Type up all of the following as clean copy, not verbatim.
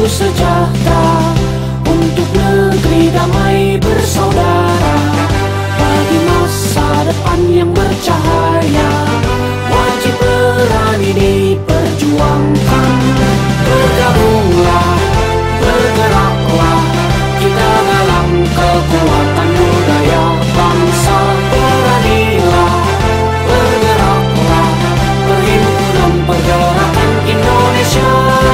sejahtera, untuk negeri damai bersaudara, bagi masa depan yang bercahaya, wajib berani diperjuangkan. Bergabunglah, bergeraklah, kita dalam kekuatan budaya bangsa. Beranilah, bergeraklah, perhimpunan pergerakan Indonesia.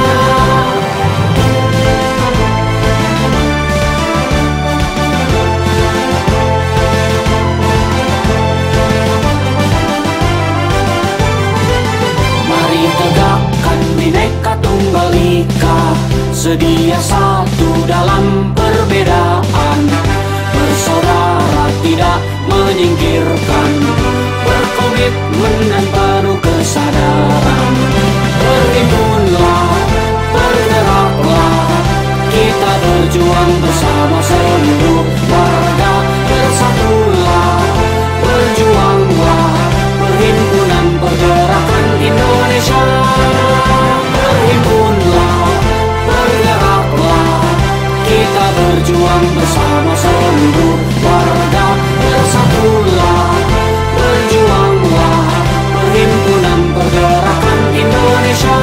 Mari tegakkan Bhinneka Tunggal Ika, sedia satu dalam perbedaan, bersaudara tidak menyingkirkan, berkomitmen dan penuh kesadaran. Berhimpunlah, bergeraklah, kita berjuang bersama seluruh warga. Bersatulah, berjuanglah, perhimpunan pergerakan Indonesia. Berhimpunlah, bergeraklah, kita berjuang bersama seluruh warga. Bersatulah, berjuanglah, perhimpunan pergerakan Indonesia.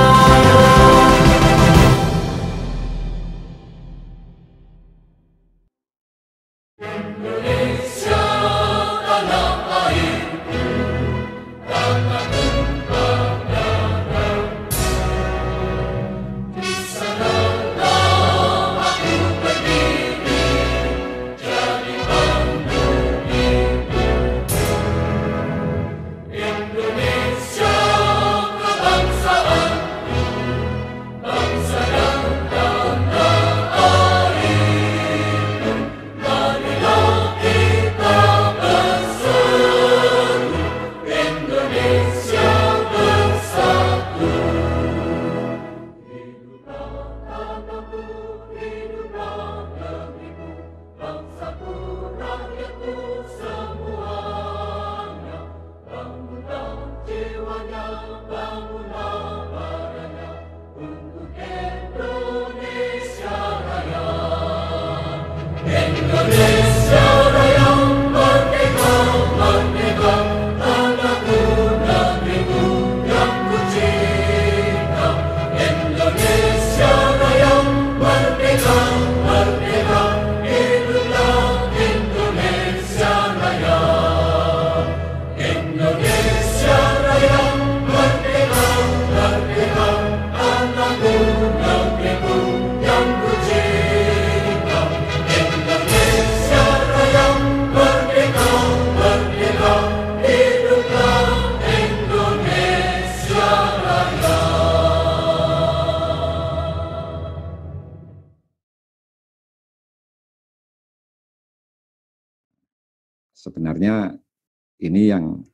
Sebenarnya ini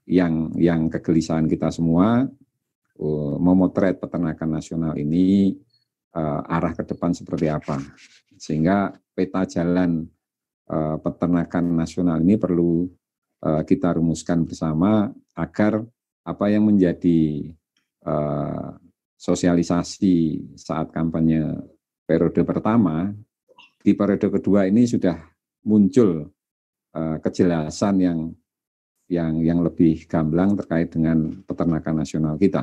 yang kegelisahan kita semua, memotret peternakan nasional ini arah ke depan seperti apa, sehingga peta jalan peternakan nasional ini perlu kita rumuskan bersama agar apa yang menjadi sosialisasi saat kampanye periode pertama, di periode kedua ini sudah muncul kejelasan yang lebih gamblang terkait dengan peternakan nasional kita.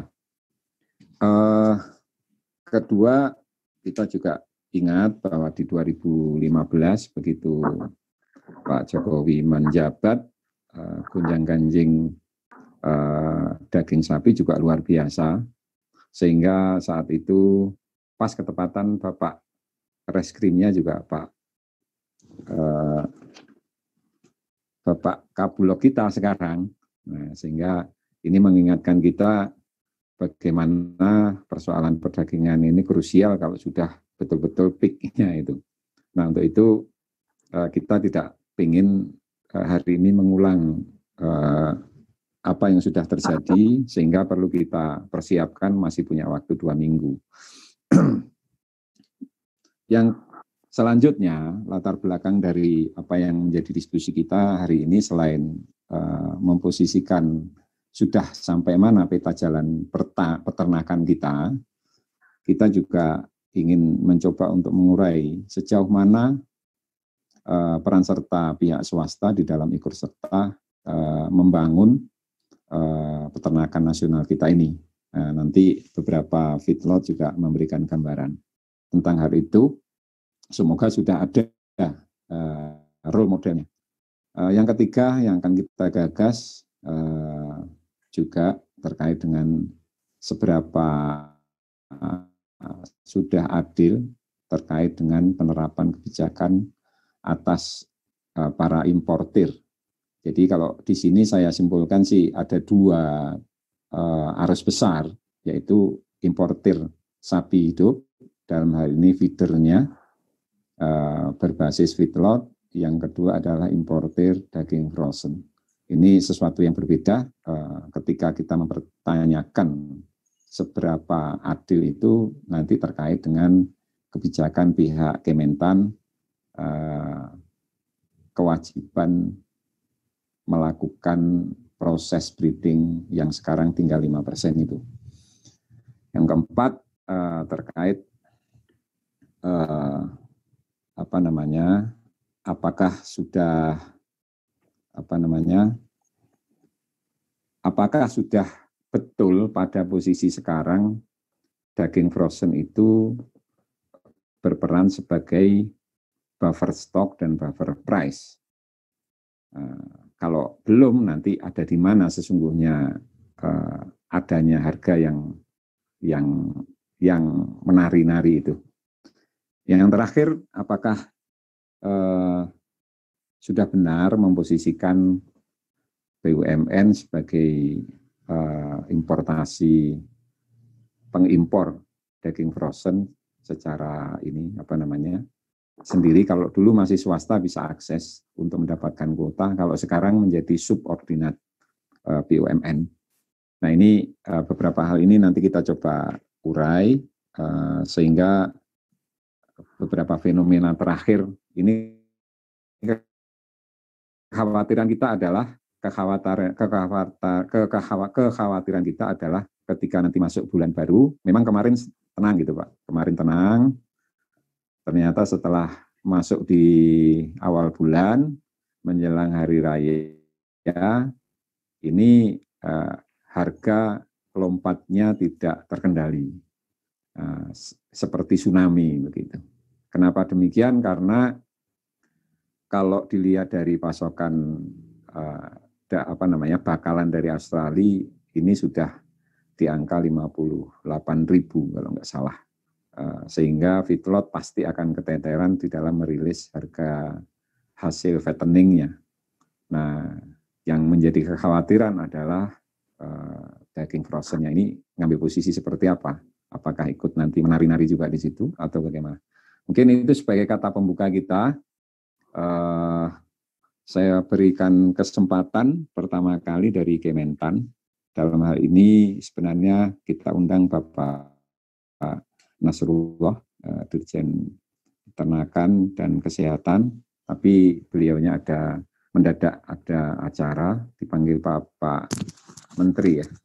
Kedua, kita juga ingat bahwa di 2015 begitu Pak Jokowi menjabat, gonjang-ganjing daging sapi juga luar biasa, sehingga saat itu pas ketepatan Bapak Reskrimnya juga Bapak Kabulok kita sekarang, nah, sehingga ini mengingatkan kita bagaimana persoalan perdagingan ini krusial kalau sudah betul-betul peak-nya itu. Nah, untuk itu kita tidak ingin hari ini mengulang apa yang sudah terjadi, sehingga perlu kita persiapkan, masih punya waktu 2 minggu. Yang selanjutnya, latar belakang dari apa yang menjadi diskusi kita hari ini, selain memposisikan sudah sampai mana peta jalan peternakan kita juga ingin mencoba untuk mengurai sejauh mana peran serta pihak swasta di dalam ikut serta membangun peternakan nasional kita ini. Nanti beberapa feedlot juga memberikan gambaran tentang hal itu. Semoga sudah ada role modelnya. Yang ketiga yang akan kita gagas juga terkait dengan seberapa sudah adil terkait dengan penerapan kebijakan atas para importir. Jadi kalau di sini saya simpulkan sih ada dua arus besar, yaitu importir sapi hidup, dalam hal ini feedernya berbasis feedlot. Yang kedua adalah importir daging frozen. Ini sesuatu yang berbeda ketika kita mempertanyakan seberapa adil itu nanti terkait dengan kebijakan pihak Kementan, kewajiban melakukan proses breeding yang sekarang tinggal 5% itu. Yang keempat terkait apakah sudah betul pada posisi sekarang daging frozen itu berperan sebagai buffer stock dan buffer price. Kalau belum, nanti ada di mana sesungguhnya adanya harga yang menari-nari itu. Yang terakhir, apakah sudah benar memposisikan BUMN sebagai pengimpor daging frozen secara sendiri. Kalau dulu masih swasta bisa akses untuk mendapatkan kuota, kalau sekarang menjadi subordinat BUMN. Nah ini beberapa hal ini nanti kita coba urai sehingga beberapa fenomena terakhir ini kekhawatiran kita adalah kekhawatiran kita adalah ketika nanti masuk bulan baru, memang kemarin tenang gitu Pak, kemarin tenang, ternyata setelah masuk di awal bulan menjelang hari raya ini harga lompatnya tidak terkendali seperti tsunami begitu. Kenapa demikian? Karena kalau dilihat dari pasokan bakalan dari Australia ini sudah di angka 58.000 kalau nggak salah. Sehingga feedlot pasti akan keteteran di dalam merilis harga hasil fatteningnya. Nah, yang menjadi kekhawatiran adalah daging frozennya ini ngambil posisi seperti apa? Apakah ikut nanti menari-nari juga di situ atau bagaimana? Mungkin itu sebagai kata pembuka kita. Saya berikan kesempatan pertama kali dari Kementan. Dalam hal ini sebenarnya kita undang Bapak Nasrullah, Dirjen Peternakan dan Kesehatan, tapi beliaunya mendadak ada acara, dipanggil Pak Menteri ya.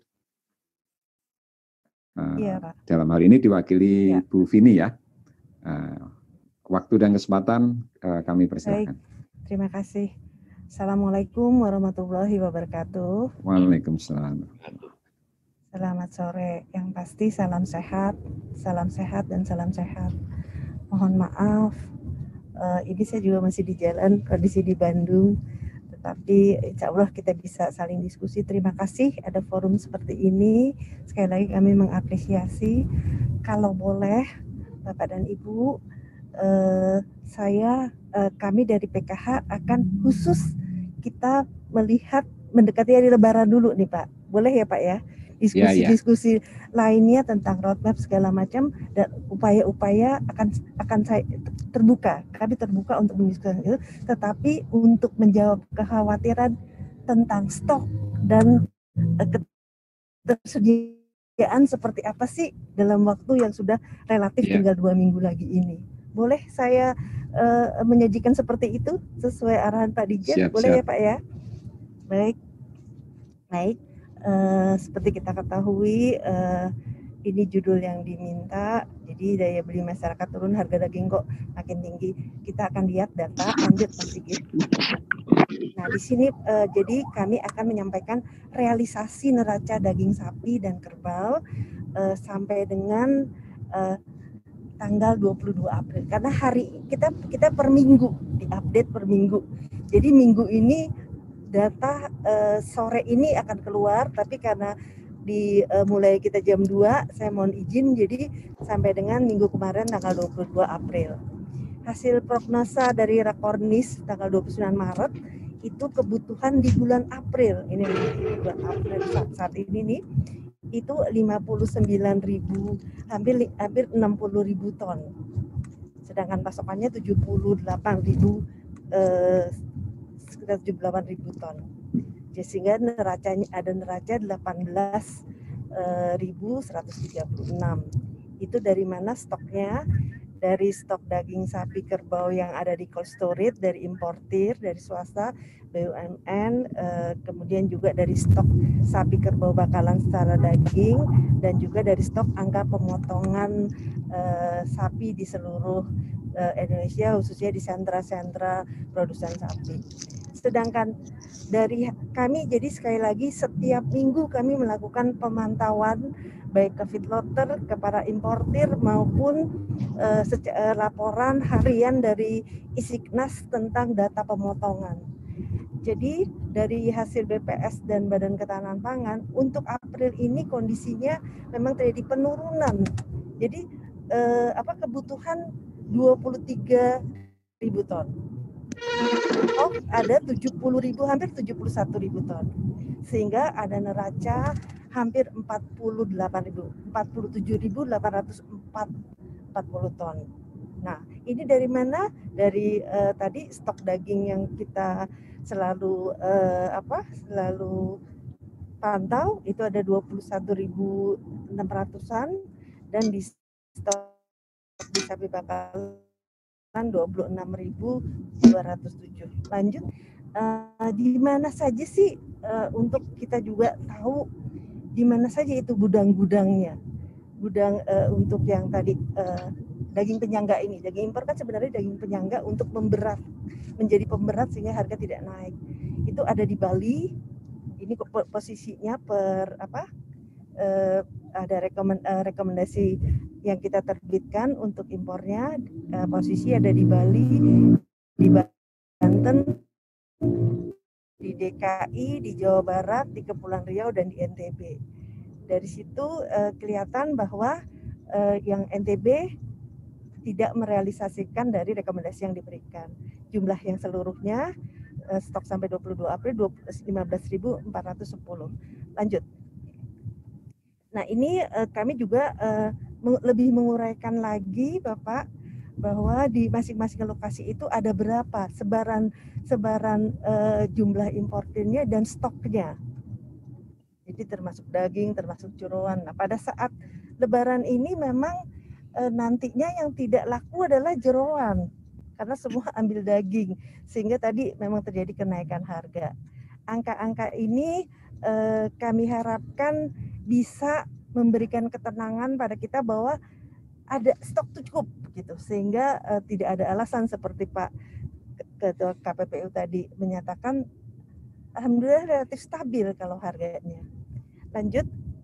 Iya, Pak. Dalam hal ini diwakili ya. Bu Vini ya. Waktu dan kesempatan kami persilakan. Baik, terima kasih. Assalamualaikum warahmatullahi wabarakatuh. Waalaikumsalam. Selamat sore. Yang pasti salam sehat dan salam sehat. Mohon maaf, ini saya juga masih di jalan, kondisi di Bandung. Tetapi insya Allah kita bisa saling diskusi. Terima kasih ada forum seperti ini. Sekali lagi kami mengapresiasi. Kalau boleh Bapak dan Ibu, kami dari PKH akan khusus kita mendekati hari Lebaran dulu nih Pak. Boleh ya Pak ya? Diskusi-diskusi lainnya tentang roadmap segala macam dan upaya-upaya akan saya terbuka. Kami terbuka untuk mendiskusikan itu, tetapi untuk menjawab kekhawatiran tentang stok dan ketersediaan seperti apa sih dalam waktu yang sudah relatif tinggal 2 minggu lagi ini. Boleh saya menyajikan seperti itu sesuai arahan Pak Dirjen? Boleh ya Pak ya? Baik. Seperti kita ketahui, ini judul yang diminta, jadi Jadi daya beli masyarakat turun, harga daging kok makin tinggi. Kita akan lihat data. Lanjut Mas Sigit. Nah, di sini jadi kami akan menyampaikan realisasi neraca daging sapi dan kerbau sampai dengan tanggal 22 April. Karena hari kita per minggu, diupdate per minggu. Jadi minggu ini data sore ini akan keluar, tapi karena mulai kita jam 2, saya mohon izin, jadi sampai dengan minggu kemarin tanggal 22 April. Hasil prognosa dari Rakornis tanggal 29 Maret, itu kebutuhan di bulan April, ini bulan April saat ini nih, itu 59.000, hampir 60.000 ton. Sedangkan pasokannya 78.000, sekitar 78.000 ton. Sehingga neracanya ada neraca 18.136. Itu dari mana stoknya? Dari stok daging sapi kerbau yang ada di cold storage, dari importir, dari swasta, BUMN, kemudian juga dari stok sapi kerbau bakalan secara daging, dan juga dari stok angka pemotongan sapi di seluruh Indonesia, khususnya di sentra-sentra produsen sapi. Sedangkan dari kami, jadi sekali lagi setiap minggu kami melakukan pemantauan baik ke feedlotter, ke para importir maupun laporan harian dari Isiknas tentang data pemotongan. Jadi dari hasil BPS dan Badan Ketahanan Pangan untuk April ini kondisinya memang terjadi penurunan. Jadi kebutuhan 23.000 ton. Ada 70.000, hampir 71.000 ton. Sehingga ada neraca hampir 47.840 ton. Nah, ini dari mana? Dari tadi stok daging yang kita selalu pantau, itu ada 21.600-an, dan di stok di sapi bakalan 26.207. Lanjut, di mana saja sih untuk kita juga tahu di mana saja itu gudang-gudangnya. Gudang untuk yang tadi daging penyangga ini, daging impor kan sebenarnya daging penyangga untuk menjadi pemberat sehingga harga tidak naik. Itu ada di Bali. Ini posisinya ada rekomendasi yang kita terbitkan untuk impornya, posisi ada di Bali, di Banten, di DKI, di Jawa Barat, di Kepulauan Riau, dan di NTB. Dari situ kelihatan bahwa yang NTB tidak merealisasikan dari rekomendasi yang diberikan. Jumlah yang seluruhnya stok sampai 22 April 15.410. Lanjut. Nah, ini kami juga lebih menguraikan lagi Bapak, bahwa di masing-masing lokasi itu ada berapa sebaran jumlah importirnya dan stoknya. Jadi termasuk daging, termasuk jeroan. Nah, pada saat Lebaran ini memang nantinya yang tidak laku adalah jeroan, karena semua ambil daging, sehingga tadi memang terjadi kenaikan harga. Angka-angka ini kami harapkan bisa memberikan ketenangan pada kita bahwa ada stok cukup gitu, sehingga tidak ada alasan seperti Pak Ketua KPPU tadi menyatakan, alhamdulillah relatif stabil kalau harganya. Lanjut.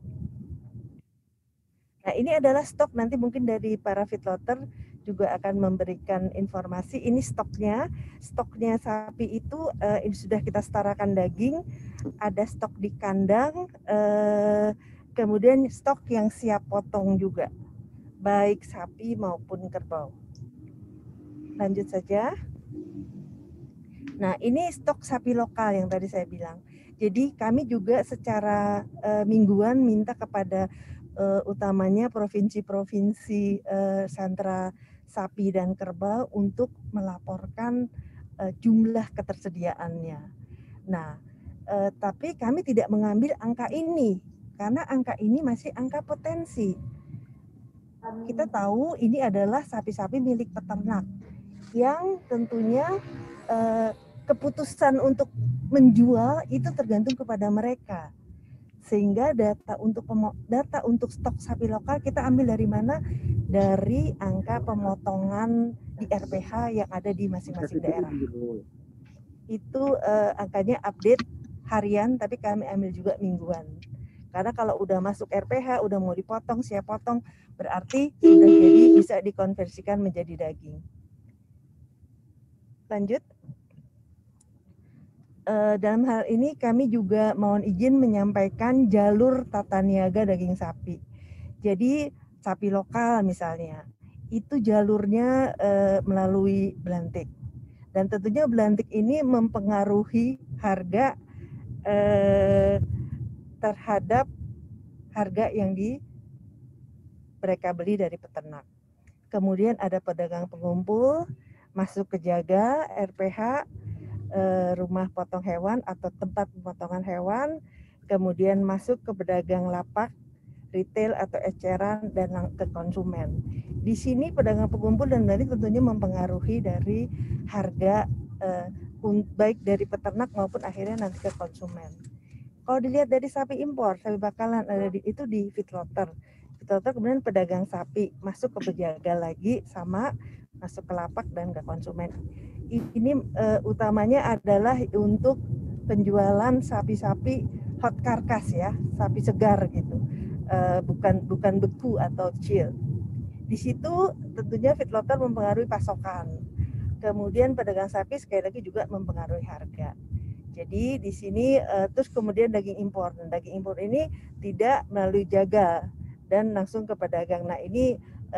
Nah, ini adalah stok, nanti mungkin dari para feedlotter juga akan memberikan informasi. Ini stoknya sapi itu ini sudah kita setarakan daging, ada stok di kandang, kemudian stok yang siap potong juga, baik sapi maupun kerbau. Lanjut saja. Nah, ini stok sapi lokal yang tadi saya bilang. Jadi kami juga secara mingguan minta kepada utamanya provinsi-provinsi sentra sapi dan kerbau untuk melaporkan jumlah ketersediaannya. Nah, tapi kami tidak mengambil angka ini karena angka ini masih angka potensi. Kita tahu ini adalah sapi-sapi milik peternak yang tentunya keputusan untuk menjual itu tergantung kepada mereka. Sehingga data untuk stok sapi lokal kita ambil dari mana? dari angka pemotongan di RPH yang ada di masing-masing daerah. Itu angkanya update harian, tapi kami ambil juga mingguan. Karena kalau udah masuk RPH, udah mau dipotong, siap potong, berarti sudah jadi bisa dikonversikan menjadi daging. Lanjut. Dalam hal ini kami juga mohon izin menyampaikan jalur tata niaga daging sapi. Jadi sapi lokal misalnya, itu jalurnya melalui belantik. Dan tentunya belantik ini mempengaruhi harga terhadap harga yang mereka beli dari peternak. Kemudian ada pedagang pengumpul, masuk ke jaga, RPH, rumah potong hewan atau tempat pemotongan hewan, kemudian masuk ke pedagang lapak, retail atau eceran, dan ke konsumen. Di sini pedagang pengumpul dan belantik tentunya mempengaruhi dari harga baik dari peternak maupun akhirnya nanti ke konsumen. Kalau dilihat dari sapi impor, sapi bakalan ada itu di feedlotter. Feedlotter kemudian pedagang sapi masuk ke pejaga lagi sama masuk ke lapak dan ke konsumen. Ini utamanya adalah untuk penjualan sapi-sapi hot karkas ya, sapi segar gitu, bukan beku atau chill. Di situ tentunya feedlotter mempengaruhi pasokan. Kemudian pedagang sapi sekali lagi juga mempengaruhi harga. Jadi di sini terus kemudian daging impor. Dan daging impor ini tidak melalui jaga dan langsung ke pedagang. Nah ini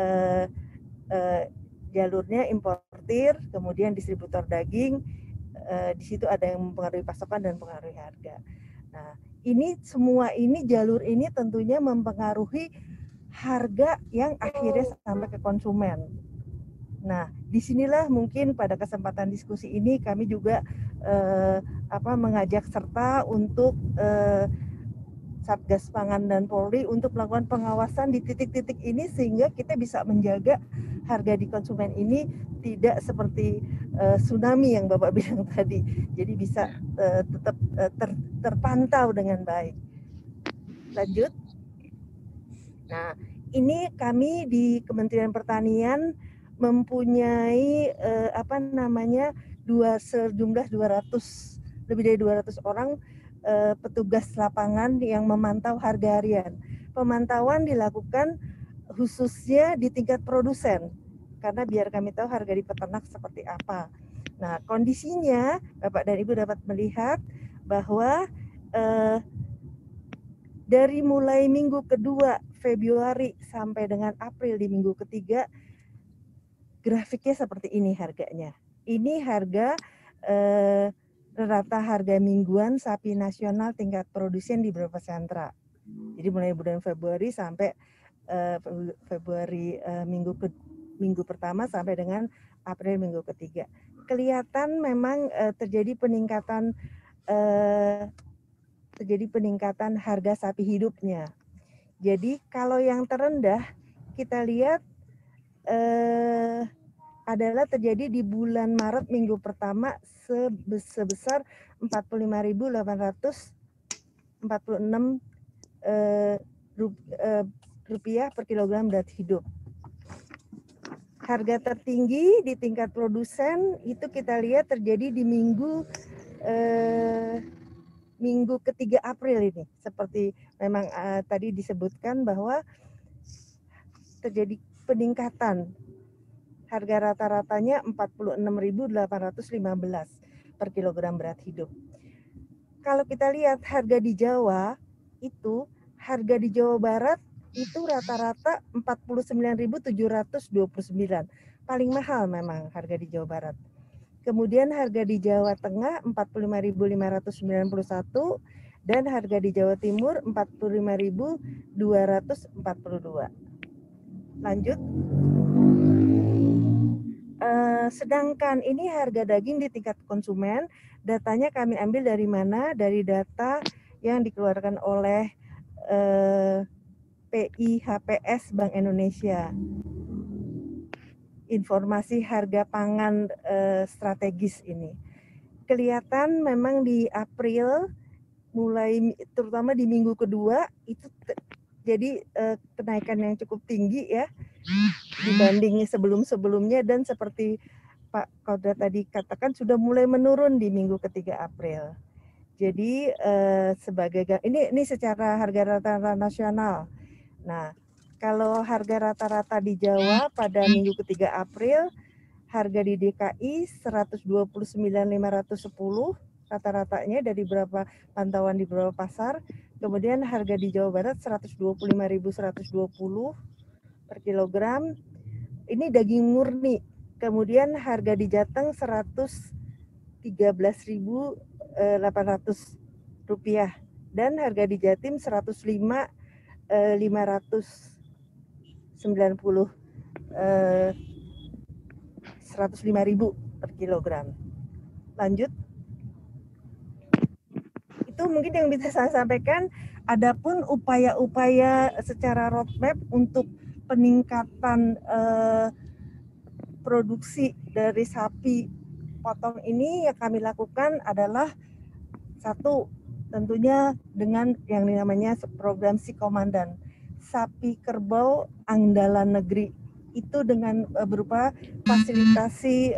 jalurnya importir, kemudian distributor daging, di situ ada yang mempengaruhi pasokan dan mempengaruhi harga. Nah, ini semua ini jalur ini tentunya mempengaruhi harga yang akhirnya sampai ke konsumen. Nah, disinilah mungkin pada kesempatan diskusi ini kami juga mengajak serta untuk Satgas Pangan dan Polri untuk melakukan pengawasan di titik-titik ini sehingga kita bisa menjaga harga di konsumen ini tidak seperti tsunami yang Bapak bilang tadi. Jadi bisa tetap terpantau dengan baik. Lanjut. Nah, ini kami di Kementerian Pertanian mempunyai sejumlah 200 lebih dari 200 orang petugas lapangan yang memantau harga harian. Pemantauan dilakukan khususnya di tingkat produsen karena biar kami tahu harga di peternak seperti apa. Nah, kondisinya Bapak dan Ibu dapat melihat bahwa dari mulai minggu kedua Februari sampai dengan April di minggu ketiga, grafiknya seperti ini harganya. Ini harga rata harga mingguan sapi nasional tingkat produsen di beberapa sentra. Jadi mulai bulan Februari sampai Februari minggu pertama sampai dengan April minggu ketiga. Kelihatan memang terjadi peningkatan harga sapi hidupnya. Jadi kalau yang terendah kita lihat adalah terjadi di bulan Maret minggu pertama sebesar 45.846 rupiah per kilogram berat hidup. Harga tertinggi di tingkat produsen itu kita lihat terjadi di minggu ketiga April ini. Seperti memang tadi disebutkan bahwa terjadi peningkatan harga rata-ratanya 46.815 per kilogram berat hidup. Kalau kita lihat harga di Jawa itu, harga di Jawa Barat itu rata-rata 49.729. Paling mahal memang harga di Jawa Barat. Kemudian harga di Jawa Tengah 45.591 dan harga di Jawa Timur 45.242. Lanjut. Sedangkan ini harga daging di tingkat konsumen, datanya kami ambil dari mana? Dari data yang dikeluarkan oleh PIHPS Bank Indonesia. Informasi harga pangan strategis ini. Kelihatan memang di April, mulai terutama di minggu kedua, itu jadi kenaikan yang cukup tinggi ya. dibanding sebelum-sebelumnya, dan seperti Pak Kodra tadi katakan sudah mulai menurun di minggu ketiga April. Jadi ini secara harga rata-rata nasional. Nah, kalau harga rata-rata di Jawa pada minggu ketiga April, harga di DKI 129.510 rata-ratanya dari beberapa pantauan di beberapa pasar. Kemudian harga di Jawa Barat 125.120 per kilogram. Ini daging murni. Kemudian harga di Jateng 113.800 rupiah, dan harga di Jatim 105.590 105.000 per kilogram. Lanjut. Itu mungkin yang bisa saya sampaikan. Adapun upaya-upaya secara roadmap untuk peningkatan produksi dari sapi potong ini yang kami lakukan adalah satu, tentunya dengan yang namanya program Si Komandan, sapi kerbau andalan negeri, itu dengan berupa fasilitasi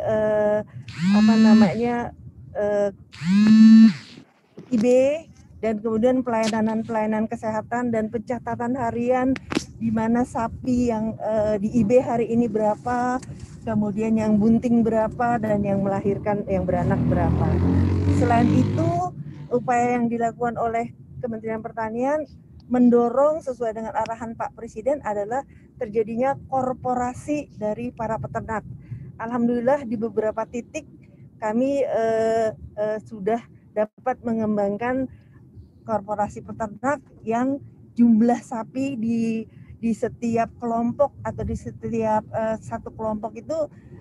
IB, dan kemudian pelayanan kesehatan dan pencatatan harian di mana sapi yang di IB hari ini berapa, kemudian yang bunting berapa, dan yang melahirkan, yang beranak berapa. Selain itu, upaya yang dilakukan oleh Kementerian Pertanian mendorong sesuai dengan arahan Pak Presiden adalah terjadinya korporasi dari para peternak. Alhamdulillah di beberapa titik kami sudah dapat mengembangkan korporasi peternak yang jumlah sapi di setiap kelompok atau di setiap satu kelompok itu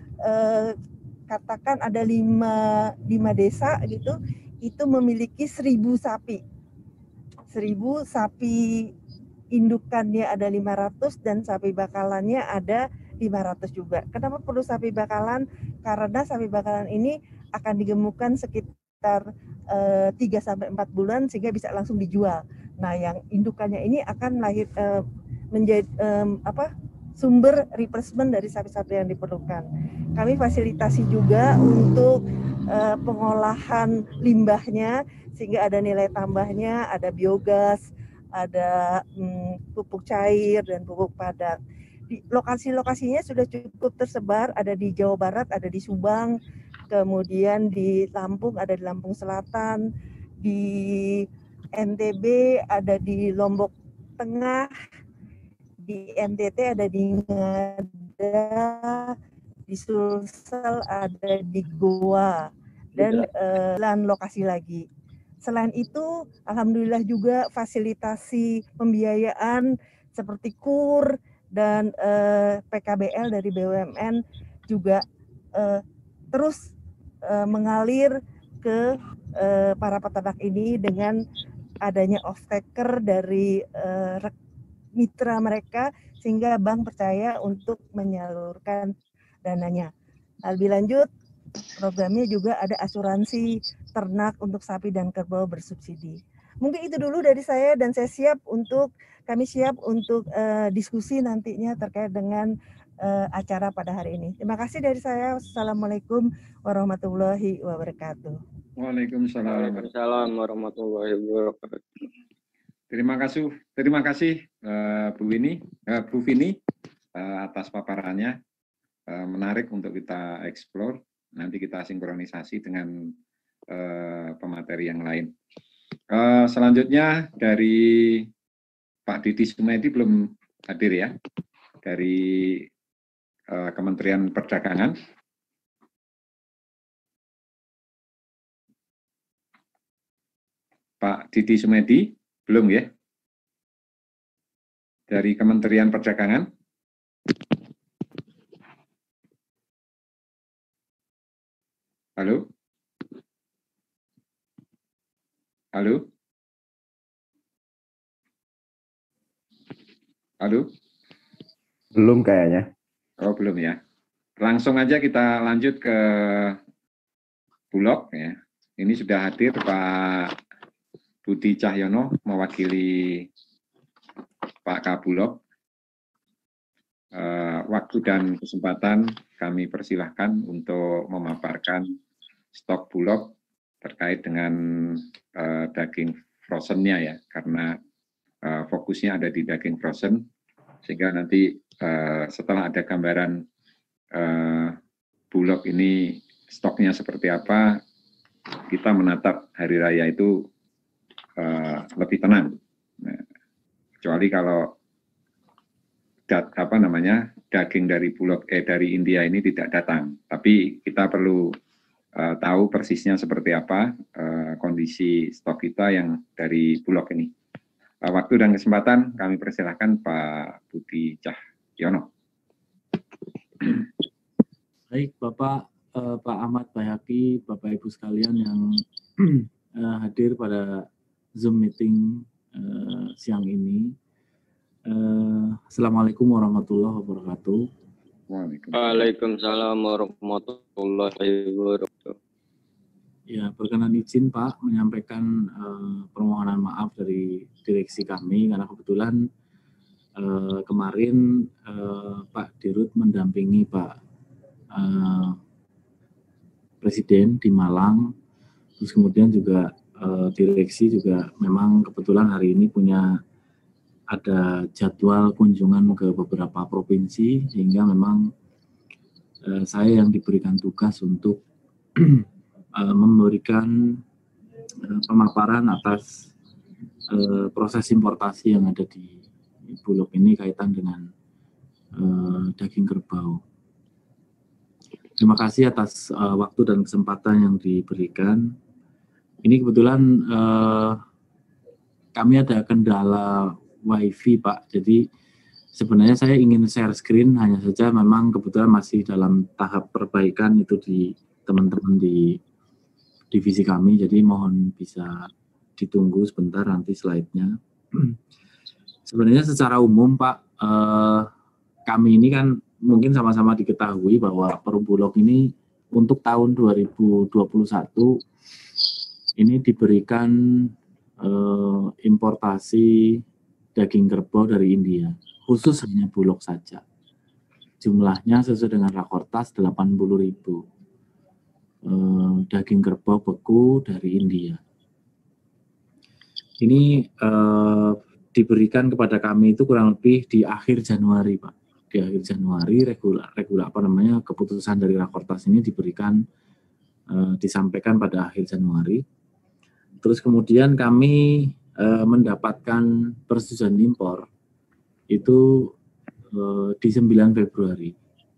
katakan ada 5 desa gitu, itu memiliki 1.000 sapi. 1.000 sapi indukannya ada 500 dan sapi bakalannya ada 500 juga. Kenapa perlu sapi bakalan? Karena sapi bakalan ini akan digemukkan sekitar 3-4 bulan sehingga bisa langsung dijual. Nah, yang indukannya ini akan menjadi sumber replacement dari sapi-sapi yang diperlukan. Kami fasilitasi juga untuk pengolahan limbahnya sehingga ada nilai tambahnya, ada biogas, ada pupuk cair dan pupuk padat. Di lokasi-lokasinya sudah cukup tersebar, ada di Jawa Barat, ada di Subang, kemudian di Lampung, ada di Lampung Selatan, di NTB, ada di Lombok Tengah, di NTT ada di Ngada, di Sulsel ada di Goa, dan lokasi lagi. Selain itu, alhamdulillah juga fasilitasi pembiayaan seperti KUR dan PKBL dari BUMN juga terus mengalir ke para peternak ini dengan adanya off-taker dari mitra mereka, sehingga bank percaya untuk menyalurkan dananya. Lebih lanjut, programnya juga ada asuransi ternak untuk sapi dan kerbau bersubsidi. Mungkin itu dulu dari saya, dan kami siap untuk diskusi nantinya terkait dengan acara pada hari ini. Terima kasih dari saya. Wassalamualaikum warahmatullahi wabarakatuh. Waalaikumsalam warahmatullahi wabarakatuh. Terima kasih Bu Vini atas paparannya, menarik untuk kita eksplor. Nanti kita sinkronisasi dengan pemateri yang lain. Selanjutnya dari Pak Didi Sumedi belum hadir ya, dari Kementerian Perdagangan. Pak Didi Sumedi belum ya, dari Kementerian Perdagangan. Halo? Halo? Halo? Belum kayaknya. Oh, belum ya. Langsung aja kita lanjut ke Bulog ya. Ini sudah hadir Pak Budi Cahyono mewakili Pak Kabulog. waktu dan kesempatan kami persilahkan untuk memaparkan stok Bulog terkait dengan daging frozen-nya ya, karena fokusnya ada di daging frozen, sehingga nanti setelah ada gambaran Bulog ini stoknya seperti apa, kita menatap hari raya itu lebih tenang. Nah, kecuali kalau daging dari Bulog dari India ini tidak datang, tapi kita perlu tahu persisnya seperti apa kondisi stok kita yang dari Bulog ini. Waktu dan kesempatan kami persilahkan Pak Budi Cahyono. Baik, Bapak Pak Ahmad Bayhaqi, Bapak Ibu sekalian yang hadir pada Zoom meeting siang ini. Assalamualaikum warahmatullahi wabarakatuh. Waalaikumsalam warahmatullahi wabarakatuh. Ya, berkenan izin Pak menyampaikan permohonan maaf dari direksi kami karena kebetulan kemarin Pak Dirut mendampingi Pak Presiden di Malang, terus kemudian juga direksi juga memang kebetulan hari ini ada jadwal kunjungan ke beberapa provinsi, sehingga memang saya yang diberikan tugas untuk memberikan pemaparan atas proses importasi yang ada di Bulog ini kaitan dengan daging kerbau. Terima kasih atas waktu dan kesempatan yang diberikan. Ini kebetulan kami ada kendala WiFi Pak, jadi sebenarnya saya ingin share screen, hanya saja memang kebetulan masih dalam tahap perbaikan itu di teman-teman di divisi kami, jadi mohon bisa ditunggu sebentar nanti slide-nya. Sebenarnya secara umum Pak, kami ini kan mungkin sama-sama diketahui bahwa Perum Bulog ini untuk tahun 2021 ini diberikan importasi daging kerbau dari India, khusus hanya Bulog saja. Jumlahnya sesuai dengan Rakortas 80.000 daging kerbau beku dari India. Ini diberikan kepada kami itu kurang lebih di akhir Januari, Pak. Di akhir Januari keputusan dari Rakortas ini diberikan disampaikan pada akhir Januari. Terus kemudian kami mendapatkan persetujuan impor itu di 9 Februari.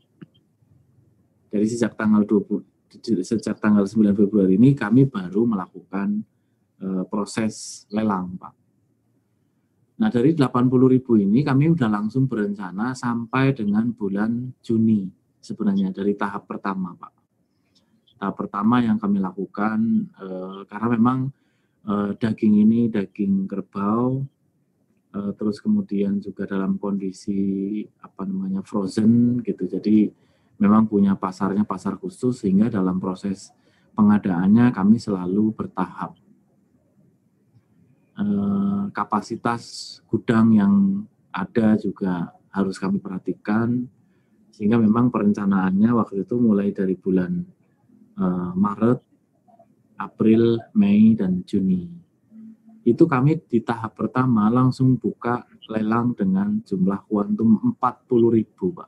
Dari sejak tanggal 9 Februari ini kami baru melakukan proses lelang, Pak. Nah, dari 80.000 ini kami sudah langsung berencana sampai dengan bulan Juni sebenarnya dari tahap pertama, Pak. Tahap pertama yang kami lakukan karena memang daging ini daging kerbau, terus kemudian juga dalam kondisi frozen gitu. Jadi memang punya pasarnya pasar khusus, sehingga dalam proses pengadaannya kami selalu bertahap. Kapasitas gudang yang ada juga harus kami perhatikan, sehingga memang perencanaannya waktu itu mulai dari bulan Maret, April, Mei, dan Juni. Itu kami di tahap pertama langsung buka lelang dengan jumlah kuantum 40.000, Pak.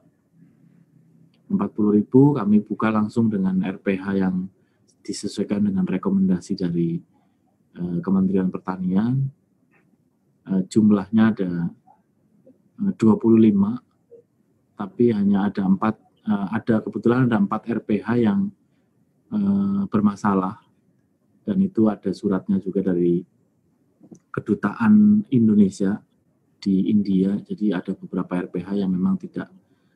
40.000 kami buka langsung dengan RPH yang disesuaikan dengan rekomendasi dari Kementerian Pertanian. Jumlahnya ada 25, tapi hanya ada kebetulan ada 4 RPH yang bermasalah, dan itu ada suratnya juga dari Kedutaan Indonesia di India. Jadi ada beberapa RPH yang memang tidak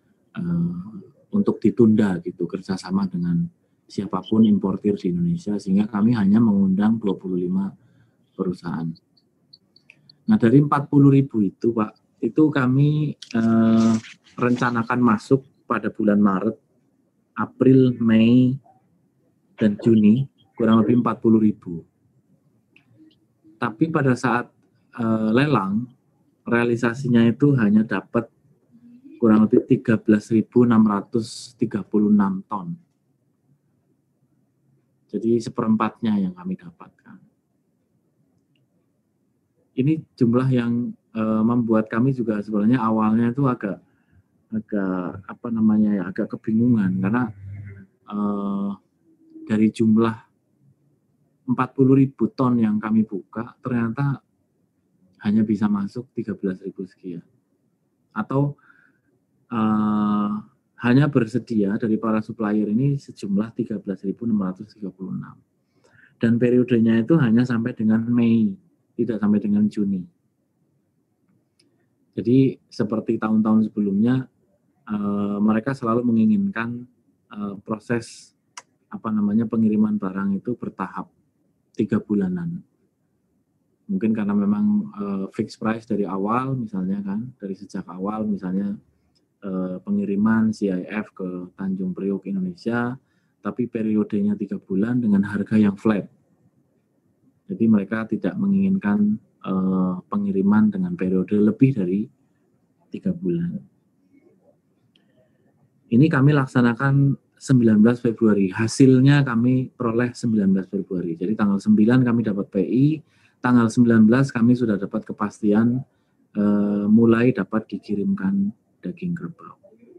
untuk ditunda gitu kerjasama dengan siapapun importir di Indonesia, sehingga kami hanya mengundang 25 perusahaan. Nah, dari 40.000 itu, Pak, itu kami rencanakan masuk pada bulan Maret, April, Mei, dan Juni, kurang lebih 40.000. Tapi pada saat lelang, realisasinya itu hanya dapat kurang lebih 13.636 ton. Jadi seperempatnya yang kami dapatkan. Ini jumlah yang membuat kami juga sebenarnya awalnya itu agak kebingungan karena dari jumlah 40.000 ton yang kami buka ternyata hanya bisa masuk 13.000 sekian. Atau hanya bersedia dari para supplier ini sejumlah 13.636. Dan periodenya itu hanya sampai dengan Mei, tidak sampai dengan Juni. Jadi seperti tahun-tahun sebelumnya, mereka selalu menginginkan proses pengiriman barang itu bertahap 3 bulanan. Mungkin karena memang fixed price dari awal, misalnya kan, dari sejak awal misalnya pengiriman CIF ke Tanjung Priok Indonesia, tapi periodenya 3 bulan dengan harga yang flat. Jadi mereka tidak menginginkan pengiriman dengan periode lebih dari 3 bulan. Ini kami laksanakan 19 Februari. Hasilnya kami peroleh 19 Februari. Jadi tanggal 9 kami dapat PI, tanggal 19 kami sudah dapat kepastian mulai dapat dikirimkan daging kerbau.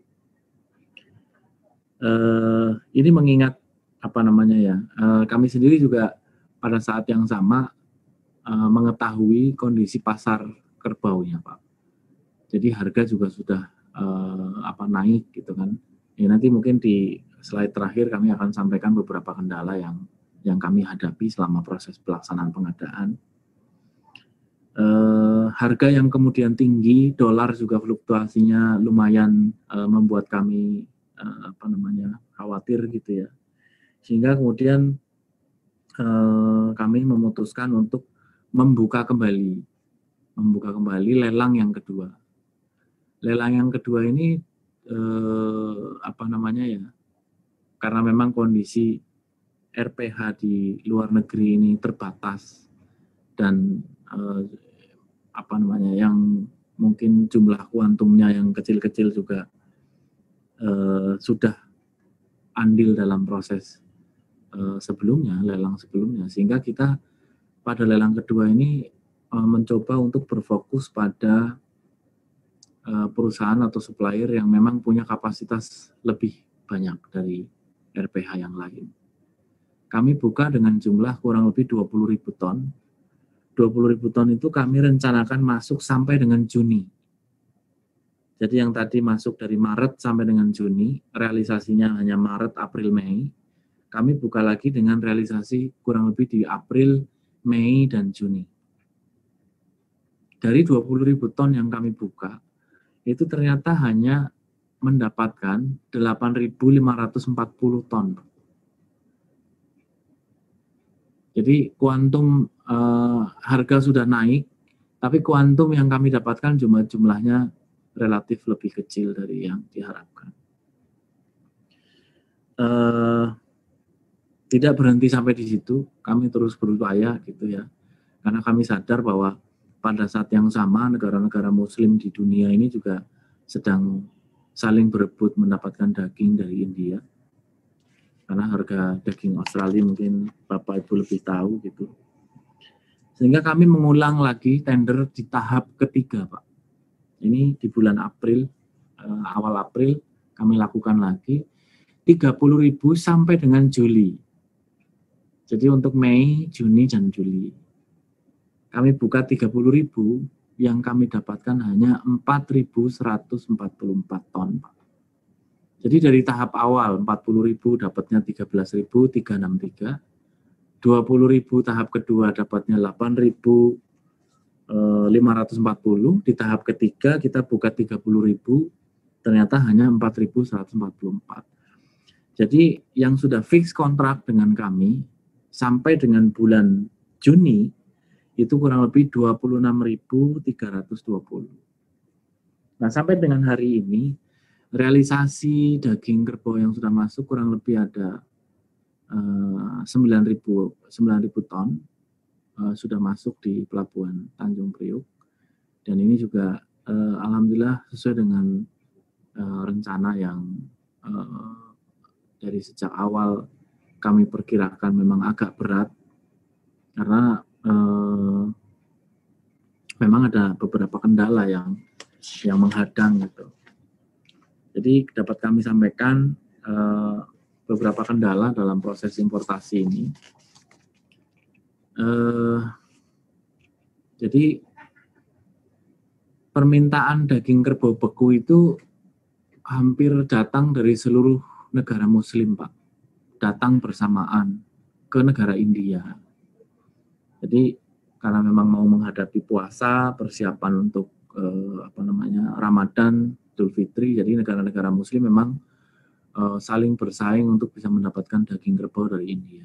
Ini mengingat kami sendiri juga pada saat yang sama mengetahui kondisi pasar kerbaunya, Pak. Jadi harga juga sudah naik gitu kan. Ya, nanti mungkin di slide terakhir kami akan sampaikan beberapa kendala yang kami hadapi selama proses pelaksanaan pengadaan. Harga yang kemudian tinggi, dolar juga fluktuasinya lumayan membuat kami khawatir gitu ya. Sehingga kemudian kami memutuskan untuk membuka kembali lelang yang kedua. Lelang yang kedua ini karena memang kondisi RPH di luar negeri ini terbatas dan yang mungkin jumlah kuantumnya yang kecil-kecil juga sudah andil dalam proses lelang sebelumnya, sehingga kita pada lelang kedua ini mencoba untuk berfokus pada perusahaan atau supplier yang memang punya kapasitas lebih banyak dari RPH yang lain. Kami buka dengan jumlah kurang lebih 20.000 ton. 20.000 ton itu kami rencanakan masuk sampai dengan Juni. Jadi yang tadi masuk dari Maret sampai dengan Juni, realisasinya hanya Maret, April, Mei. Kami buka lagi dengan realisasi kurang lebih di April, Mei, dan Juni. Dari 20.000 ton yang kami buka, itu ternyata hanya mendapatkan 8.540 ton. Jadi kuantum harga sudah naik, tapi kuantum yang kami dapatkan jumlahnya relatif lebih kecil dari yang diharapkan. Tidak berhenti sampai di situ, kami terus berupaya gitu ya, karena kami sadar bahwa pada saat yang sama negara-negara Muslim di dunia ini juga sedang saling berebut mendapatkan daging dari India. Karena harga daging Australia mungkin Bapak Ibu lebih tahu gitu. Sehingga kami mengulang lagi tender di tahap ketiga, Pak. Ini di bulan April, awal April kami lakukan lagi 30.000 sampai dengan Juli. Jadi untuk Mei, Juni, dan Juli. Kami buka 30.000, yang kami dapatkan hanya 4.144 ton, Pak. Jadi dari tahap awal 40.000 dapatnya 13.363, 20.000 tahap kedua dapatnya 8.540, di tahap ketiga kita buka 30.000, ternyata hanya 4.144. Jadi yang sudah fix kontrak dengan kami sampai dengan bulan Juni itu kurang lebih 26.320. Nah, sampai dengan hari ini, realisasi daging kerbau yang sudah masuk kurang lebih ada 9.000 ton sudah masuk di pelabuhan Tanjung Priok. Dan ini juga alhamdulillah sesuai dengan rencana yang dari sejak awal kami perkirakan memang agak berat karena memang ada beberapa kendala yang menghadang gitu. Jadi dapat kami sampaikan beberapa kendala dalam proses importasi ini. Jadi permintaan daging kerbau beku itu hampir datang dari seluruh negara Muslim, Pak. Datang bersamaan ke negara India. Jadi karena memang mau menghadapi puasa, persiapan untuk Ramadan, Idul Fitri, jadi negara-negara Muslim memang saling bersaing untuk bisa mendapatkan daging kerbau dari India.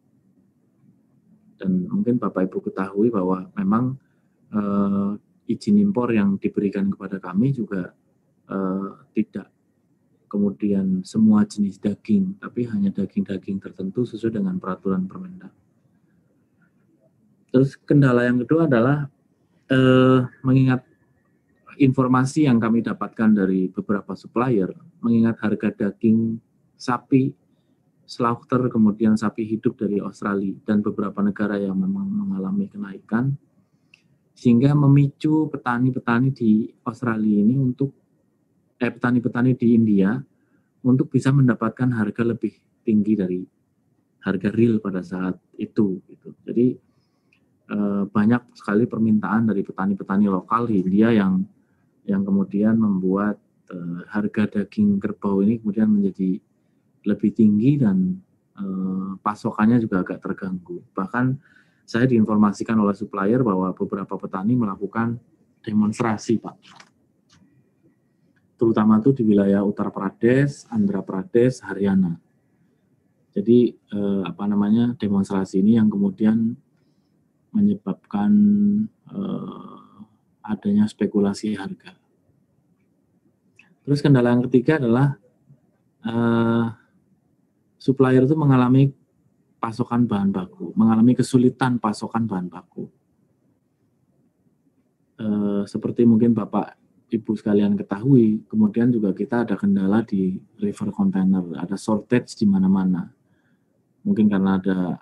Dan mungkin Bapak Ibu ketahui bahwa memang izin impor yang diberikan kepada kami juga tidak kemudian semua jenis daging, tapi hanya daging-daging tertentu sesuai dengan peraturan Permendak. Terus kendala yang kedua adalah mengingat informasi yang kami dapatkan dari beberapa supplier, mengingat harga daging sapi slaughter kemudian sapi hidup dari Australia dan beberapa negara yang memang mengalami kenaikan, sehingga memicu petani-petani di Australia ini untuk petani-petani di India untuk bisa mendapatkan harga lebih tinggi dari harga real pada saat itu. Gitu. Jadi banyak sekali permintaan dari petani-petani lokal di India yang kemudian membuat harga daging kerbau ini kemudian menjadi lebih tinggi dan pasokannya juga agak terganggu. Bahkan saya diinformasikan oleh supplier bahwa beberapa petani melakukan demonstrasi, Pak. Terutama itu di wilayah Uttar Pradesh, Andhra Pradesh, Haryana. Jadi demonstrasi ini yang kemudian menyebabkan adanya spekulasi harga. Terus kendala yang ketiga adalah supplier itu mengalami pasokan bahan baku, mengalami kesulitan pasokan bahan baku. Seperti mungkin Bapak Ibu sekalian ketahui, kemudian juga kita ada kendala di river container, ada shortage di mana-mana. Mungkin karena ada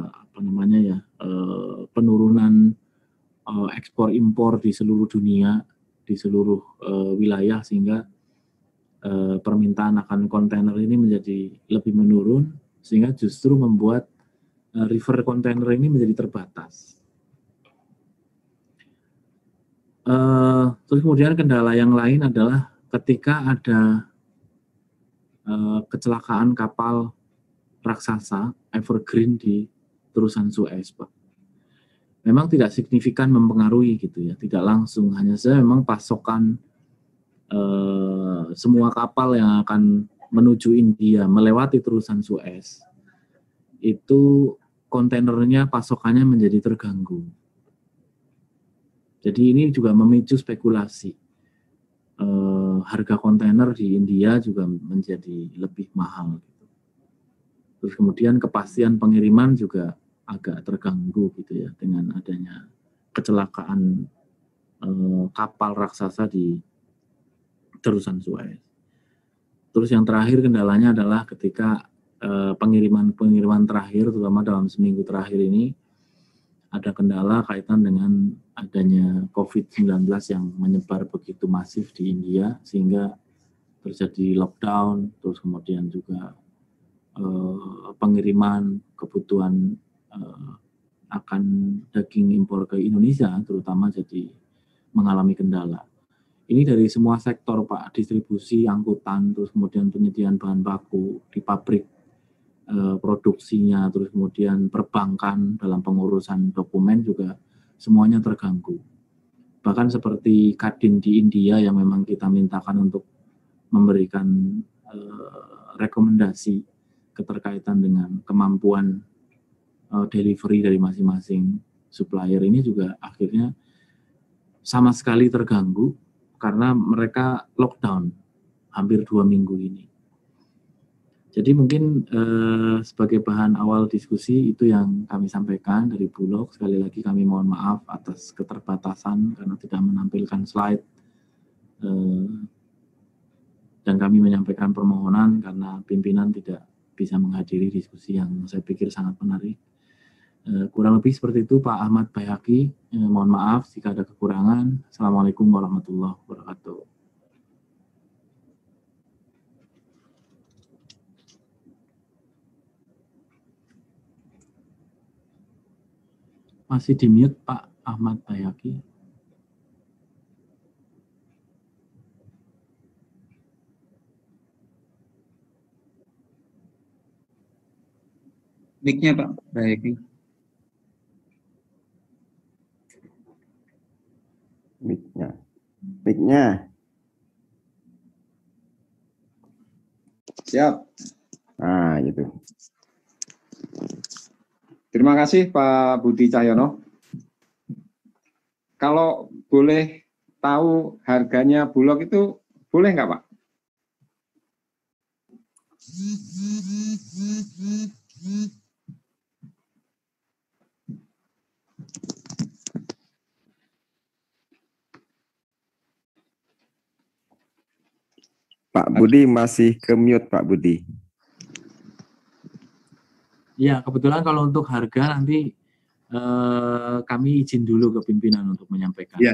penurunan ekspor impor di seluruh dunia, di seluruh wilayah, sehingga permintaan akan kontainer ini menjadi lebih menurun, sehingga justru membuat river container ini menjadi terbatas. Terus kemudian kendala yang lain adalah ketika ada kecelakaan kapal raksasa Evergreen di terusan Suez, Pak. Memang tidak signifikan mempengaruhi gitu ya, tidak langsung, hanya saja memang pasokan semua kapal yang akan menuju India melewati terusan Suez itu kontainernya pasokannya menjadi terganggu. Jadi ini juga memicu spekulasi. Harga kontainer di India juga menjadi lebih mahal. Gitu. Terus kemudian kepastian pengiriman juga agak terganggu gitu ya dengan adanya kecelakaan kapal raksasa di terusan Suez. Terus yang terakhir kendalanya adalah ketika pengiriman terakhir, terutama dalam seminggu terakhir ini, ada kendala kaitan dengan adanya COVID-19 yang menyebar begitu masif di India, sehingga terjadi lockdown, terus kemudian juga pengiriman kebutuhan akan daging impor ke Indonesia, terutama jadi mengalami kendala. Ini dari semua sektor, Pak, distribusi, angkutan, terus kemudian penyediaan bahan baku di pabrik, produksinya, terus kemudian perbankan dalam pengurusan dokumen juga semuanya terganggu. Bahkan seperti Kadin di India yang memang kita mintakan untuk memberikan rekomendasi keterkaitan dengan kemampuan delivery dari masing-masing supplier ini juga akhirnya sama sekali terganggu karena mereka lockdown hampir 2 minggu ini. Jadi mungkin sebagai bahan awal diskusi itu yang kami sampaikan dari Bulog. Sekali lagi kami mohon maaf atas keterbatasan karena tidak menampilkan slide dan kami menyampaikan permohonan karena pimpinan tidak bisa menghadiri diskusi yang saya pikir sangat menarik. Kurang lebih seperti itu Pak Ahmad Bayhaqi. Mohon maaf jika ada kekurangan. Assalamualaikum warahmatullahi wabarakatuh. Masih di mute Pak Ahmad Bayhaqi. Mic-nya Pak Bayhaqi. Mic-nya. Siap. Nah, gitu. Terima kasih Pak Budi Cahyono. Kalau boleh tahu harganya Bulog itu boleh nggak Pak? Pak Budi masih ke mute Pak Budi. Ya, kebetulan kalau untuk harga nanti kami izin dulu ke pimpinan untuk menyampaikan. Ya.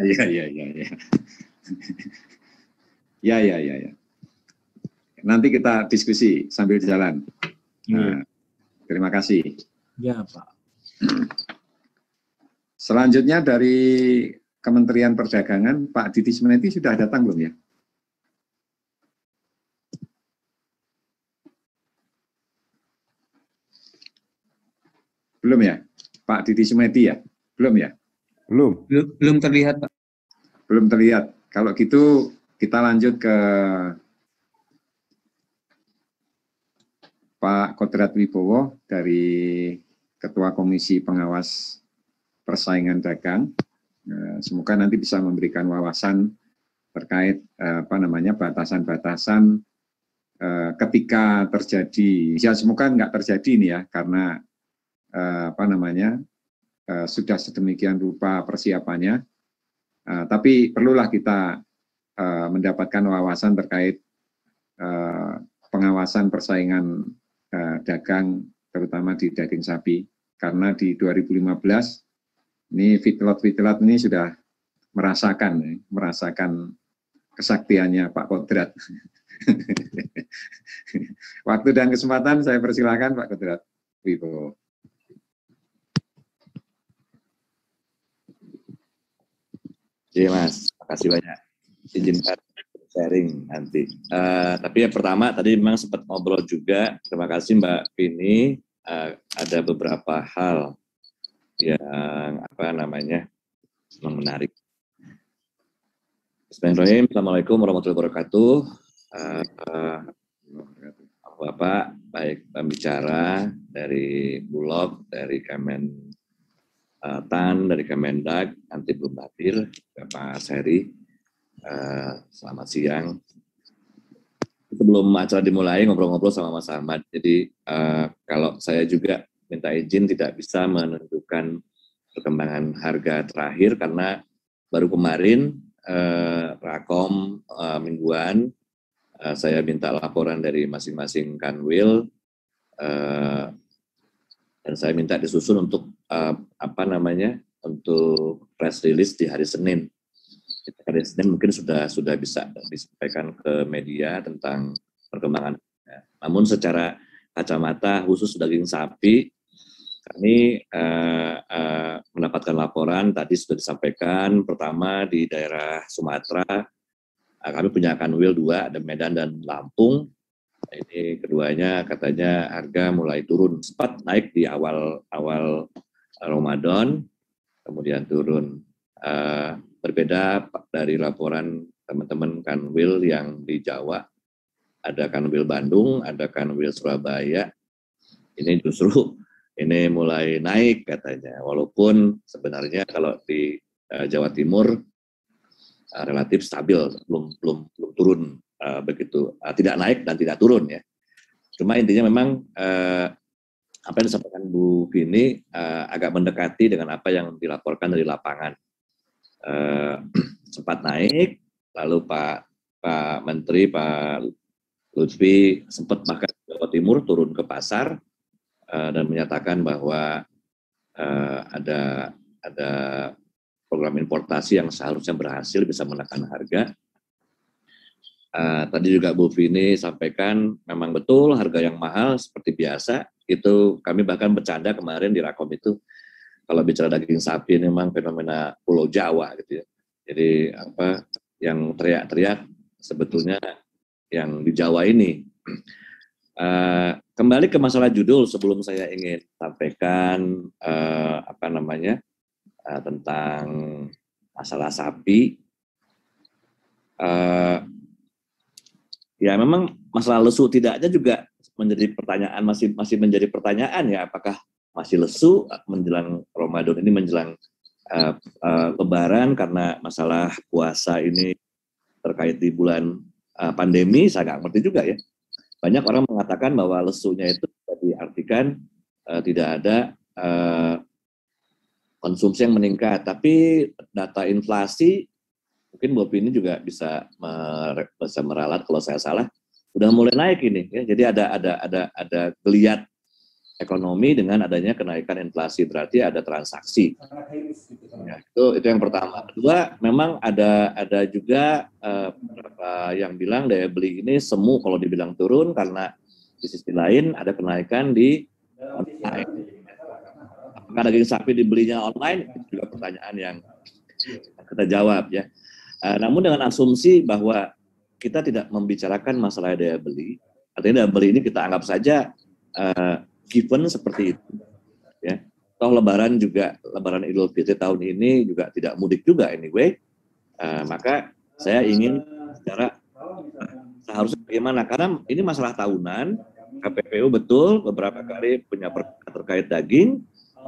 Ya. Nanti kita diskusi sambil jalan. Nah, terima kasih. Ya, Pak. Selanjutnya dari Kementerian Perdagangan, Pak Didi Smeneti sudah datang belum ya? Belum ya? Pak Didi Sumedi ya? Belum ya? Belum terlihat Pak. Belum terlihat. Kalau gitu kita lanjut ke Pak Kodrat Wibowo dari Ketua Komisi Pengawas Persaingan Dagang. Semoga nanti bisa memberikan wawasan terkait batasan-batasan ketika terjadi. Ya semoga nggak terjadi ini ya, karena sudah sedemikian rupa persiapannya, tapi perlulah kita mendapatkan wawasan terkait pengawasan persaingan dagang, terutama di daging sapi, karena di 2015 ini feedlot ini sudah merasakan kesaktiannya Pak Kodrat. Waktu dan kesempatan saya persilakan Pak Kodrat Wibowo. Iya Mas, makasih banyak. Izinkan sharing nanti. Tapi yang pertama tadi memang sempat ngobrol juga. Terima kasih Mbak Vini. Ada beberapa hal yang memang menarik. Bismillahirrahmanirrahim. Assalamualaikum warahmatullahi wabarakatuh. Bapak, baik pembicara dari Bulog, dari Kementan, dari Kemendag, nanti belum hadir, Pak Seri. Selamat siang. Sebelum acara dimulai, ngobrol-ngobrol sama Mas Ahmad. Jadi kalau saya juga minta izin tidak bisa menentukan perkembangan harga terakhir karena baru kemarin Rakom mingguan saya minta laporan dari masing-masing Kanwil dan saya minta disusun untuk untuk press release di hari Senin. Hari Senin mungkin sudah bisa disampaikan ke media tentang perkembangan. Namun secara kacamata khusus daging sapi, kami mendapatkan laporan tadi sudah disampaikan. Pertama di daerah Sumatera, kami punya Kanwil 2, ada Medan dan Lampung. Ini keduanya katanya harga mulai turun, sempat naik di awal Ramadan, kemudian turun. Berbeda dari laporan teman-teman Kanwil yang di Jawa, ada Kanwil Bandung, ada Kanwil Surabaya. Ini justru ini mulai naik katanya, walaupun sebenarnya kalau di Jawa Timur relatif stabil, belum turun begitu, tidak naik dan tidak turun ya. Cuma intinya memang apa yang disampaikan Bu Vini agak mendekati dengan apa yang dilaporkan dari lapangan. Sempat naik, lalu Pak Pak Menteri, Pak Lutfi sempat bahkan ke Jawa Timur turun ke pasar dan menyatakan bahwa ada program importasi yang seharusnya berhasil bisa menekan harga. Tadi juga Bu Vini sampaikan memang betul harga yang mahal seperti biasa. Itu kami bahkan bercanda kemarin di Rakom itu, kalau bicara daging sapi ini memang fenomena Pulau Jawa gitu ya. Jadi apa yang teriak-teriak sebetulnya yang di Jawa ini. Kembali ke masalah judul sebelum saya ingin sampaikan tentang masalah sapi. Ya memang masalah lesu tidaknya juga menjadi pertanyaan, masih menjadi pertanyaan ya, apakah masih lesu menjelang Ramadan ini, menjelang Lebaran, karena masalah puasa ini terkait di bulan pandemi. Saya nggak ngerti juga ya. Banyak orang mengatakan bahwa lesunya itu diartikan tidak ada konsumsi yang meningkat, tapi data inflasi mungkin Bob ini juga bisa meralat kalau saya salah, udah mulai naik ini ya. Jadi ada geliat ekonomi dengan adanya kenaikan inflasi, berarti ada transaksi. Ya, itu yang pertama. Kedua, memang ada juga yang bilang daya beli ini semu kalau dibilang turun, karena di sisi lain ada kenaikan di online. Apakah daging sapi dibelinya online? Itu juga pertanyaan yang kita jawab ya. Namun dengan asumsi bahwa kita tidak membicarakan masalah daya beli, artinya daya beli ini kita anggap saja given seperti itu ya. Toh Lebaran Idul Fitri tahun ini juga tidak mudik juga anyway. Maka saya ingin secara seharusnya bagaimana, karena ini masalah tahunan. KPPU betul beberapa kali punya perkara terkait daging,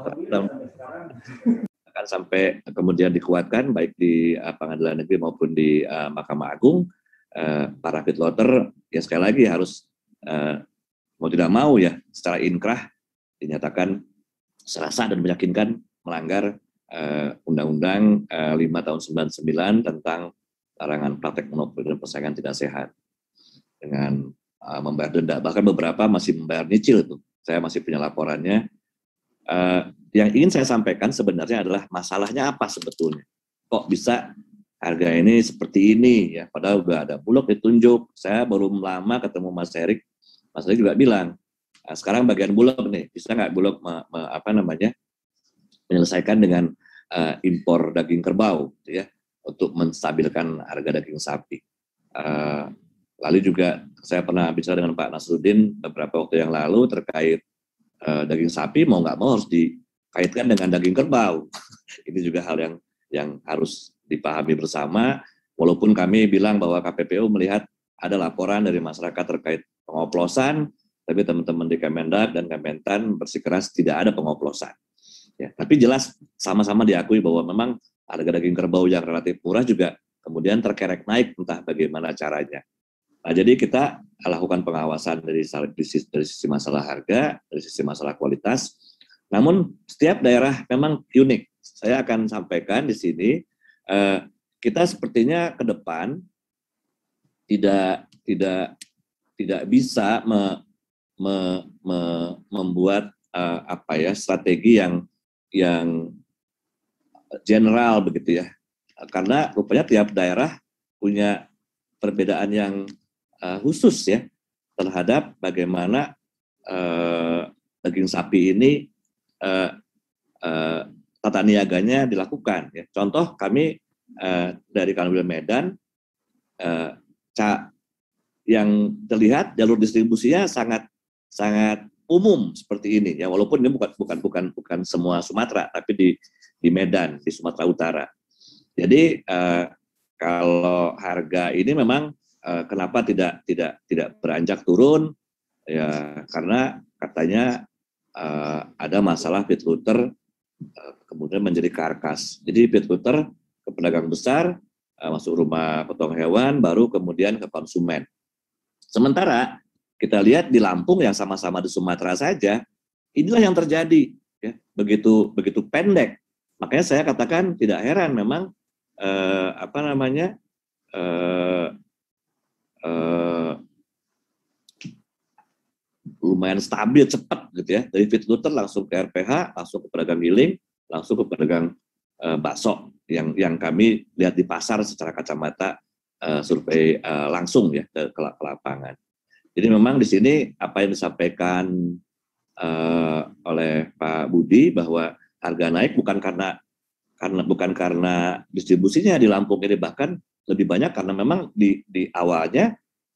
akan sampai kemudian dikuatkan baik di Pengadilan Negeri maupun di Mahkamah Agung. Para feedlotter ya sekali lagi harus mau tidak mau ya secara inkrah dinyatakan secara sah dan meyakinkan melanggar Undang-Undang 5 tahun 99 tentang larangan praktek monopoli dan persaingan tidak sehat dengan membayar denda. Bahkan beberapa masih membayar nyicil itu. Saya masih punya laporannya. Yang ingin saya sampaikan sebenarnya adalah masalahnya apa sebetulnya. Kok bisa harga ini seperti ini ya, padahal udah ada Bulog ditunjuk. Saya baru lama ketemu Mas Erik. Mas Erik juga bilang, sekarang bagian Bulog nih, bisa nggak Bulog menyelesaikan dengan impor daging kerbau gitu ya, untuk menstabilkan harga daging sapi. Lalu juga saya pernah bicara dengan Pak Nasruddin beberapa waktu yang lalu terkait daging sapi, mau nggak mau harus dikaitkan dengan daging kerbau. Ini juga hal yang harus dipahami bersama, walaupun kami bilang bahwa KPPU melihat ada laporan dari masyarakat terkait pengoplosan, tapi teman-teman di Kemendag dan Kementan bersikeras tidak ada pengoplosan. Ya, tapi jelas sama-sama diakui bahwa memang harga daging kerbau yang relatif murah juga kemudian terkerek naik, entah bagaimana caranya. Nah, jadi kita lakukan pengawasan dari sisi masalah harga, dari sisi masalah kualitas. Namun setiap daerah memang unik. Saya akan sampaikan di sini, kita sepertinya ke depan tidak bisa membuat strategi yang general begitu ya, karena rupanya tiap daerah punya perbedaan yang khusus ya terhadap bagaimana daging sapi ini tata niaganya dilakukan ya. Contoh kami dari Kanwil Medan, yang terlihat jalur distribusinya sangat umum seperti ini ya, walaupun ini bukan semua Sumatera, tapi di Medan, di Sumatera Utara. Jadi kalau harga ini memang kenapa tidak beranjak turun ya, karena katanya ada masalah feedlotter kemudian menjadi karkas. Jadi feedlotter ke pedagang besar, masuk rumah potong hewan, baru kemudian ke konsumen. Sementara kita lihat di Lampung yang sama-sama di Sumatera saja, inilah yang terjadi ya, begitu pendek. Makanya saya katakan tidak heran memang lumayan stabil, cepat gitu ya. Dari feedlotter langsung ke RPH, langsung ke pedagang giling, langsung ke pedagang bakso yang kami lihat di pasar secara kacamata survei langsung ya ke lapangan. Jadi memang di sini apa yang disampaikan oleh Pak Budi bahwa harga naik bukan karena distribusinya di Lampung ini, bahkan lebih banyak karena memang di awalnya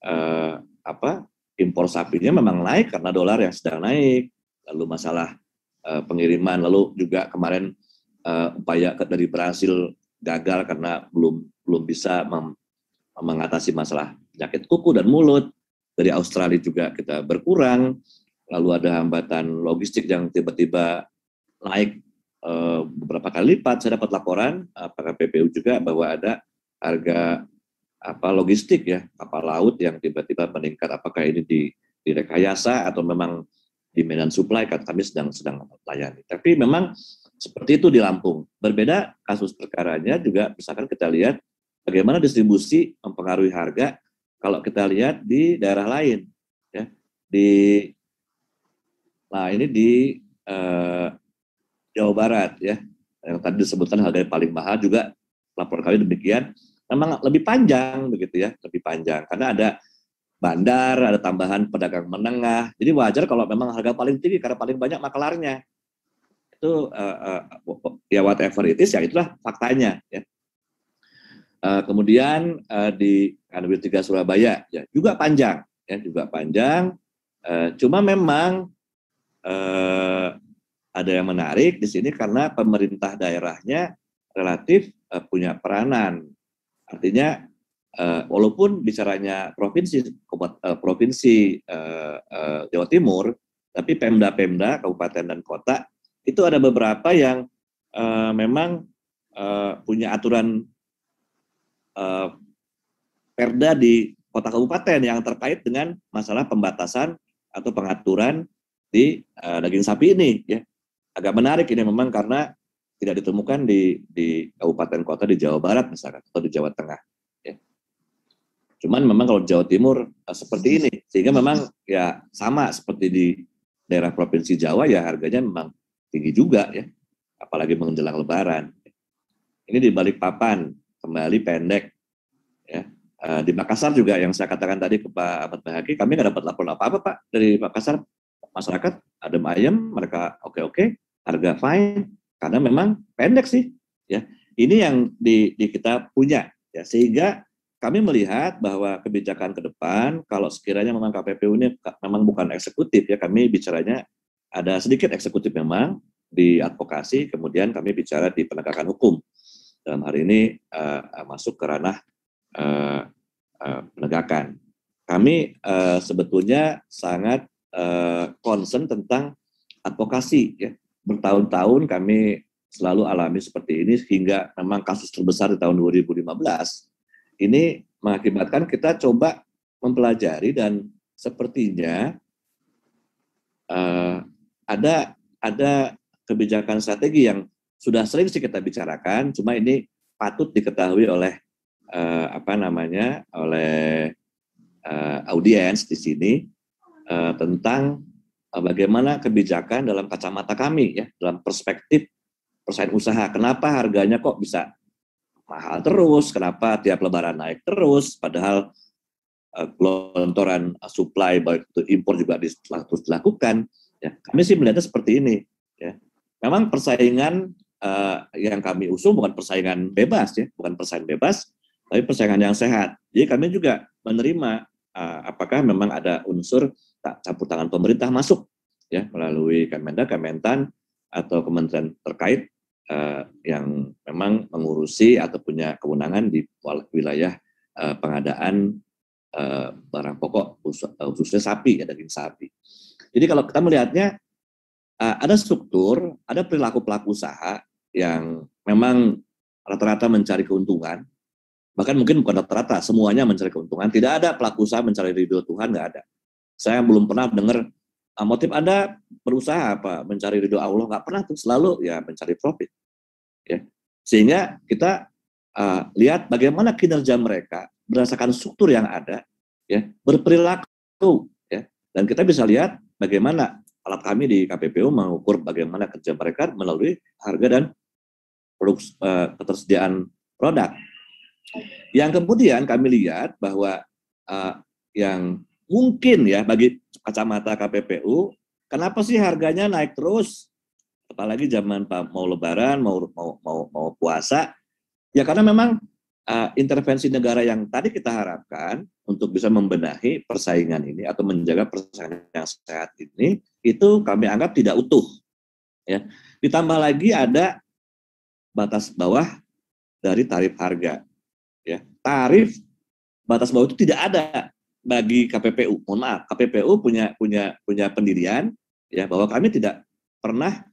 impor sapinya memang naik karena dolar yang sedang naik, lalu masalah pengiriman, lalu juga kemarin upaya dari Brasil gagal karena belum bisa mengatasi masalah penyakit kuku dan mulut. Dari Australia juga kita berkurang, lalu ada hambatan logistik yang tiba-tiba naik beberapa kali lipat. Saya dapat laporan apakah PPU juga bahwa ada harga logistik ya, kapal laut yang tiba-tiba meningkat. Apakah ini direkayasa atau memang demand supply, kan kami sedang melayani. Tapi memang seperti itu di Lampung. Berbeda kasus perkaranya juga, misalkan kita lihat bagaimana distribusi mempengaruhi harga kalau kita lihat di daerah lain ya. Ini di Jawa Barat ya, yang tadi disebutkan harga paling mahal juga laporan kami demikian. Memang lebih panjang begitu ya, lebih panjang karena ada bandar, ada tambahan pedagang menengah. Jadi wajar kalau memang harga paling tinggi karena paling banyak makelarnya. Itu ya whatever it is, ya itulah faktanya ya. Kemudian di Kanwil 3 Surabaya ya juga panjang ya, juga panjang. Cuma memang ada yang menarik di sini karena pemerintah daerahnya relatif punya peranan. Artinya walaupun bicaranya provinsi Jawa Timur, tapi Pemda, kabupaten dan kota itu ada beberapa yang memang punya aturan perda di kota kabupaten yang terkait dengan masalah pembatasan atau pengaturan di daging sapi ini ya. Agak menarik ini memang karena tidak ditemukan di kabupaten kota di Jawa Barat misalkan atau di Jawa Tengah ya. Cuman memang kalau di Jawa Timur seperti ini, sehingga memang ya sama seperti di daerah provinsi Jawa ya, harganya memang tinggi juga ya, apalagi menjelang Lebaran. Ini di Balikpapan kembali pendek ya. Di Makassar juga yang saya katakan tadi ke Pak Ahmad Bahaki, kami nggak dapat laporan apa-apa Pak dari Makassar. Masyarakat adem ayem, mereka oke, harga fine, karena memang pendek sih ya. Ini yang di kita punya ya, sehingga kami melihat bahwa kebijakan ke depan kalau sekiranya memang KPPU ini memang bukan eksekutif ya, kami bicaranya ada sedikit eksekutif memang di advokasi, kemudian kami bicara di penegakan hukum. Dalam hari ini masuk ke ranah penegakan. Kami sebetulnya sangat concern tentang advokasi ya. Bertahun-tahun kami selalu alami seperti ini hingga memang kasus terbesar di tahun 2015 ini mengakibatkan kita coba mempelajari, dan sepertinya ada kebijakan strategi yang sudah sering sih kita bicarakan, cuma ini patut diketahui oleh oleh audiens di sini tentang bagaimana kebijakan dalam kacamata kami ya, dalam perspektif persaingan usaha. Kenapa harganya kok bisa mahal terus? Kenapa tiap lebaran naik terus? Padahal gelontoran supply baik itu impor juga terus dilakukan. Ya, kami sih melihatnya seperti ini. Ya. Memang persaingan yang kami usung bukan persaingan bebas ya, bukan persaingan bebas, tapi persaingan yang sehat. Jadi kami juga menerima apakah memang ada unsur campur tangan pemerintah masuk ya melalui Kemendak, Kementan atau kementerian terkait yang memang mengurusi atau punya kewenangan di wilayah pengadaan barang pokok khususnya sapi ya, daging sapi. Jadi kalau kita melihatnya ada struktur, ada perilaku pelaku usaha yang memang rata-rata mencari keuntungan, bahkan mungkin bukan rata-rata, semuanya mencari keuntungan. Tidak ada pelaku usaha mencari ridho Tuhan, nggak ada. Saya belum pernah dengar motif Anda berusaha apa mencari ridho Allah, nggak pernah tuh, selalu ya mencari profit. Ya. Sehingga kita lihat bagaimana kinerja mereka berdasarkan struktur yang ada, ya, berperilaku, ya. Dan kita bisa lihat bagaimana alat kami di KPPU mengukur bagaimana kerja mereka melalui harga dan ketersediaan produk. Yang kemudian kami lihat bahwa yang mungkin ya bagi kacamata KPPU, kenapa sih harganya naik terus? Apalagi zaman mau Lebaran, mau puasa, ya karena memang intervensi negara yang tadi kita harapkan untuk bisa membenahi persaingan ini atau menjaga persaingan yang sehat ini, itu kami anggap tidak utuh. Ya. Ditambah lagi ada batas bawah dari tarif harga. Ya. Tarif batas bawah itu tidak ada bagi KPPU. Mohon maaf, KPPU punya pendirian ya bahwa kami tidak pernah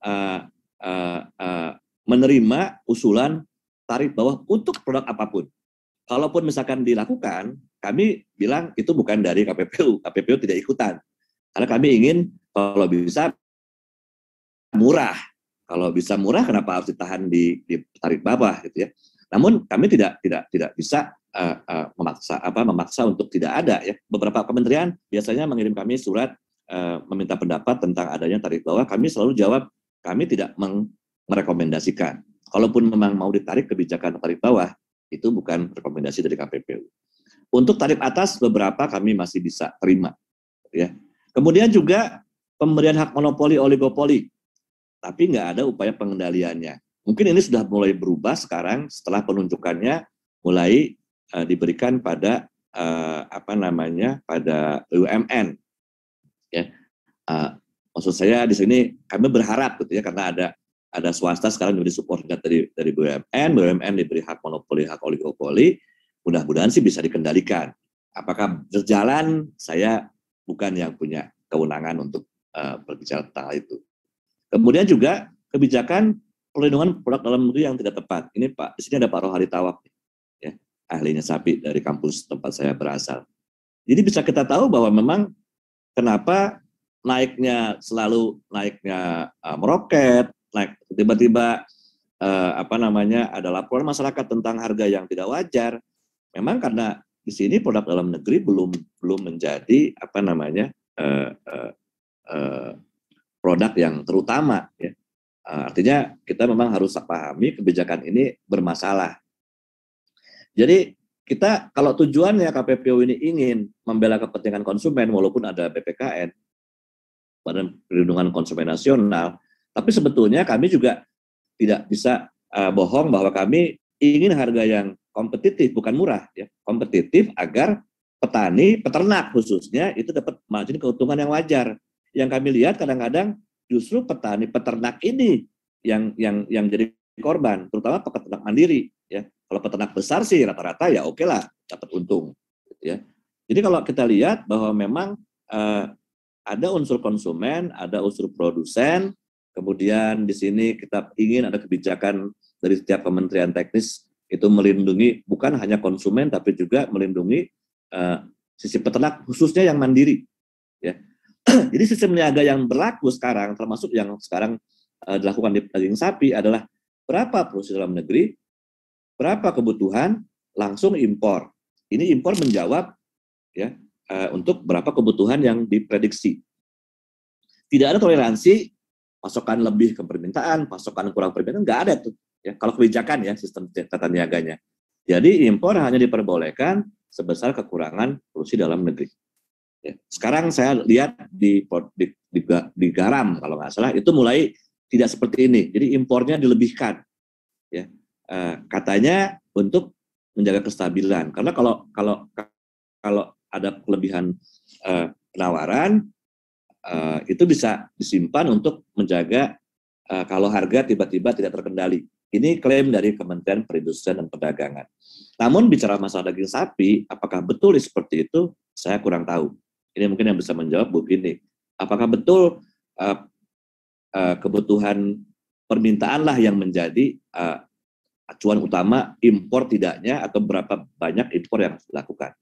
menerima usulan tarif bawah untuk produk apapun. Kalaupun misalkan dilakukan, kami bilang itu bukan dari KPPU. KPPU tidak ikutan. Karena kami ingin kalau bisa murah. Kalau bisa murah, kenapa harus ditahan di tarif bawah gitu ya? Namun kami tidak bisa memaksa untuk tidak ada ya. Beberapa kementerian biasanya mengirim kami surat meminta pendapat tentang adanya tarif bawah. Kami selalu jawab kami tidak merekomendasikan. Kalaupun memang mau ditarik kebijakan tarif bawah, itu bukan rekomendasi dari KPPU. Untuk tarif atas beberapa kami masih bisa terima. Ya. Kemudian juga pemberian hak monopoli oligopoli, tapi nggak ada upaya pengendaliannya. Mungkin ini sudah mulai berubah sekarang setelah penunjukannya mulai diberikan pada pada BUMN. Ya. Maksud saya di sini kami berharap gitu ya karena ada swasta sekarang menjadi subordinat dari BUMN diberi hak monopoli, hak oligopoli, mudah-mudahan sih bisa dikendalikan. Apakah berjalan, saya bukan yang punya kewenangan untuk berbicara tentang hal itu. Kemudian juga kebijakan perlindungan produk dalam negeri yang tidak tepat. Ini Pak, di sini ada Pak Rohadi Tawab, ya, ahlinya sapi dari kampus tempat saya berasal. Jadi bisa kita tahu bahwa memang kenapa selalu naiknya meroket, naik tiba-tiba ada laporan masyarakat tentang harga yang tidak wajar. Memang karena di sini produk dalam negeri belum menjadi produk yang terutama. Ya. Artinya kita memang harus pahami kebijakan ini bermasalah. Jadi kita kalau tujuannya KPPU ini ingin membela kepentingan konsumen walaupun ada BPKN, Badan Perlindungan Konsumen Nasional, tapi sebetulnya kami juga tidak bisa bohong bahwa kami ingin harga yang kompetitif, bukan murah, ya, kompetitif agar peternak khususnya itu dapat margin keuntungan yang wajar. Yang kami lihat kadang-kadang justru peternak ini yang jadi korban, terutama peternak mandiri. Ya, kalau peternak besar sih rata-rata ya oke lah dapat untung. Ya, jadi kalau kita lihat bahwa memang ada unsur konsumen, ada unsur produsen. Kemudian di sini kita ingin ada kebijakan dari setiap kementerian teknis itu melindungi bukan hanya konsumen tapi juga melindungi sisi peternak khususnya yang mandiri. Ya. Jadi sistem niaga yang berlaku sekarang termasuk yang sekarang dilakukan di daging sapi adalah berapa produksi dalam negeri, berapa kebutuhan, langsung impor. Ini impor menjawab ya untuk berapa kebutuhan yang diprediksi. Tidak ada toleransi pasokan lebih ke permintaan, pasokan kurang permintaan, nggak ada tuh. Ya, kalau kebijakan ya sistem tata niaganya. Jadi impor hanya diperbolehkan sebesar kekurangan produksi dalam negeri. Ya. Sekarang saya lihat di garam kalau nggak salah itu mulai tidak seperti ini. Jadi impornya dilebihkan. Ya. Katanya untuk menjaga kestabilan. Karena kalau ada kelebihan penawaran itu bisa disimpan untuk menjaga kalau harga tiba-tiba tidak terkendali. Ini klaim dari Kementerian Perindustrian dan Perdagangan. Namun bicara masalah daging sapi, apakah betul seperti itu? Saya kurang tahu. Ini mungkin yang bisa menjawab begini. Apakah betul kebutuhan permintaan lah yang menjadi acuan utama impor tidaknya atau berapa banyak impor yang dilakukan?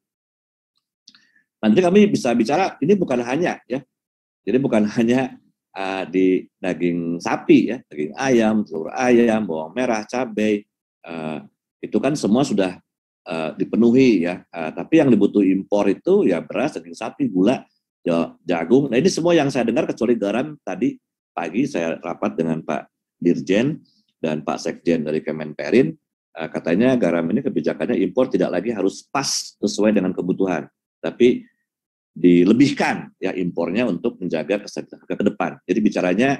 Nanti kami bisa bicara, ini bukan hanya ya. Jadi bukan hanya di daging sapi ya, daging ayam, telur ayam, bawang merah, cabai, itu kan semua sudah dipenuhi ya. Tapi yang dibutuh impor itu ya beras, daging sapi, gula, jagung. Nah ini semua yang saya dengar kecuali garam. Tadi pagi saya rapat dengan Pak Dirjen dan Pak Sekjen dari Kemenperin, katanya garam ini kebijakannya impor tidak lagi harus pas sesuai dengan kebutuhan, tapi dilebihkan ya impornya untuk menjaga kesehatan ke depan. Jadi bicaranya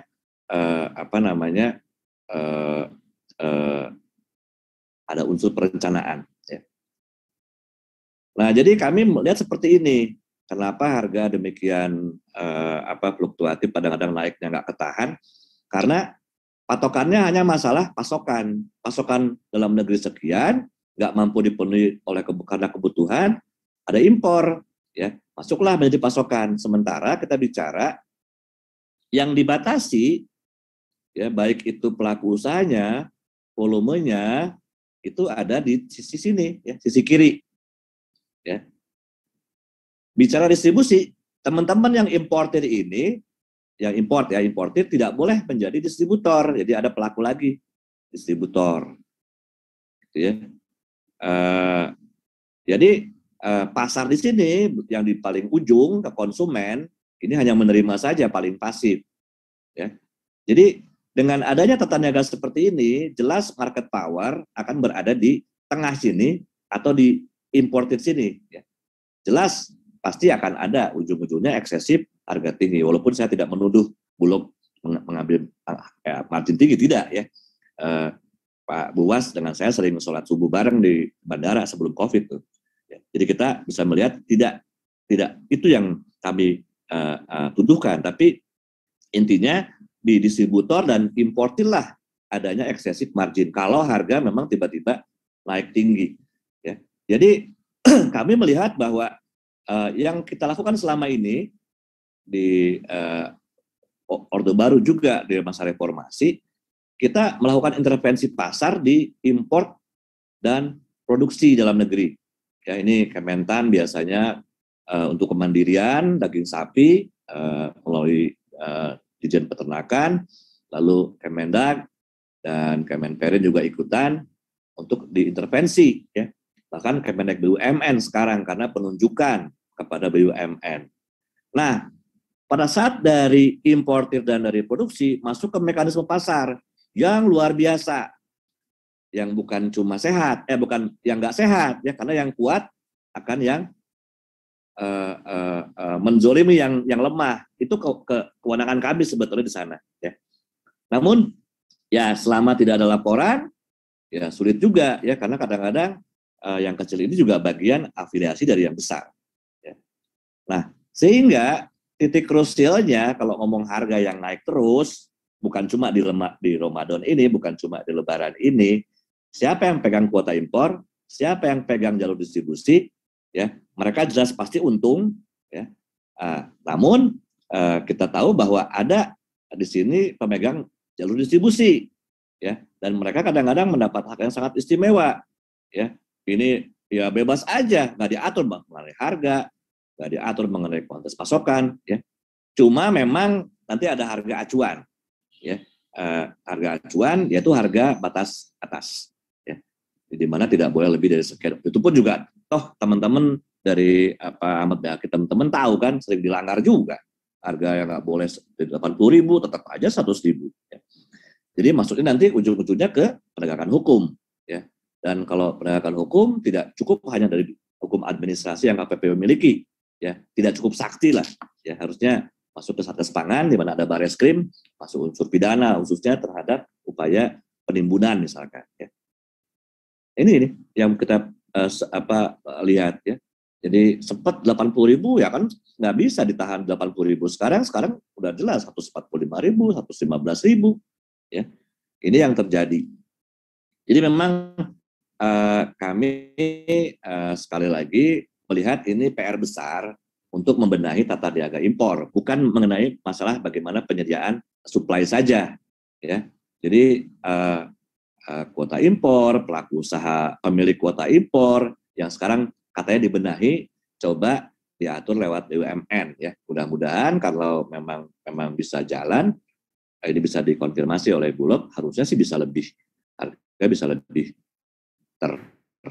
ada unsur perencanaan. Ya. Nah, jadi kami melihat seperti ini. Kenapa harga demikian fluktuatif, kadang-kadang naiknya nggak ketahan? Karena patokannya hanya masalah pasokan. Pasokan dalam negeri sekian, nggak mampu dipenuhi karena kebutuhan, ada impor. Ya, masuklah menjadi pasokan. Sementara kita bicara yang dibatasi, ya baik itu pelaku usahanya, volumenya, itu ada di sisi sini, ya, sisi kiri. Ya. Bicara distribusi, teman-teman yang importir ini, yang importir tidak boleh menjadi distributor. Jadi ada pelaku lagi, distributor. Gitu ya. Jadi pasar di sini yang di paling ujung ke konsumen ini hanya menerima saja, paling pasif. Ya. Jadi dengan adanya tata niaga seperti ini, jelas market power akan berada di tengah sini atau di importir sini. Ya. Jelas pasti akan ada ujung-ujungnya eksesif harga tinggi. Walaupun saya tidak menuduh Bulog mengambil margin tinggi, tidak ya. Pak Buas dengan saya sering sholat subuh bareng di bandara sebelum COVID tuh. Ya. Jadi kita bisa melihat tidak itu yang kami tuduhkan. Tapi intinya di distributor dan importirlah adanya eksesif margin kalau harga memang tiba-tiba naik tinggi. Ya. Jadi kami melihat bahwa yang kita lakukan selama ini di Orde Baru juga di masa reformasi, kita melakukan intervensi pasar di import dan produksi dalam negeri. Ya, ini Kementan biasanya untuk kemandirian daging sapi melalui Dirjen Peternakan, lalu Kemendag dan Kemenperin juga ikutan untuk diintervensi. Ya. Bahkan Kemendag BUMN sekarang karena penunjukan kepada BUMN. Nah, pada saat dari importir dan dari produksi masuk ke mekanisme pasar yang luar biasa, yang bukan cuma sehat, bukan yang nggak sehat, ya karena yang kuat akan yang menzolimi yang lemah. Itu kewenangan kami sebetulnya di sana. Ya. Namun, ya selama tidak ada laporan, ya sulit juga ya karena kadang-kadang yang kecil ini juga bagian afiliasi dari yang besar. Nah, sehingga titik krusialnya kalau ngomong harga yang naik terus, bukan cuma di Ramadan ini, bukan cuma di Lebaran ini, siapa yang pegang kuota impor, siapa yang pegang jalur distribusi, ya mereka jelas pasti untung. Ya. Namun kita tahu bahwa ada di sini pemegang jalur distribusi, ya dan mereka kadang-kadang mendapat hak yang sangat istimewa. Ya, ini ya bebas aja, nggak diatur mengenai harga. Nggak diatur mengenai kuantitas pasokan, ya. Cuma memang nanti ada harga acuan, ya. Harga acuan yaitu harga batas atas, ya. Di mana tidak boleh lebih dari sekian. Itu pun juga, toh teman-teman dari Ahmad Baki teman-teman tahu kan sering dilanggar juga. Harga yang nggak boleh 80.000 tetap aja 100.000. Ya. Jadi maksudnya nanti ujung-ujungnya ke penegakan hukum, ya. Dan kalau penegakan hukum tidak cukup hanya dari hukum administrasi yang KPPU miliki. Ya, tidak cukup sakti lah. Ya, harusnya masuk ke Satgas Pangan di mana ada Bareskrim, masuk unsur pidana khususnya terhadap upaya penimbunan misalkan. Ya. Ini yang kita lihat ya. Jadi sempat 80.000 ya kan nggak bisa ditahan 80.000. Sekarang udah jelas 145.000, 115.000. Ya, ini yang terjadi. Jadi memang kami sekali lagi melihat ini PR besar untuk membenahi tata niaga impor, bukan mengenai masalah bagaimana penyediaan supply saja, ya. Jadi kuota impor, pelaku usaha pemilik kuota impor yang sekarang katanya dibenahi, coba diatur lewat BUMN, ya. Mudah-mudahan kalau memang bisa jalan, ini bisa dikonfirmasi oleh Bulog, harusnya sih bisa lebih, harga bisa lebih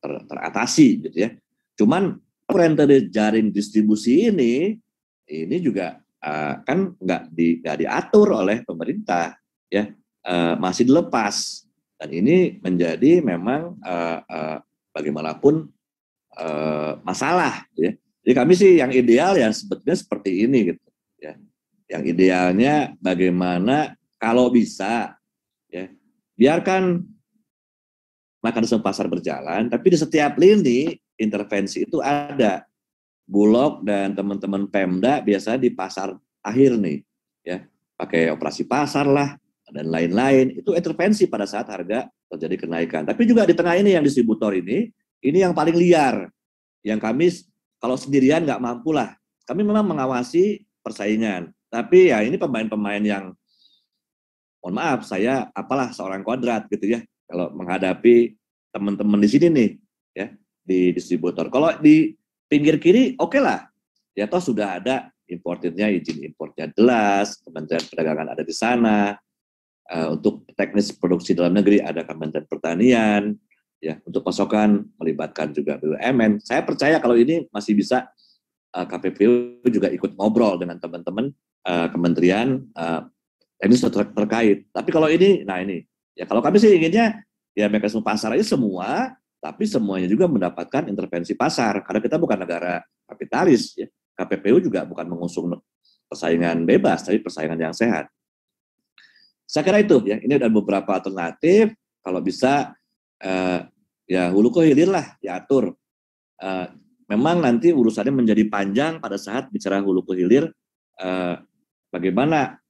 teratasi gitu ya. Cuman orientasi jaring distribusi ini juga kan nggak diatur oleh pemerintah ya, masih dilepas, dan ini menjadi memang bagaimanapun masalah ya. Jadi kami sih yang ideal ya sebetulnya seperti ini gitu ya. Yang idealnya bagaimana kalau bisa ya, biarkan mekanisme pasar berjalan, tapi di setiap lini intervensi itu ada. Bulog dan teman-teman Pemda biasanya di pasar akhir nih, ya pakai operasi pasar lah dan lain-lain, itu intervensi pada saat harga terjadi kenaikan. Tapi juga di tengah ini yang distributor ini yang paling liar, yang kami kalau sendirian nggak mampu lah. Kami memang mengawasi persaingan, tapi ya ini pemain-pemain yang, mohon maaf, saya apalah seorang Kodrat gitu ya, kalau menghadapi teman-teman di sini nih, ya di distributor. Kalau di pinggir kiri oke lah, ya toh sudah ada importirnya, izin importnya jelas, Kementerian Perdagangan ada di sana, untuk teknis produksi dalam negeri ada Kementerian Pertanian, ya untuk pasokan melibatkan juga BUMN. Saya percaya kalau ini masih bisa KPPU juga ikut ngobrol dengan teman-teman kementerian teknis terkait. Tapi kalau ini, nah ini, ya kalau kami sih inginnya ya mekanisme pasar aja semua, tapi semuanya juga mendapatkan intervensi pasar, karena kita bukan negara kapitalis ya. KPPU juga bukan mengusung persaingan bebas, tapi persaingan yang sehat. Saya kira itu ya, ini ada beberapa alternatif, kalau bisa ya hulu ke hilir lah diatur. Memang nanti urusannya menjadi panjang pada saat bicara hulu ke hilir, bagaimana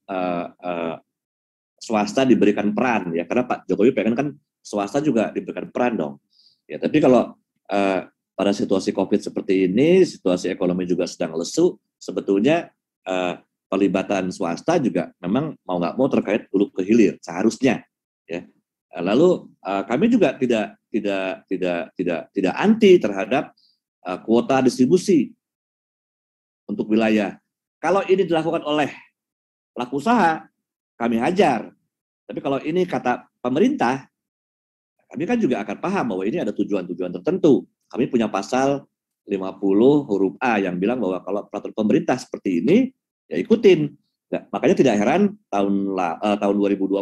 swasta diberikan peran ya, karena Pak Jokowi pengen kan swasta juga diberikan peran dong. Ya, tapi kalau pada situasi COVID seperti ini, situasi ekonomi juga sedang lesu, sebetulnya pelibatan swasta juga memang mau nggak mau terkait hulu ke hilir seharusnya. Ya. Lalu kami juga tidak anti terhadap kuota distribusi untuk wilayah. Kalau ini dilakukan oleh pelaku usaha, kami hajar. Tapi kalau ini kata pemerintah, kami kan juga akan paham bahwa ini ada tujuan-tujuan tertentu. Kami punya pasal 50 huruf A yang bilang bahwa kalau peraturan pemerintah seperti ini, ya ikutin. Nah, makanya tidak heran tahun 2018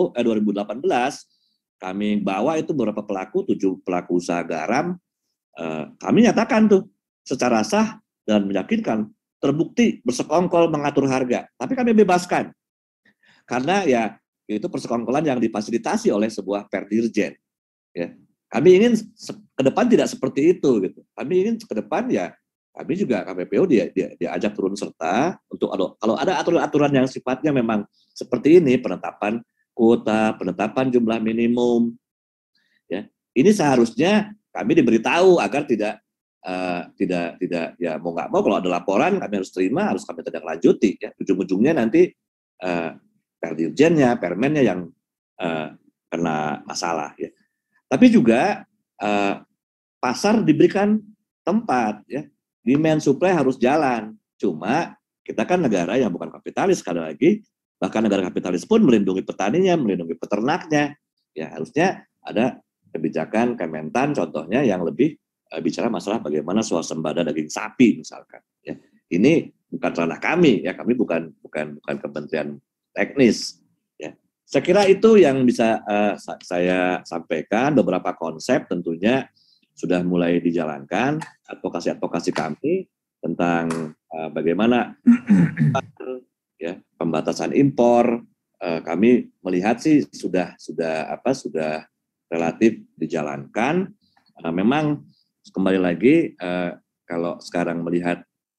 kami bawa itu beberapa pelaku, 7 pelaku usaha garam, kami nyatakan tuh secara sah dan meyakinkan, terbukti bersekongkol mengatur harga. Tapi kami bebaskan. Karena ya itu persekongkolan yang difasilitasi oleh sebuah perdirjen. Ya, kami ingin ke depan tidak seperti itu gitu. Kami ingin ke depan ya kami juga KPPU diajak turun serta untuk kalau ada aturan-aturan yang sifatnya memang seperti ini, penetapan kuota, penetapan jumlah minimum, ya ini seharusnya kami diberitahu agar tidak ya mau nggak mau kalau ada laporan kami harus terima, harus kami tindak lanjuti ya, ujung-ujungnya nanti perdirjennya, permennya yang kena masalah ya. Tapi juga pasar diberikan tempat ya, demand supply harus jalan. Cuma kita kan negara yang bukan kapitalis, sekali lagi, bahkan negara kapitalis pun melindungi petaninya, melindungi peternaknya. Ya harusnya ada kebijakan Kementan contohnya yang lebih bicara masalah bagaimana swasembada daging sapi misalkan. Ya ini bukan ranah kami ya, kami bukan kementerian teknis. Saya kira itu yang bisa saya sampaikan, beberapa konsep tentunya sudah mulai dijalankan, advokasi kami tentang bagaimana ya, pembatasan impor, kami melihat sih sudah relatif dijalankan. Memang kembali lagi kalau sekarang melihat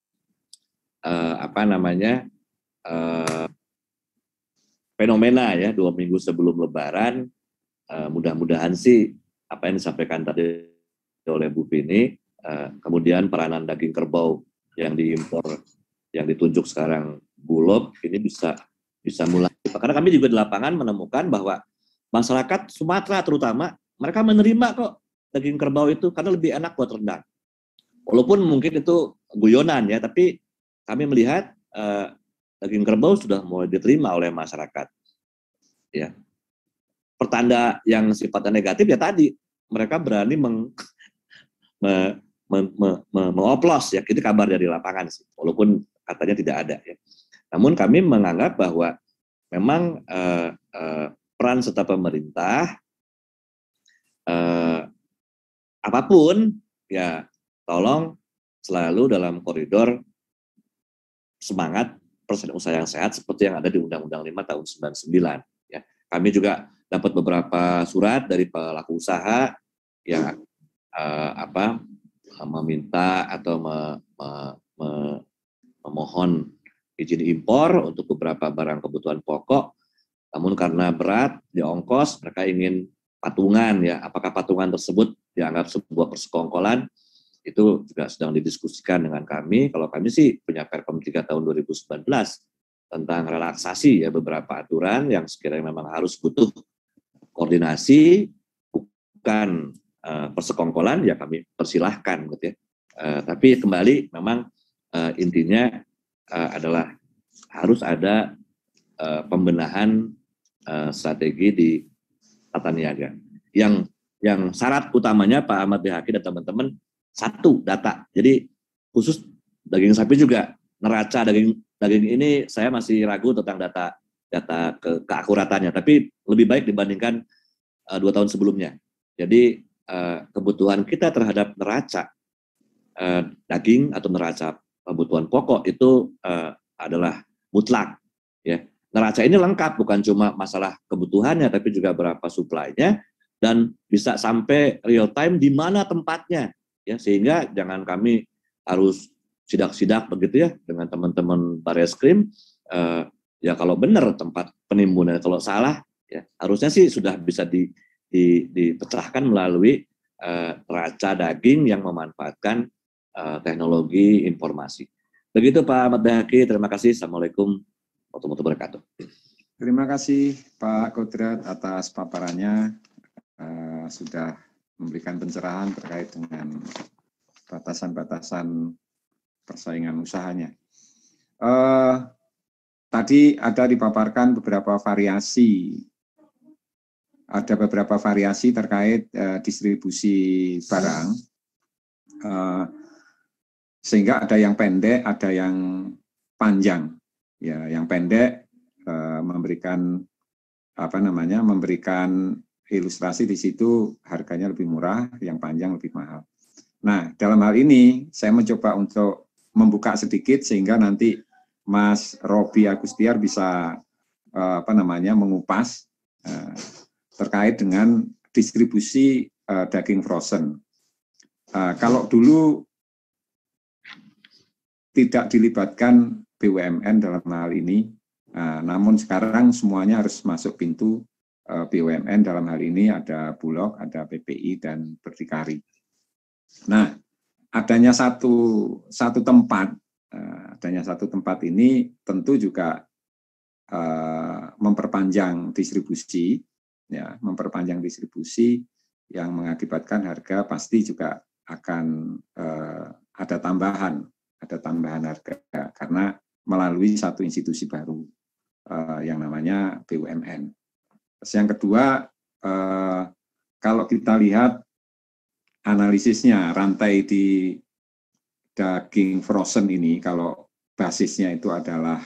fenomena ya 2 minggu sebelum Lebaran, mudah-mudahan sih apa yang disampaikan tadi oleh Bu Vini, kemudian peranan daging kerbau yang diimpor, yang ditunjuk sekarang Bulog, ini bisa mulai. Karena kami juga di lapangan menemukan bahwa masyarakat Sumatera terutama mereka menerima kok daging kerbau itu karena lebih enak buat rendang. Walaupun mungkin itu guyonan ya, tapi kami melihat daging kerbau sudah mulai diterima oleh masyarakat. Ya. Pertanda yang sifatnya negatif ya tadi, mereka berani mengoplos ya, itu kabar dari lapangan sih, walaupun katanya tidak ada ya. Namun kami menganggap bahwa memang peran serta pemerintah apapun ya, tolong selalu dalam koridor semangat persaingan usaha yang sehat seperti yang ada di Undang-Undang 5 tahun 99 ya. Kami juga dapat beberapa surat dari pelaku usaha yang meminta atau memohon izin impor untuk beberapa barang kebutuhan pokok, namun karena berat di ongkos mereka ingin patungan ya. Apakah patungan tersebut dianggap sebuah persekongkolan, itu juga sedang didiskusikan dengan kami. Kalau kami sih punya Perpem 3 tahun 2019 tentang relaksasi ya beberapa aturan yang sekiranya memang harus butuh koordinasi, bukan persekongkolan, ya kami persilahkan gitu ya. Tapi kembali memang intinya adalah harus ada pembenahan strategi di tata niaga. Yang syarat utamanya Pak Ahmad Bihaki dan teman-teman, satu, data. Jadi khusus daging sapi juga, neraca daging ini saya masih ragu tentang data keakuratannya, tapi lebih baik dibandingkan 2 tahun sebelumnya. Jadi kebutuhan kita terhadap neraca daging atau neraca kebutuhan pokok itu adalah mutlak. Ya. Neraca ini lengkap, bukan cuma masalah kebutuhannya, tapi juga berapa supply-nya, dan bisa sampai real time di mana tempatnya. Ya, sehingga jangan kami harus sidak-sidak begitu ya dengan teman-teman Barreskrim. Ya kalau benar tempat penimbunan, kalau salah ya harusnya sih sudah bisa dipecahkan melalui neraca daging yang memanfaatkan teknologi informasi. Begitu Pak Ahmad Bihaki, terima kasih. Assalamualaikum warahmatullahi wabarakatuh. Terima kasih Pak Kodrat atas paparannya, sudah memberikan pencerahan terkait dengan batasan-batasan persaingan usahanya. Tadi ada dipaparkan beberapa variasi, terkait distribusi barang, sehingga ada yang pendek, ada yang panjang. Ya, yang pendek memberikan ilustrasi di situ harganya lebih murah, yang panjang lebih mahal. Nah, dalam hal ini saya mencoba untuk membuka sedikit sehingga nanti Mas Robi Agustiar bisa mengupas terkait dengan distribusi daging frozen. Kalau dulu tidak dilibatkan BUMN dalam hal ini, namun sekarang semuanya harus masuk pintu BUMN. Dalam hal ini ada Bulog, ada PPI, dan Berdikari. Nah, adanya satu tempat ini tentu juga memperpanjang distribusi yang mengakibatkan harga pasti juga akan ada tambahan harga karena melalui satu institusi baru yang namanya BUMN. Terus yang kedua, kalau kita lihat analisisnya rantai di daging frozen ini, kalau basisnya itu adalah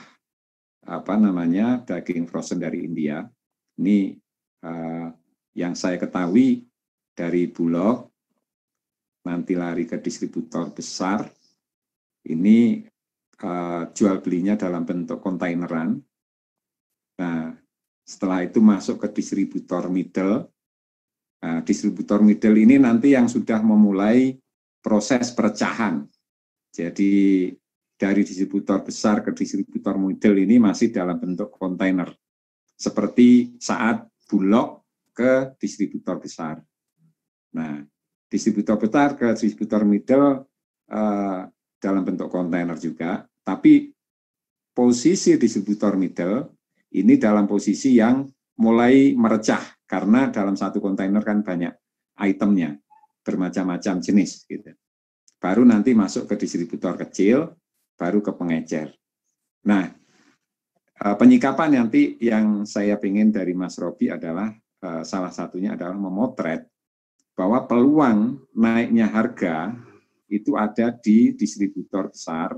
daging frozen dari India. Ini yang saya ketahui dari Bulog, nanti lari ke distributor besar. Ini jual belinya dalam bentuk kontaineran. Nah, setelah itu masuk ke distributor middle. Nah, distributor middle ini nanti yang sudah memulai proses perecahan. Jadi dari distributor besar ke distributor middle ini masih dalam bentuk kontainer. Seperti saat Bulog ke distributor besar. Nah, distributor besar ke distributor middle dalam bentuk kontainer juga, tapi posisi distributor middle ini dalam posisi yang mulai merecah karena dalam satu kontainer kan banyak itemnya, bermacam-macam jenis gitu. Baru nanti masuk ke distributor kecil, baru ke pengecer. Nah, penyikapan nanti yang saya ingin dari Mas Robi adalah salah satunya adalah memotret bahwa peluang naiknya harga itu ada di distributor besar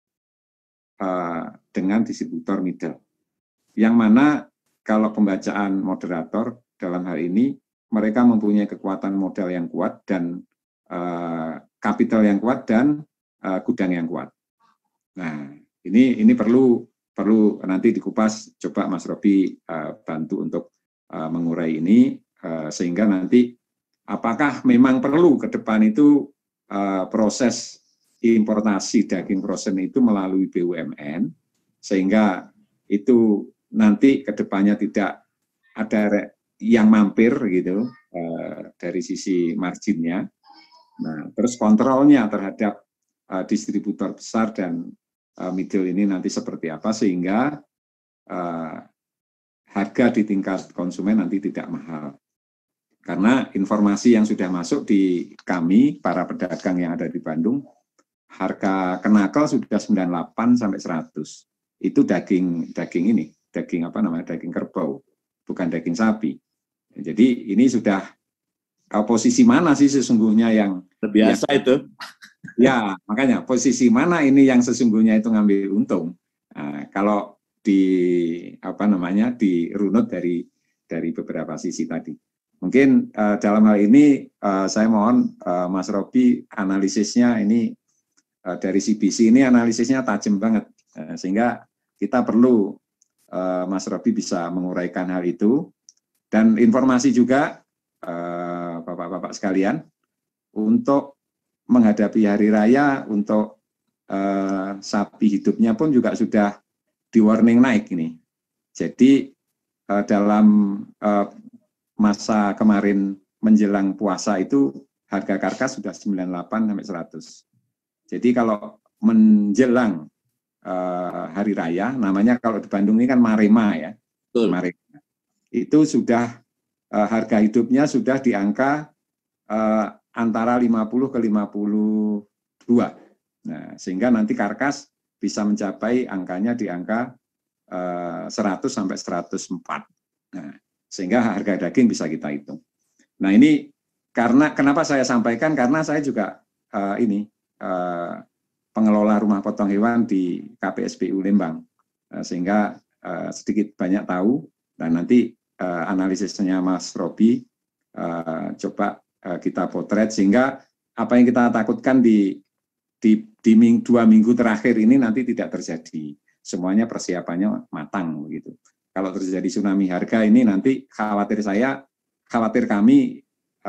dengan distributor middle. Yang mana kalau pembacaan moderator dalam hal ini, mereka mempunyai kekuatan modal yang kuat dan kapital yang kuat dan gudang yang kuat. Nah, ini perlu nanti dikupas. Coba Mas Robi bantu untuk mengurai ini sehingga nanti apakah memang perlu ke depan itu proses importasi daging frozen itu melalui BUMN sehingga itu nanti ke depannya tidak ada yang mampir gitu dari sisi marginnya. Nah, terus kontrolnya terhadap distributor besar dan middle ini nanti seperti apa sehingga harga di tingkat konsumen nanti tidak mahal. Karena informasi yang sudah masuk di kami, para pedagang yang ada di Bandung, harga kenakel sudah 98 sampai 100. Itu daging ini, daging kerbau, bukan daging sapi. Jadi ini sudah posisi mana sih sesungguhnya yang terbiasa itu? Ya, makanya posisi mana ini yang sesungguhnya itu ngambil untung. Kalau dirunut dari beberapa sisi tadi. Mungkin dalam hal ini saya mohon Mas Robi analisisnya ini dari CBC ini analisisnya tajam banget sehingga kita perlu Mas Robi bisa menguraikan hal itu dan informasi juga Bapak-bapak sekalian untuk menghadapi hari raya untuk sapi hidupnya pun juga sudah di warning naik ini. Jadi dalam masa kemarin menjelang puasa itu harga karkas sudah 98 sampai 100. Jadi kalau menjelang hari raya, namanya kalau di Bandung ini kan Marema ya. Betul. Marema. Itu sudah harga hidupnya sudah di angka antara 50 ke 52. Nah, sehingga nanti karkas bisa mencapai angkanya di angka 100 sampai 104. Nah, sehingga harga daging bisa kita hitung. Nah, ini karena kenapa saya sampaikan karena saya juga pengelola rumah potong hewan di KPSBU Lembang. Sehingga sedikit banyak tahu dan nanti analisisnya Mas Robi coba kita potret sehingga apa yang kita takutkan di 2 minggu terakhir ini nanti tidak terjadi. Semuanya persiapannya matang begitu. Kalau terjadi tsunami harga ini nanti khawatir kami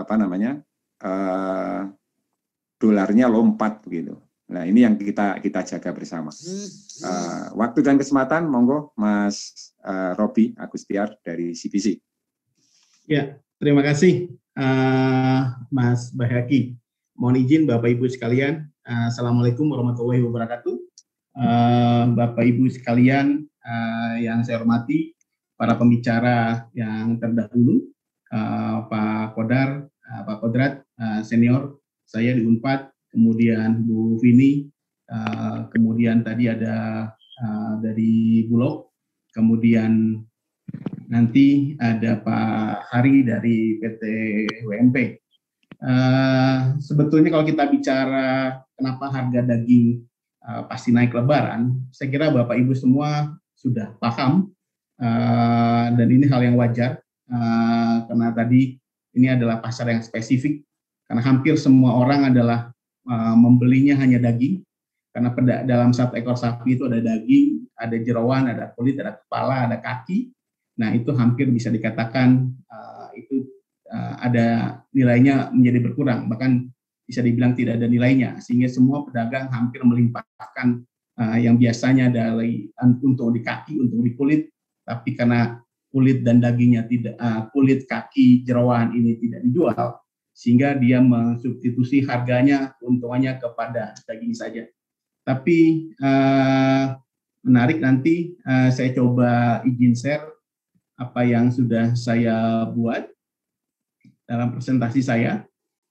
dolarnya lompat begitu. Nah, ini yang kita jaga bersama. Waktu dan kesempatan, monggo Mas Robi Agustiar dari CBC. Ya, terima kasih Mas Bayhaqi. Mohon izin Bapak Ibu sekalian, Assalamualaikum warahmatullahi wabarakatuh. Bapak Ibu sekalian yang saya hormati, para pembicara yang terdahulu, Pak Kodar, Pak Kodrat, senior saya di Unpad, kemudian Bu Vini, kemudian tadi ada dari Bulog, kemudian nanti ada Pak Hari dari PT WMP. Sebetulnya kalau kita bicara kenapa harga daging pasti naik Lebaran, saya kira Bapak Ibu semua sudah paham dan ini hal yang wajar karena tadi ini adalah pasar yang spesifik karena hampir semua orang adalah membelinya hanya daging karena dalam satu ekor sapi itu ada daging, ada jeroan, ada kulit, ada kepala, ada kaki. Nah itu hampir bisa dikatakan itu ada nilainya menjadi berkurang, bahkan bisa dibilang tidak ada nilainya, sehingga semua pedagang hampir melimpahkan yang biasanya dari untuk di kaki, untuk di kulit, tapi karena kulit dan dagingnya tidak, kulit kaki jeroan ini tidak dijual, sehingga dia mensubstitusi harganya keuntungannya kepada daging saja. Tapi menarik nanti saya coba izin share apa yang sudah saya buat dalam presentasi saya.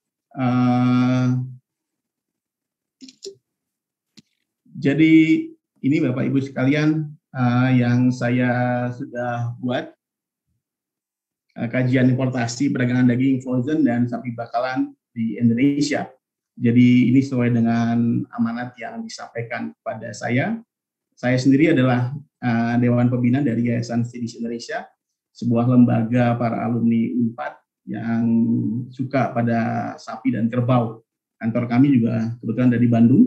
Jadi ini Bapak Ibu sekalian yang saya sudah buat. kajian importasi perdagangan daging frozen dan sapi bakalan di Indonesia. Jadi ini sesuai dengan amanat yang disampaikan kepada saya. Saya sendiri adalah Dewan Pembina dari Yayasan Sidis Indonesia, sebuah lembaga para alumni UNPAD yang suka pada sapi dan kerbau. Kantor kami juga kebetulan dari Bandung.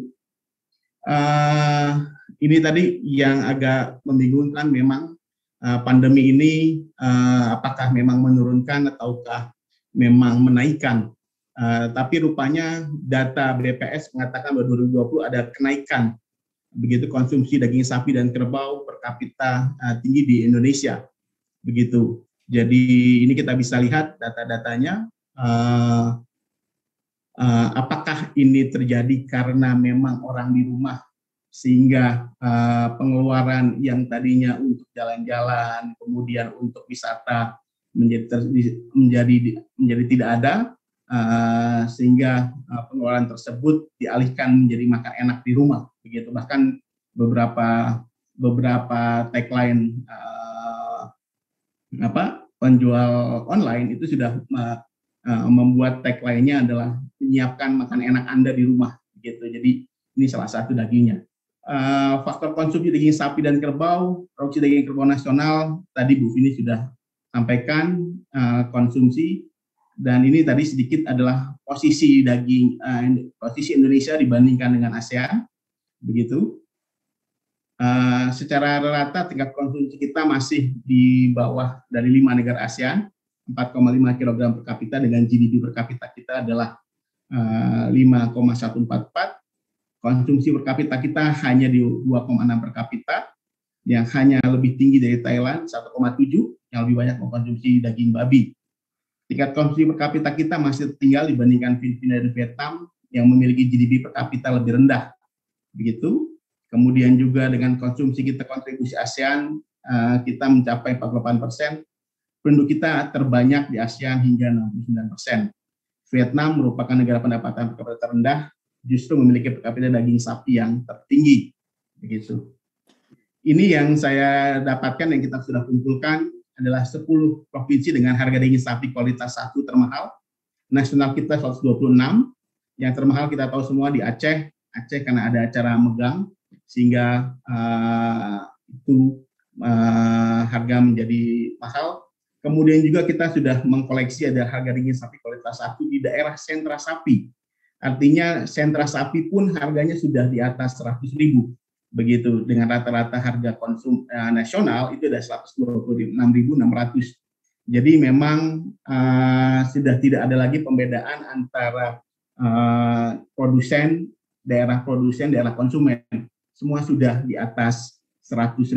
Ini tadi yang agak membingungkan memang pandemi ini apakah memang menurunkan ataukah memang menaikkan. Tapi rupanya data BPS mengatakan bahwa 2020 ada kenaikan begitu konsumsi daging sapi dan kerbau per kapita tinggi di Indonesia. Begitu. Jadi ini kita bisa lihat data-datanya. Apakah ini terjadi karena memang orang di rumah sehingga pengeluaran yang tadinya untuk jalan-jalan kemudian untuk wisata menjadi tidak ada, sehingga pengeluaran tersebut dialihkan menjadi makan enak di rumah, begitu. Bahkan beberapa tagline penjual online itu sudah membuat tagline-nya adalah menyiapkan makan enak Anda di rumah, begitu. Jadi ini salah satu dagingnya. Faktor konsumsi daging sapi dan kerbau, produksi daging kerbau nasional tadi Bu Vini sudah sampaikan konsumsi, dan ini tadi sedikit adalah posisi daging posisi Indonesia dibandingkan dengan ASEAN, begitu. Secara rata tingkat konsumsi kita masih di bawah dari 5 negara ASEAN, 4,5 kg per kapita, dengan GDP per kapita kita adalah 5,144. Konsumsi per kapita kita hanya di 2,6 per kapita, yang hanya lebih tinggi dari Thailand 1,7 yang lebih banyak mengkonsumsi daging babi. Tingkat konsumsi per kapita kita masih tertinggal dibandingkan Filipina dan Vietnam yang memiliki GDP per kapita lebih rendah. Begitu. Kemudian juga dengan konsumsi kita kontribusi ASEAN kita mencapai 48%. Penduduk kita terbanyak di ASEAN hingga 69%. Vietnam merupakan negara pendapatan per kapita terendah, justru memiliki per kapita daging sapi yang tertinggi. Begitu. Ini yang saya dapatkan, yang kita sudah kumpulkan adalah 10 provinsi dengan harga daging sapi kualitas 1 termahal. Nasional kita 126, yang termahal kita tahu semua di Aceh. Aceh karena ada acara megang, sehingga itu harga menjadi mahal. Kemudian juga kita sudah mengkoleksi ada harga daging sapi kualitas 1 di daerah sentra sapi. Artinya sentra sapi pun harganya sudah di atas 100.000. Begitu, dengan rata-rata harga konsum nasional itu ada 126.600. Jadi memang sudah tidak ada lagi pembedaan antara daerah produsen, daerah konsumen. Semua sudah di atas 100.000.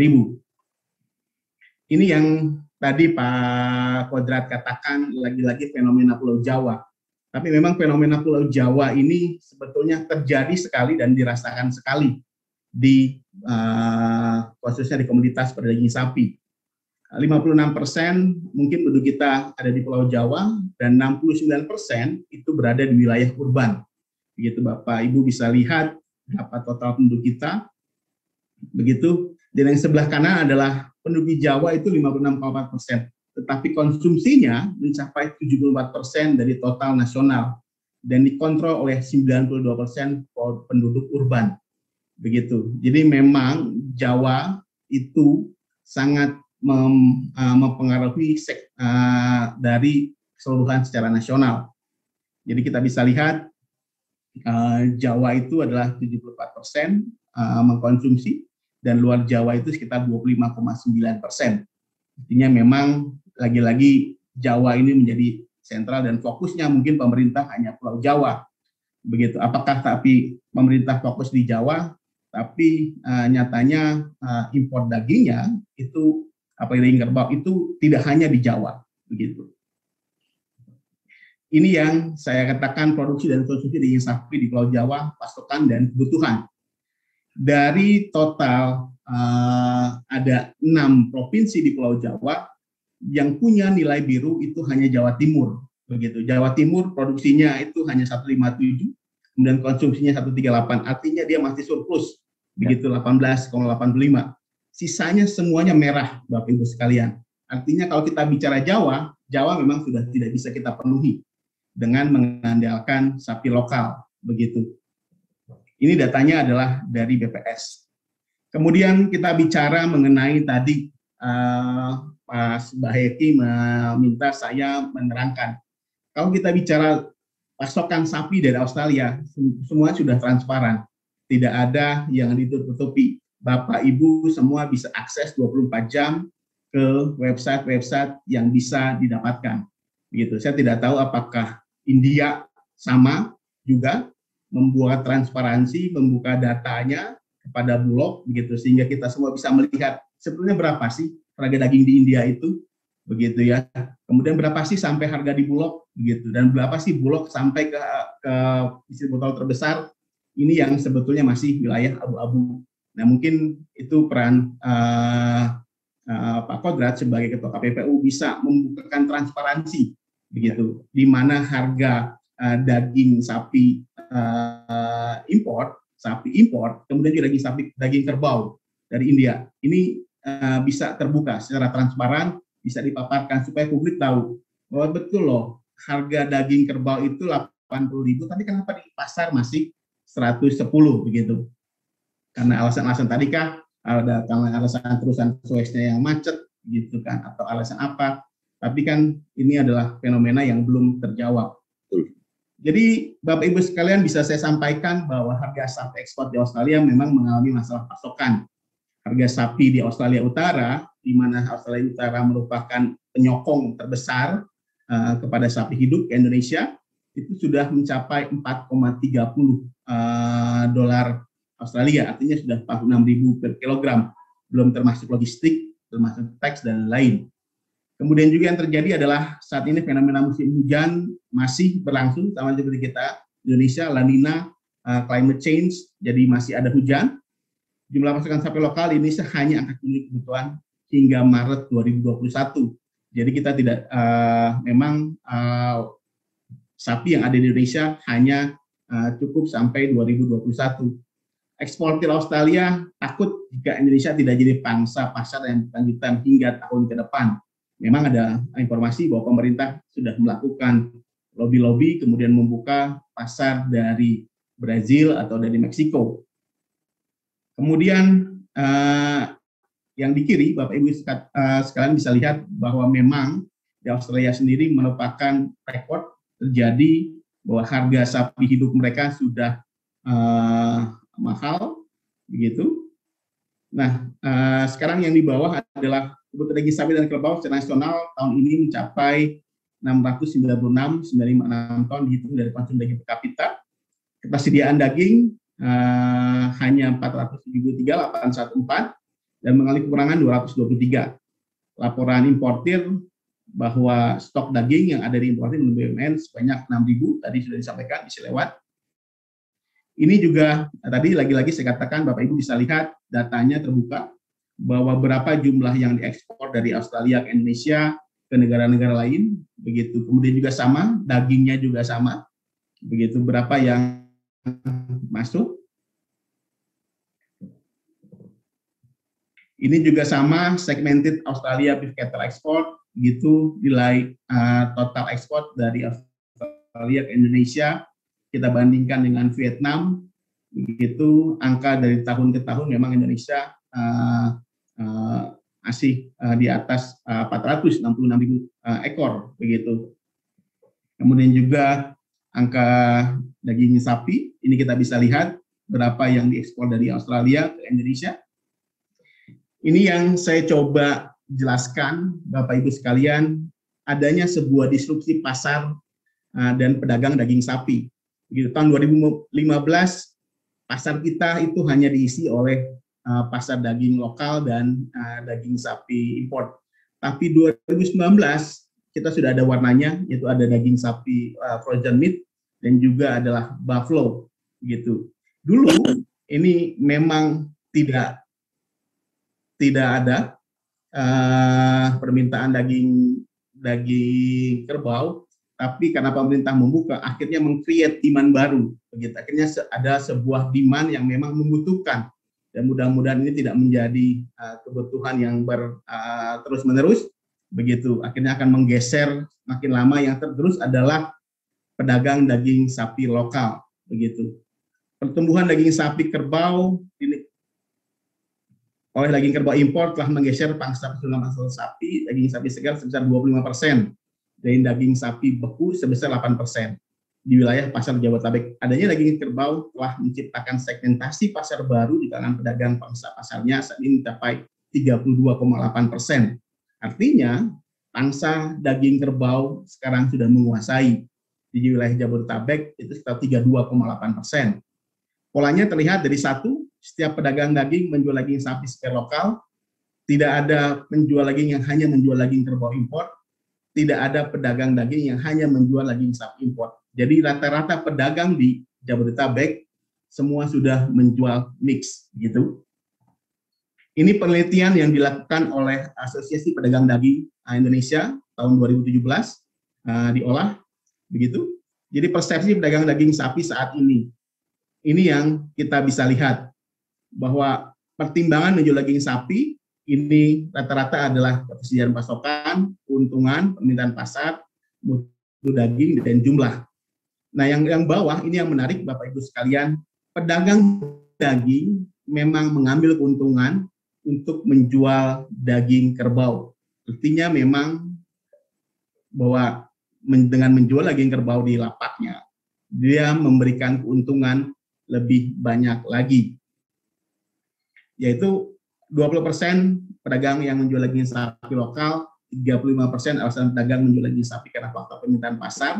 Ini yang tadi Pak Kodrat katakan, lagi-lagi fenomena Pulau Jawa. Tapi memang fenomena Pulau Jawa ini sebetulnya terjadi sekali dan dirasakan sekali di khususnya di komoditas pada daging sapi. 56% mungkin penduduk kita ada di Pulau Jawa, dan 69% itu berada di wilayah urban. Begitu Bapak Ibu bisa lihat berapa total penduduk kita. Begitu. Dan yang sebelah kanan adalah penduduk di Jawa itu 56,4%. Tetapi konsumsinya mencapai 74% dari total nasional dan dikontrol oleh 92% penduduk urban. Begitu. Jadi memang Jawa itu sangat mempengaruhi dari keseluruhan secara nasional. Jadi kita bisa lihat Jawa itu adalah 74% mengkonsumsi, dan luar Jawa itu sekitar 25,9%. Artinya memang lagi-lagi Jawa ini menjadi sentral dan fokusnya mungkin pemerintah hanya Pulau Jawa. Begitu. Apakah tapi pemerintah fokus di Jawa, tapi nyatanya impor dagingnya itu daging kerbau itu tidak hanya di Jawa, begitu. Ini yang saya katakan produksi dan konsumsi daging sapi di Pulau Jawa, pasokan dan kebutuhan. Dari total ada 6 provinsi di Pulau Jawa yang punya nilai biru itu hanya Jawa Timur, begitu. Jawa Timur produksinya itu hanya 157, kemudian konsumsinya 138, artinya dia masih surplus, begitu, 18,85. Sisanya semuanya merah, Bapak Ibu sekalian. Artinya kalau kita bicara Jawa, Jawa memang sudah tidak bisa kita penuhi dengan mengandalkan sapi lokal, begitu. Ini datanya adalah dari BPS. Kemudian kita bicara mengenai tadi Mas Baheki meminta saya menerangkan. Kalau kita bicara pasokan sapi dari Australia, semua sudah transparan. Tidak ada yang ditutup-tutupi. Bapak Ibu semua bisa akses 24 jam ke website-website yang bisa didapatkan. Begitu. Saya tidak tahu apakah India sama juga membuat transparansi, membuka datanya kepada Bulog, begitu, sehingga kita semua bisa melihat sebetulnya berapa sih harga daging di India itu, begitu ya. Kemudian berapa sih sampai harga di Bulog, begitu, dan berapa sih Bulog sampai ke distributor terbesar. Ini yang sebetulnya masih wilayah abu-abu. Nah, mungkin itu peran Pak Kodrat sebagai Ketua KPPU bisa membukakan transparansi, begitu, di mana harga daging sapi impor, kemudian juga daging kerbau dari India. Ini bisa terbuka secara transparan, bisa dipaparkan supaya publik tahu bahwa betul loh harga daging kerbau itu 80.000, tapi kenapa di pasar masih 110 begitu? Karena alasan-alasan tadi kah? Ada alasan terusan Sueznya yang macet gitu kan, atau alasan apa? Tapi kan ini adalah fenomena yang belum terjawab. Jadi Bapak Ibu sekalian, bisa saya sampaikan bahwa harga sapi ekspor di Australia memang mengalami masalah pasokan. Harga sapi di Australia Utara, di mana Australia Utara merupakan penyokong terbesar kepada sapi hidup ke Indonesia, itu sudah mencapai 4,30 dolar Australia, artinya sudah 46.000 per kilogram, belum termasuk logistik, termasuk tax dan lain. Kemudian juga yang terjadi adalah saat ini fenomena musim hujan masih berlangsung sama seperti kita, Indonesia, La Nina, climate change, jadi masih ada hujan. Jumlah pasokan sapi lokal di Indonesia hanya akan memenuhi kebutuhan hingga Maret 2021. Jadi kita tidak memang sapi yang ada di Indonesia hanya cukup sampai 2021. Eksportir Australia takut jika Indonesia tidak jadi pangsa pasar yang berkelanjutan hingga tahun ke depan. Memang ada informasi bahwa pemerintah sudah melakukan lobby-lobby, kemudian membuka pasar dari Brazil atau dari Meksiko. Kemudian yang di kiri, Bapak Ibu sekalian bisa lihat bahwa memang di Australia sendiri merupakan rekor terjadi bahwa harga sapi hidup mereka sudah mahal, begitu. Nah, sekarang yang di bawah adalah kebutuhan daging sapi dan kerbau secara nasional tahun ini mencapai 696,956 ton dihitung dari konsumsi daging per kapita. Ketersediaan daging hanya 473,814 dan mengalami kekurangan 223. Laporan importir bahwa stok daging yang ada di importir menurut BUMN sebanyak 6.000, tadi sudah disampaikan, isi lewat. Ini juga tadi lagi-lagi saya katakan Bapak Ibu bisa lihat datanya terbuka bahwa berapa jumlah yang diekspor dari Australia ke Indonesia ke negara-negara lain, begitu. Kemudian juga sama, dagingnya juga sama, begitu, berapa yang masuk. Ini juga sama, segmented Australia beef cattle export, gitu, nilai total ekspor dari Australia ke Indonesia kita bandingkan dengan Vietnam, begitu, angka dari tahun ke tahun memang Indonesia masih di atas 466.000 ekor, begitu. Kemudian juga angka daging sapi, ini kita bisa lihat berapa yang diekspor dari Australia ke Indonesia. Ini yang saya coba jelaskan, Bapak Ibu sekalian, adanya sebuah disrupsi pasar dan pedagang daging sapi. Begitu, tahun 2015 pasar kita itu hanya diisi oleh pasar daging lokal dan daging sapi import. Tapi 2019 kita sudah ada warnanya, yaitu ada daging sapi frozen meat dan juga adalah buffalo, gitu. Dulu ini memang tidak ada permintaan daging kerbau. Tapi karena pemerintah membuka, akhirnya meng-create demand baru. Begitu. Akhirnya ada sebuah demand yang memang membutuhkan. Dan mudah-mudahan ini tidak menjadi kebutuhan yang terus-menerus. begitu. Akhirnya akan menggeser makin lama, yang tergerus adalah pedagang daging sapi lokal, begitu. Pertumbuhan daging sapi kerbau oleh daging kerbau impor telah menggeser pangsa pasar sapi, daging sapi segar sebesar 25%, dan daging sapi beku sebesar 8%. Di wilayah pasar Jabodetabek, adanya daging kerbau telah menciptakan segmentasi pasar baru di kalangan pedagang pangsa pasarnya saat ini mencapai 32,8%. Artinya, pangsa daging kerbau sekarang sudah menguasai di wilayah Jabodetabek itu sekitar 32,8%. Polanya terlihat dari satu, setiap pedagang daging menjual daging sapi segar lokal, tidak ada penjual daging yang hanya menjual daging kerbau impor, tidak ada pedagang daging yang hanya menjual daging sapi impor. Jadi rata-rata pedagang di Jabodetabek semua sudah menjual mix, gitu. Ini penelitian yang dilakukan oleh Asosiasi Pedagang Daging Indonesia tahun 2017, diolah, begitu. Jadi persepsi pedagang daging sapi saat ini yang kita bisa lihat bahwa pertimbangan menjual daging sapi ini rata-rata adalah ketersediaan pasokan, keuntungan, permintaan pasar, mutu daging, dan jumlah. Nah, yang bawah ini yang menarik, Bapak Ibu sekalian, pedagang daging memang mengambil keuntungan untuk menjual daging kerbau. Artinya memang bahwa dengan menjual daging kerbau di lapaknya, dia memberikan keuntungan lebih banyak lagi, yaitu 20% pedagang yang menjual daging sapi lokal, 35% alasan pedagang menjual daging sapi karena faktor permintaan pasar,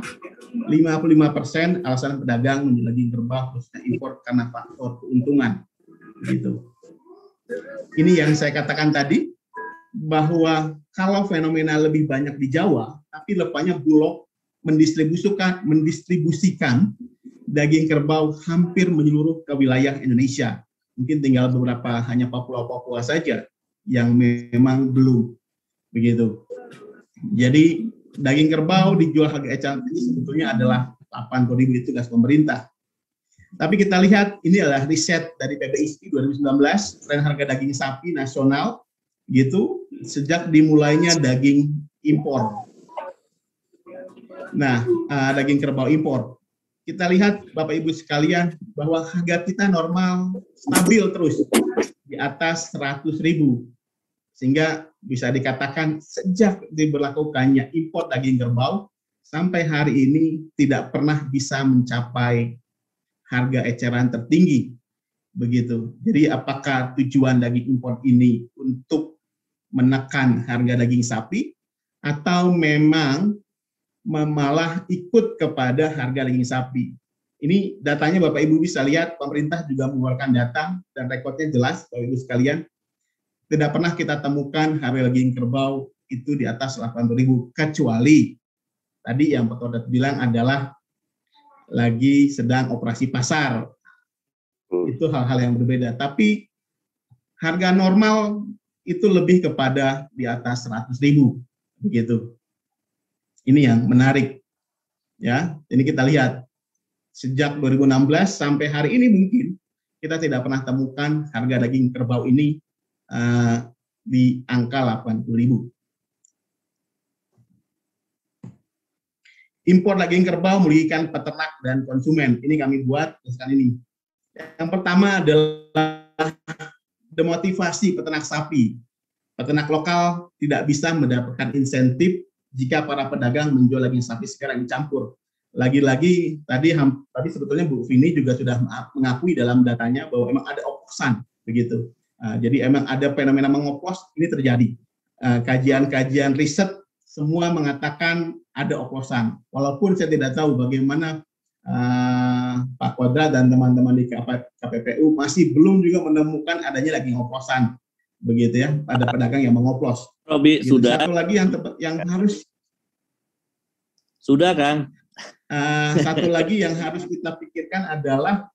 55% alasan pedagang menjual daging kerbau khususnya impor karena faktor keuntungan. Gitu. Ini yang saya katakan tadi, bahwa kalau fenomena lebih banyak di Jawa, tapi lepasnya Bulog mendistribusikan daging kerbau hampir menyeluruh ke wilayah Indonesia. Mungkin tinggal beberapa, hanya Papua saja yang memang belum, begitu. Jadi daging kerbau dijual harga eceran tinggi sebetulnya adalah 80.000, itu tugas pemerintah. Tapi kita lihat ini adalah riset dari PBISI 2019, tren harga daging sapi nasional, gitu, sejak dimulainya daging impor. Nah, daging kerbau impor. Kita lihat Bapak Ibu sekalian bahwa harga kita normal stabil terus di atas 100.000. Sehingga bisa dikatakan sejak diberlakukannya impor daging kerbau sampai hari ini tidak pernah bisa mencapai harga eceran tertinggi. Begitu. Jadi apakah tujuan daging impor ini untuk menekan harga daging sapi atau memang malah ikut kepada harga daging sapi? Ini datanya Bapak Ibu bisa lihat, pemerintah juga mengeluarkan data dan rekodnya jelas, Bapak Ibu sekalian. Tidak pernah kita temukan harga daging kerbau itu di atas 80.000, kecuali tadi yang Pak Kodat bilang adalah lagi sedang operasi pasar. Itu hal-hal yang berbeda. Tapi harga normal itu lebih kepada di atas 100.000, begitu. Ini yang menarik, ya. Ini kita lihat sejak 2016 sampai hari ini mungkin kita tidak pernah temukan harga daging kerbau ini di angka 80.000. Impor daging kerbau merugikan peternak dan konsumen. Ini kami buat tulisan ini. Yang pertama adalah demotivasi peternak sapi. Peternak lokal tidak bisa mendapatkan insentif jika para pedagang menjual daging sapi segar yang dicampur. Lagi-lagi tadi sebetulnya Bu Vini juga sudah mengakui dalam datanya bahwa memang ada oplosan, begitu. Jadi emang ada fenomena mengoplos, ini terjadi. Kajian-kajian riset semua mengatakan ada oplosan. Walaupun saya tidak tahu bagaimana Pak Kodrat dan teman-teman di KPPU masih belum juga menemukan adanya daging oplosan, begitu ya, ada pedagang yang mengoplos. Robi, gitu. sudah. Satu lagi yang harus sudah, Kang. Satu lagi yang harus kita pikirkan adalah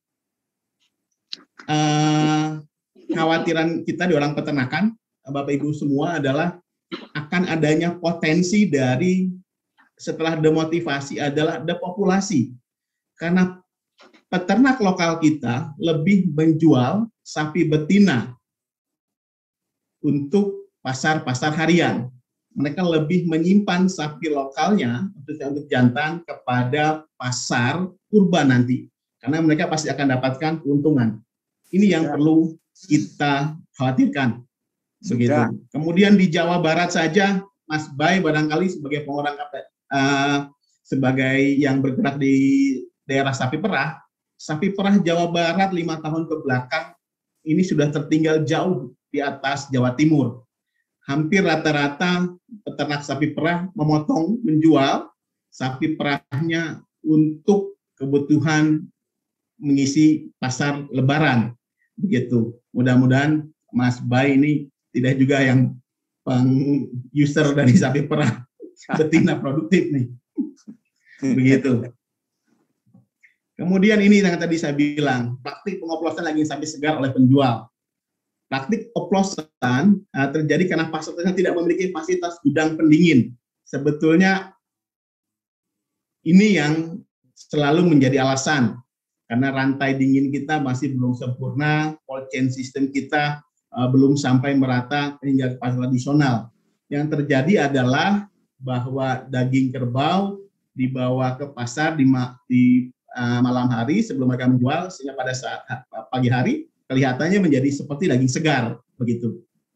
khawatiran kita di orang peternakan, Bapak Ibu semua, adalah akan adanya potensi dari setelah demotivasi adalah depopulasi. Karena peternak lokal kita lebih menjual sapi betina untuk pasar-pasar harian. mereka lebih menyimpan sapi lokalnya untuk jantan kepada pasar kurban nanti, karena mereka pasti akan dapatkan keuntungan. Ini yang perlu kita khawatirkan. Begitu. Kemudian di Jawa Barat saja, Mas Bay barangkali sebagai pengurang sebagai yang bergerak di daerah sapi perah Jawa Barat 5 tahun ke belakang ini sudah tertinggal jauh di atas Jawa Timur. Hampir rata-rata peternak sapi perah menjual sapi perahnya untuk kebutuhan mengisi pasar Lebaran. Begitu. Mudah-mudahan Mas Bay ini tidak juga yang user dari sapi perah betina produktif nih. Begitu. Kemudian ini yang tadi saya bilang, praktik pengoplosan daging sapi segar oleh penjual. Praktik oplosan terjadi karena pasar tidak memiliki fasilitas gudang pendingin. Sebetulnya ini yang selalu menjadi alasan, karena rantai dingin kita masih belum sempurna, cold chain system kita belum sampai merata hingga ke pasar tradisional. Yang terjadi adalah bahwa daging kerbau dibawa ke pasar di malam hari sebelum mereka menjual, sehingga pada saat pagi hari kelihatannya menjadi seperti daging segar, begitu.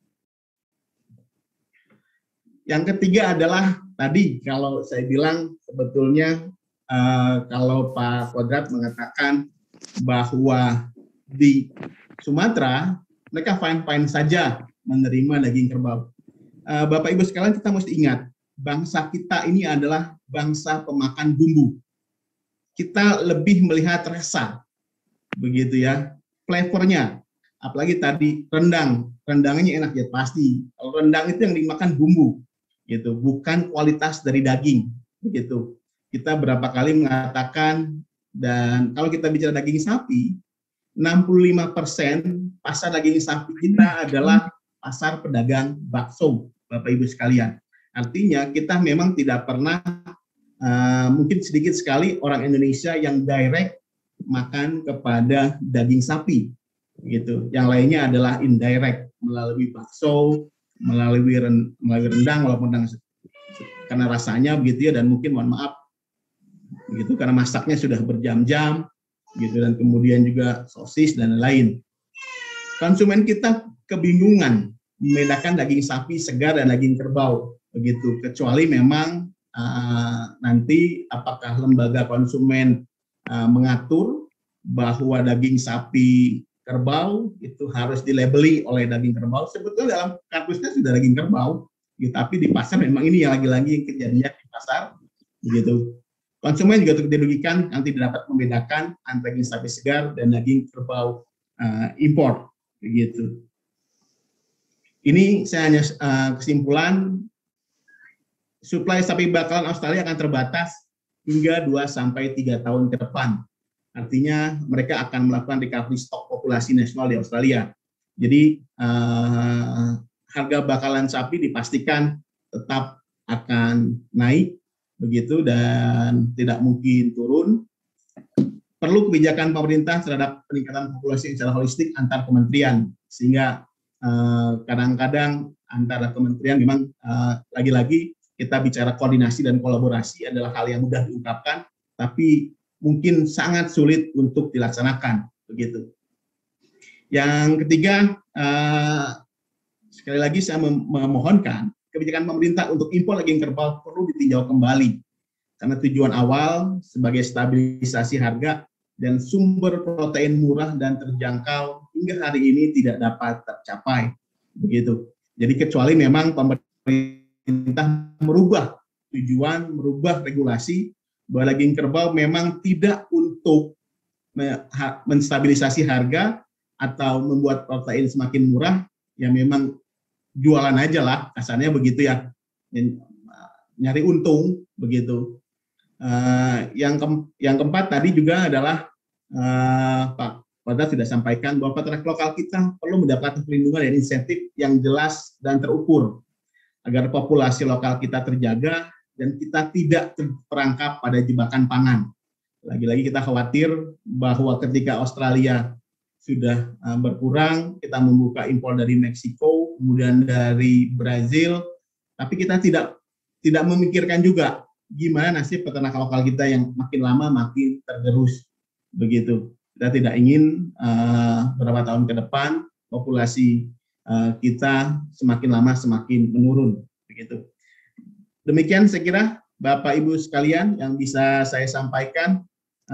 Yang ketiga adalah tadi kalau saya bilang sebetulnya kalau Pak Kodrat mengatakan bahwa di Sumatera mereka fine-fine saja menerima daging kerbau. Bapak Ibu sekalian, kita mesti ingat, bangsa kita ini adalah bangsa pemakan bumbu. Kita lebih melihat rasa, begitu ya, flavornya. Apalagi tadi rendangnya enak ya pasti. Kalau rendang itu yang dimakan bumbu, gitu, bukan kualitas dari daging, begitu. Kita berapa kali mengatakan, dan kalau kita bicara daging sapi, 65% pasar daging sapi kita adalah pasar pedagang bakso, Bapak Ibu sekalian. Artinya kita memang tidak pernah, mungkin sedikit sekali orang Indonesia yang direct makan kepada daging sapi, gitu. Yang lainnya adalah indirect melalui bakso, melalui rendang, walaupun rendang karena rasanya begitu ya, dan mungkin mohon maaf, gitu, karena masaknya sudah berjam-jam, gitu, dan kemudian juga sosis dan lain. Konsumen kita kebingungan membedakan daging sapi segar dan daging kerbau, begitu. Kecuali memang nanti apakah lembaga konsumen mengatur bahwa daging sapi kerbau itu harus dilabeli oleh daging kerbau. Sebetulnya dalam kartusnya sudah daging kerbau, gitu, tapi di pasar memang ini yang lagi-lagi kejadian di pasar, begitu. Konsumen juga dirugikan nanti dapat membedakan antara daging sapi segar dan daging kerbau impor, begitu. Ini saya hanya kesimpulan, suplai sapi bakalan Australia akan terbatas hingga 2-3 tahun ke depan. Artinya mereka akan melakukan recovery stok populasi nasional di Australia. Jadi harga bakalan sapi dipastikan tetap akan naik, begitu, dan tidak mungkin turun. Perlu kebijakan pemerintah terhadap peningkatan populasi secara holistik antar kementerian, sehingga kadang-kadang antara kementerian memang lagi-lagi kita bicara koordinasi dan kolaborasi adalah hal yang mudah diungkapkan, tapi mungkin sangat sulit untuk dilaksanakan, begitu. Yang ketiga, sekali lagi saya memohonkan kebijakan pemerintah untuk impor daging kerbau perlu ditinjau kembali, karena tujuan awal sebagai stabilisasi harga dan sumber protein murah dan terjangkau hingga hari ini tidak dapat tercapai, begitu. Jadi kecuali memang pemerintah merubah tujuan, merubah regulasi bahwa daging kerbau memang tidak untuk menstabilisasi harga atau membuat protein semakin murah, ya memang jualan aja lah, kasarnya begitu ya, nyari untung, begitu. Yang keempat tadi juga adalah Pak Kodrat sudah sampaikan bahwa peternak lokal kita perlu mendapatkan perlindungan dan insentif yang jelas dan terukur agar populasi lokal kita terjaga dan kita tidak terperangkap pada jebakan pangan. Lagi-lagi kita khawatir bahwa ketika Australia sudah berkurang, kita membuka impor dari Meksiko, kemudian dari Brazil, Tapi kita tidak memikirkan juga gimana nasib peternak lokal kita yang makin lama makin tergerus begitu. Kita tidak ingin beberapa tahun ke depan populasi kita semakin lama semakin menurun begitu. Demikian saya kira Bapak Ibu sekalian yang bisa saya sampaikan.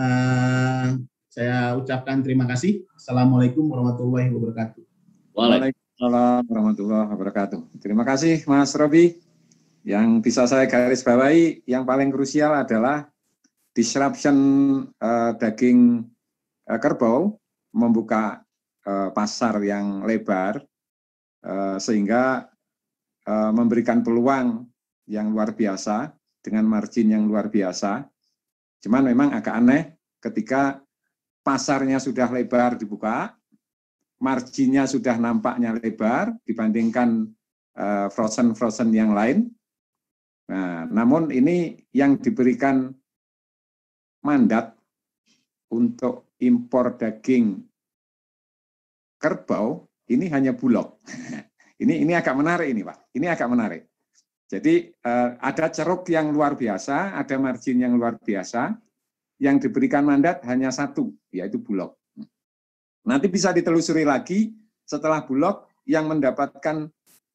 Saya ucapkan terima kasih. Assalamualaikum warahmatullahi wabarakatuh. Waalaikumsalam warahmatullahi wabarakatuh. Terima kasih Mas Robi. Yang bisa saya garis bawahi yang paling krusial adalah disruption daging kerbau membuka pasar yang lebar sehingga memberikan peluang yang luar biasa dengan margin yang luar biasa. Cuman memang agak aneh ketika pasarnya sudah lebar dibuka, marginnya sudah nampaknya lebar dibandingkan frozen yang lain. Nah, namun ini yang diberikan mandat untuk impor daging kerbau ini hanya Bulog. Ini agak menarik ini Pak. Ini agak menarik. Jadi ada ceruk yang luar biasa, ada margin yang luar biasa. Yang diberikan mandat hanya satu, yaitu Bulog. Nanti bisa ditelusuri lagi setelah Bulog yang mendapatkan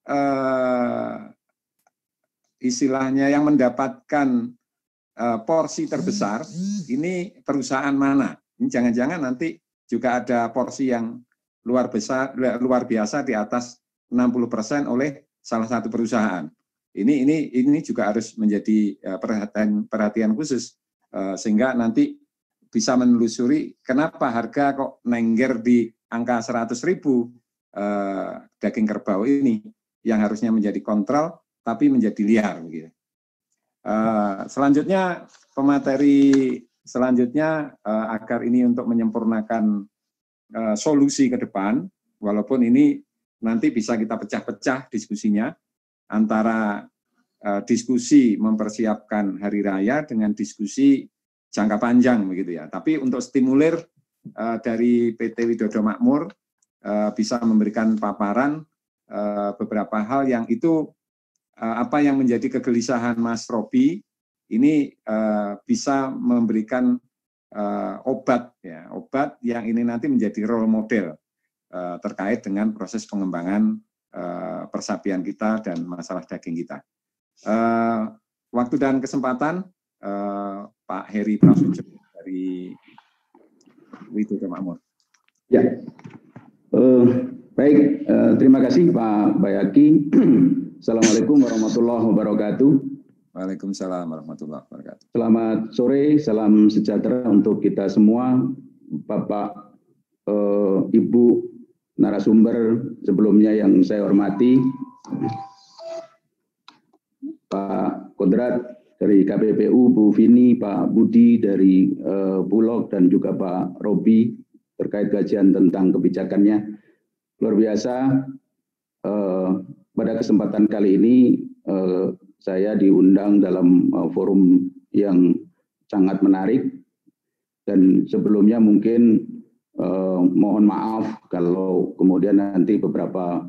istilahnya yang mendapatkan porsi terbesar, ini perusahaan mana? Ini jangan-jangan nanti juga ada porsi yang luar biasa di atas 60% oleh salah satu perusahaan. Ini juga harus menjadi perhatian khusus sehingga nanti bisa menelusuri kenapa harga kok nengger di angka 100.000 daging kerbau ini yang harusnya menjadi kontrol tapi menjadi liar begitu. Selanjutnya pemateri selanjutnya agar ini untuk menyempurnakan solusi ke depan, walaupun ini nanti bisa kita pecah-pecah diskusinya antara diskusi mempersiapkan hari raya dengan diskusi jangka panjang begitu ya. Tapi untuk stimulir dari PT Widodo Makmur bisa memberikan paparan beberapa hal yang itu apa yang menjadi kegelisahan Mas Robi ini bisa memberikan obat yang ini nanti menjadi role model terkait dengan proses pengembangan persapian kita dan masalah daging kita. Waktu dan kesempatan Pak Heri Prasojo dari Widodo Makmur. Ya, baik. Terima kasih Pak Bayaki. Assalamualaikum warahmatullahi wabarakatuh. Waalaikumsalam warahmatullahi wabarakatuh. Selamat sore, salam sejahtera untuk kita semua, Bapak, Ibu narasumber sebelumnya yang saya hormati, Pak Kodrat dari KPPU, Bu Vini, Pak Budi dari Bulog, dan juga Pak Robi terkait kajian tentang kebijakannya. Luar biasa. Pada kesempatan kali ini saya diundang dalam forum yang sangat menarik, dan sebelumnya mungkin mohon maaf kalau kemudian nanti beberapa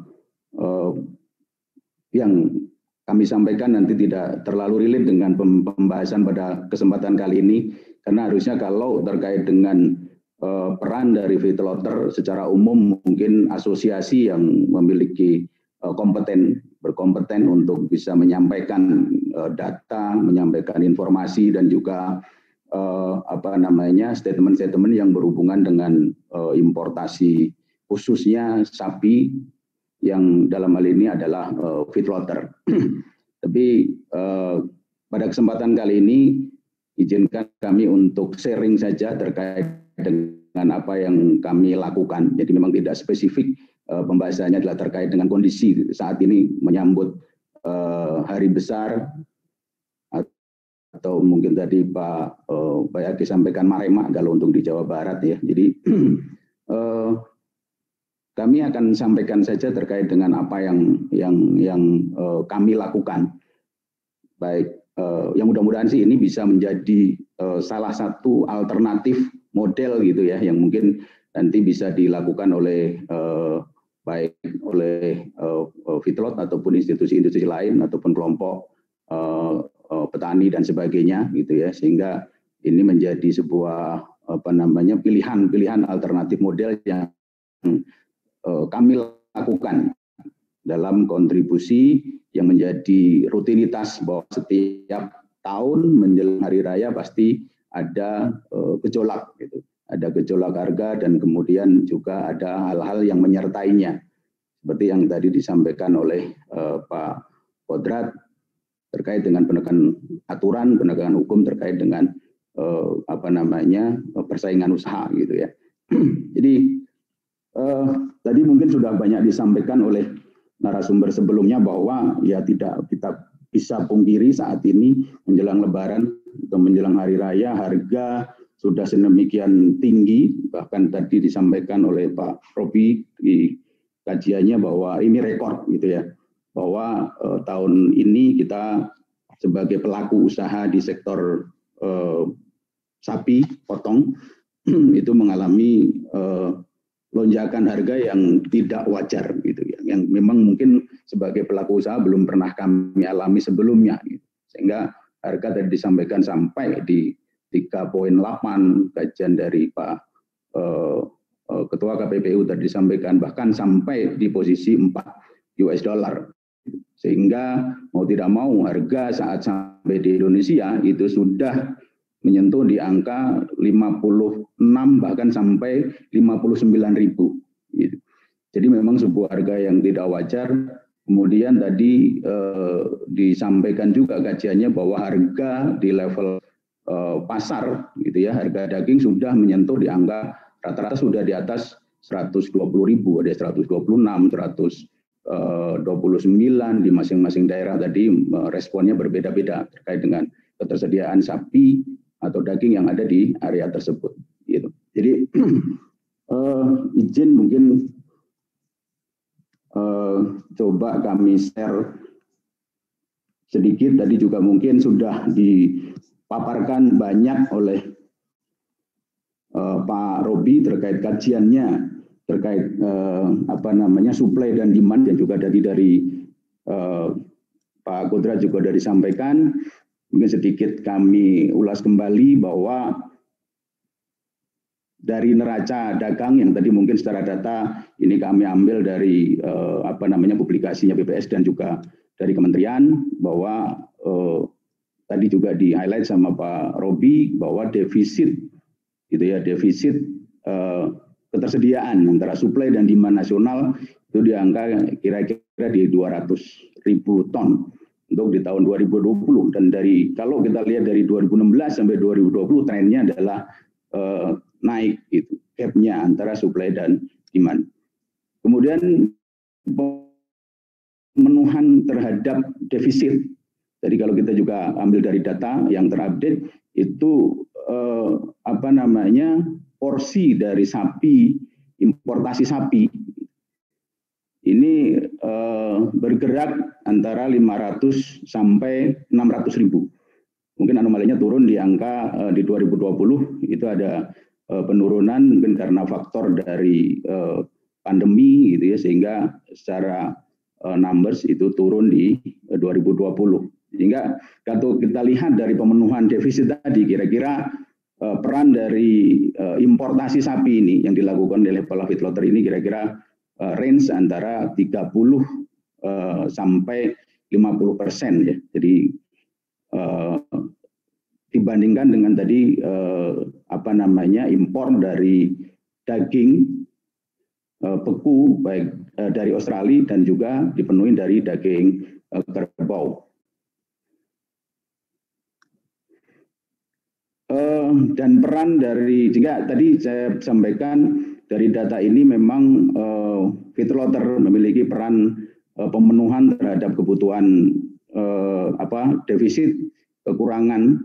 yang kami sampaikan nanti tidak terlalu relate dengan pembahasan pada kesempatan kali ini, karena harusnya kalau terkait dengan peran dari feedlotter secara umum mungkin asosiasi yang memiliki berkompeten untuk bisa menyampaikan data, menyampaikan informasi, dan juga statement-statement yang berhubungan dengan importasi khususnya sapi yang dalam hal ini adalah feedlotter. Tapi pada kesempatan kali ini izinkan kami untuk sharing saja terkait dengan apa yang kami lakukan. Jadi memang tidak spesifik. Pembahasannya adalah terkait dengan kondisi saat ini menyambut hari besar, atau mungkin tadi Pak Bayaki sampaikan Marema kalau untuk di Jawa Barat ya. Jadi kami akan sampaikan saja terkait dengan apa yang kami lakukan. Baik, yang mudah-mudahan sih ini bisa menjadi salah satu alternatif model gitu ya, yang mungkin nanti bisa dilakukan oleh baik oleh feedlot ataupun institusi-institusi lain ataupun kelompok petani dan sebagainya gitu ya, sehingga ini menjadi sebuah pilihan alternatif model yang kami lakukan dalam kontribusi yang menjadi rutinitas bahwa setiap tahun menjelang hari raya pasti ada gejolak gitu. Ada gejolak harga dan kemudian juga ada hal-hal yang menyertainya. Seperti yang tadi disampaikan oleh Pak Kodrat terkait dengan penegakan aturan, penegakan hukum terkait dengan persaingan usaha gitu ya. Jadi tadi mungkin sudah banyak disampaikan oleh narasumber sebelumnya bahwa ya tidak kita bisa pungkiri saat ini menjelang Lebaran atau menjelang hari raya harga sudah sedemikian tinggi, bahkan tadi disampaikan oleh Pak Robi di kajiannya bahwa ini rekor gitu ya, bahwa tahun ini kita sebagai pelaku usaha di sektor sapi potong itu mengalami lonjakan harga yang tidak wajar gitu ya, yang memang mungkin sebagai pelaku usaha belum pernah kami alami sebelumnya gitu. Sehingga harga tadi disampaikan sampai di 3.8 kajian dari Pak Ketua KPPU tadi disampaikan bahkan sampai di posisi $4 sehingga mau tidak mau harga saat sampai di Indonesia itu sudah menyentuh di angka 56 bahkan sampai 59.000 gitu. Jadi memang sebuah harga yang tidak wajar. Kemudian tadi disampaikan juga kajiannya bahwa harga di level pasar gitu ya, harga daging sudah menyentuh di angka rata-rata sudah di atas 120.000, ada 126, 129 di masing-masing daerah. Tadi responnya berbeda-beda terkait dengan ketersediaan sapi atau daging yang ada di area tersebut gitu. Jadi izin mungkin coba kami share sedikit, tadi juga mungkin sudah dipaparkan banyak oleh Pak Robi terkait kajiannya terkait supply dan demand, yang juga dari Pak Kodrat juga sudah disampaikan. Mungkin sedikit kami ulas kembali bahwa dari neraca dagang yang tadi mungkin secara data ini kami ambil dari publikasinya BPS dan juga dari kementerian, bahwa tadi juga di highlight sama Pak Robi bahwa defisit gitu ya, defisit ketersediaan antara supply dan demand nasional itu di angka kira-kira di 200.000 ton untuk di tahun 2020. Dan kalau kita lihat dari 2016 sampai 2020 trennya adalah naik gitu, gap-nya antara supply dan demand. Kemudian pemenuhan terhadap defisit. Jadi kalau kita juga ambil dari data yang terupdate itu porsi dari sapi, importasi sapi ini bergerak antara 500 sampai 600.000. Mungkin anomalinya turun di angka di 2020 itu ada penurunan mungkin karena faktor dari pandemi gitu ya, sehingga secara numbers itu turun di 2020. Sehingga kalau kita lihat dari pemenuhan defisit tadi, kira-kira peran dari importasi sapi ini yang dilakukan oleh Kepala Feedlotter ini kira-kira range antara 30 sampai 50% ya. Jadi dibandingkan dengan tadi impor dari daging beku baik dari Australia dan juga dipenuhi dari daging kerbau. Dan peran dari, jika tadi saya sampaikan dari data ini memang feedlotter memiliki peran pemenuhan terhadap kebutuhan defisit kekurangan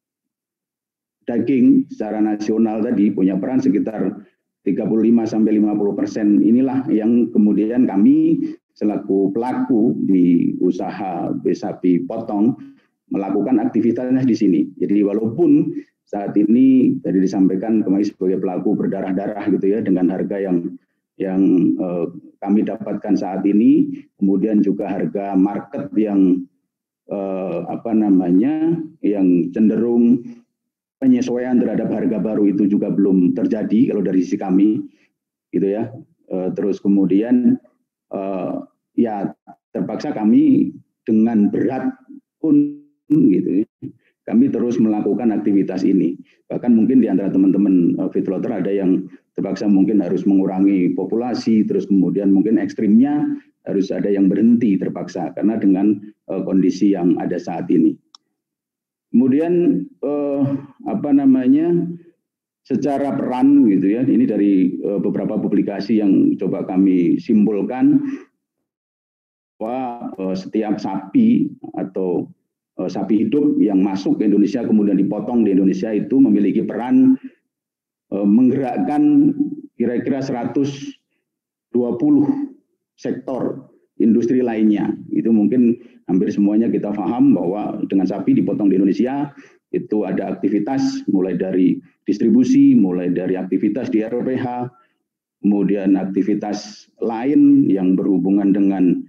daging secara nasional tadi punya peran sekitar 35 sampai 50%. Inilah yang kemudian kami selaku pelaku di usaha sapi potong melakukan aktivitasnya di sini. Jadi walaupun saat ini tadi disampaikan kami sebagai pelaku berdarah-darah gitu ya dengan harga yang yang kami dapatkan saat ini, kemudian juga harga market yang yang cenderung penyesuaian terhadap harga baru itu juga belum terjadi kalau dari sisi kami, gitu ya. Terus kemudian ya terpaksa kami dengan berat pun gitu ya, kami terus melakukan aktivitas ini. Bahkan mungkin di antara teman-teman feedlotter ada yang terpaksa mungkin harus mengurangi populasi, terus kemudian mungkin ekstrimnya harus ada yang berhenti terpaksa karena dengan kondisi yang ada saat ini. Kemudian secara peran gitu ya, ini dari beberapa publikasi yang coba kami simpulkan bahwa setiap sapi atau sapi hidup yang masuk ke Indonesia kemudian dipotong di Indonesia itu memiliki peran menggerakkan kira-kira 120 sektor industri lainnya. Itu mungkin hampir semuanya kita paham bahwa dengan sapi dipotong di Indonesia itu ada aktivitas mulai dari distribusi, mulai dari aktivitas di RPH, kemudian aktivitas lain yang berhubungan dengan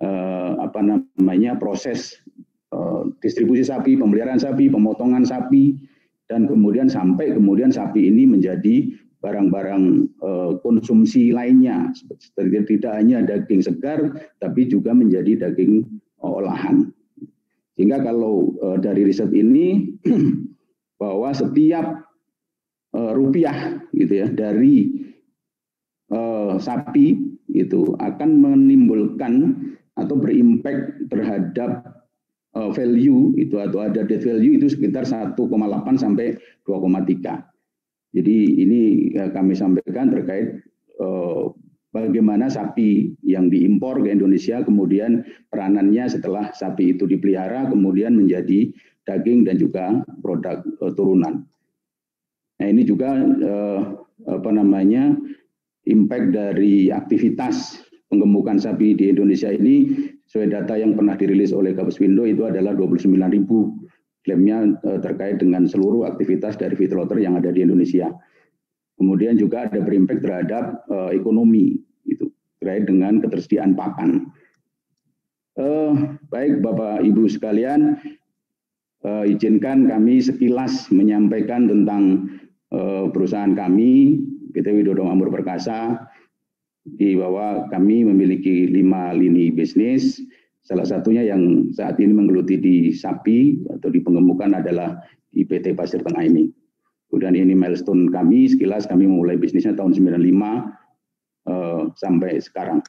proses distribusi sapi, pemeliharaan sapi, pemotongan sapi, dan kemudian sampai sapi ini menjadi barang-barang konsumsi lainnya, tidak hanya daging segar, tapi juga menjadi daging olahan. Sehingga kalau dari riset ini bahwa setiap rupiah gitu ya dari sapi itu akan menimbulkan atau berimpact terhadap value itu atau ada dead value itu sekitar 1,8 sampai 2,3. Jadi ini kami sampaikan terkait bagaimana sapi yang diimpor ke Indonesia kemudian peranannya setelah sapi itu dipelihara kemudian menjadi daging dan juga produk turunan. Nah ini juga impact dari aktivitas penggemukan sapi di Indonesia ini sesuai data yang pernah dirilis oleh Kapusvindo itu adalah 29.000 klaimnya terkait dengan seluruh aktivitas dari feedlotter yang ada di Indonesia. Kemudian juga ada berimpact terhadap ekonomi itu terkait dengan ketersediaan pakan. Baik Bapak Ibu sekalian, izinkan kami sekilas menyampaikan tentang perusahaan kami PT Widodo Makmur Perkasa, di bawah kami memiliki 5 lini bisnis. Salah satunya yang saat ini menggeluti di sapi atau di penggemukan adalah di PT Pasir Tengah ini. Kemudian ini milestone kami, sekilas kami memulai bisnisnya tahun 95 sampai sekarang.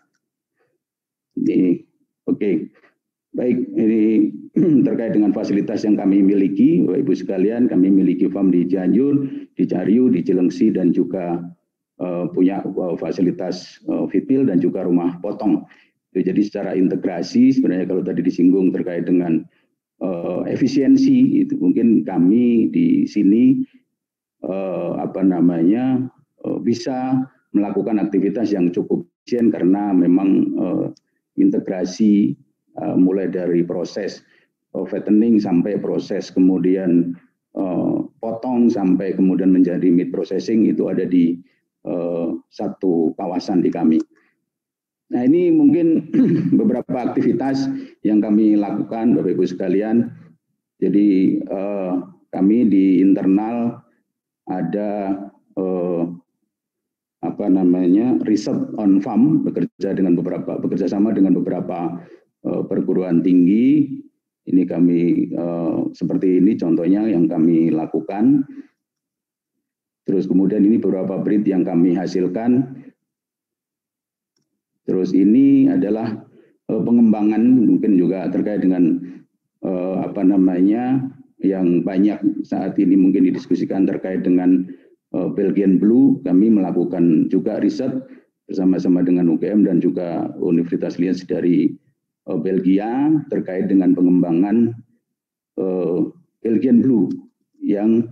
Oke. Baik, ini terkait dengan fasilitas yang kami miliki, Bapak Ibu sekalian, kami miliki farm di Cianjur, di Cariu, di Cilengsi, dan juga punya fasilitas feedmill dan juga rumah potong. Jadi secara integrasi sebenarnya kalau tadi disinggung terkait dengan efisiensi itu mungkin kami di sini bisa melakukan aktivitas yang cukup efisien karena memang integrasi mulai dari proses fattening sampai proses kemudian potong sampai kemudian menjadi meat processing itu ada di satu kawasan di kami. Nah ini mungkin beberapa aktivitas yang kami lakukan Bapak Ibu sekalian. Jadi kami di internal ada riset on farm bekerja sama dengan beberapa perguruan tinggi. Ini kami seperti ini contohnya yang kami lakukan. Terus kemudian ini beberapa breed yang kami hasilkan. Terus ini adalah pengembangan mungkin juga terkait dengan yang banyak saat ini mungkin didiskusikan terkait dengan Belgian Blue. Kami melakukan juga riset bersama-sama dengan UGM dan juga Universitas Liège dari Belgia terkait dengan pengembangan Belgian Blue yang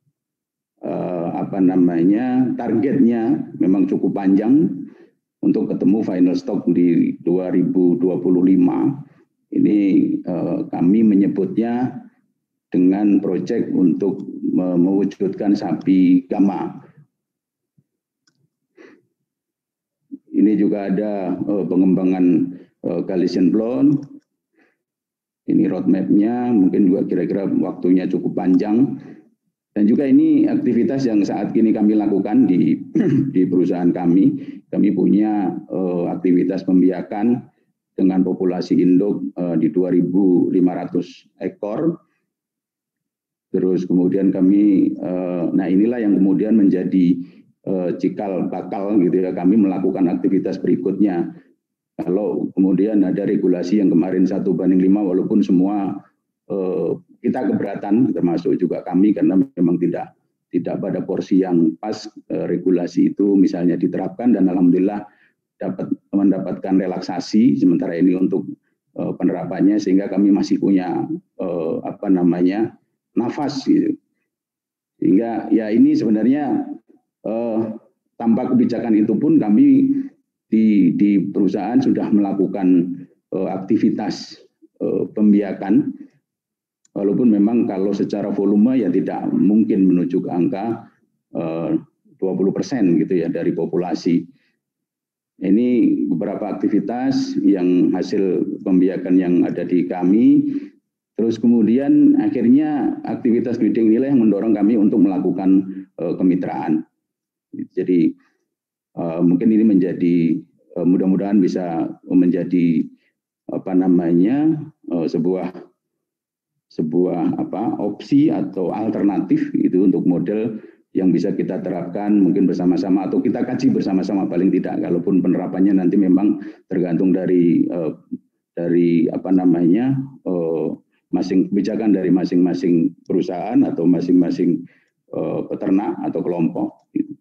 targetnya memang cukup panjang untuk ketemu final stock di 2025. Ini kami menyebutnya dengan proyek untuk mewujudkan sapi Gama. ini juga ada pengembangan Galician Blonde. Ini roadmap-nya, mungkin juga kira-kira waktunya cukup panjang. Dan juga ini aktivitas yang saat ini kami lakukan di perusahaan kami. Kami punya aktivitas pembiakan dengan populasi induk di 2.500 ekor. Terus kemudian kami, nah inilah yang kemudian menjadi cikal bakal gitu ya, kami melakukan aktivitas berikutnya. Kalau kemudian ada regulasi yang kemarin 1:5 walaupun semua kita keberatan, termasuk juga kami, karena memang tidak pada porsi yang pas regulasi itu misalnya diterapkan, dan alhamdulillah dapat mendapatkan relaksasi sementara ini untuk penerapannya, sehingga kami masih punya nafas gitu. Sehingga ya ini sebenarnya tanpa kebijakan itu pun kami di perusahaan sudah melakukan aktivitas pembiakan, walaupun memang kalau secara volume ya tidak mungkin menuju ke angka 20% gitu ya dari populasi. Ini beberapa aktivitas yang hasil pembiakan yang ada di kami. Terus kemudian akhirnya aktivitas breeding inilah yang mendorong kami untuk melakukan kemitraan. Jadi mungkin ini menjadi mudah-mudahan bisa menjadi sebuah opsi atau alternatif itu untuk model yang bisa kita terapkan mungkin bersama-sama atau kita kaji bersama-sama paling tidak. Kalaupun penerapannya nanti memang tergantung dari kebijakan dari masing-masing perusahaan atau masing-masing peternak atau kelompok. Gitu.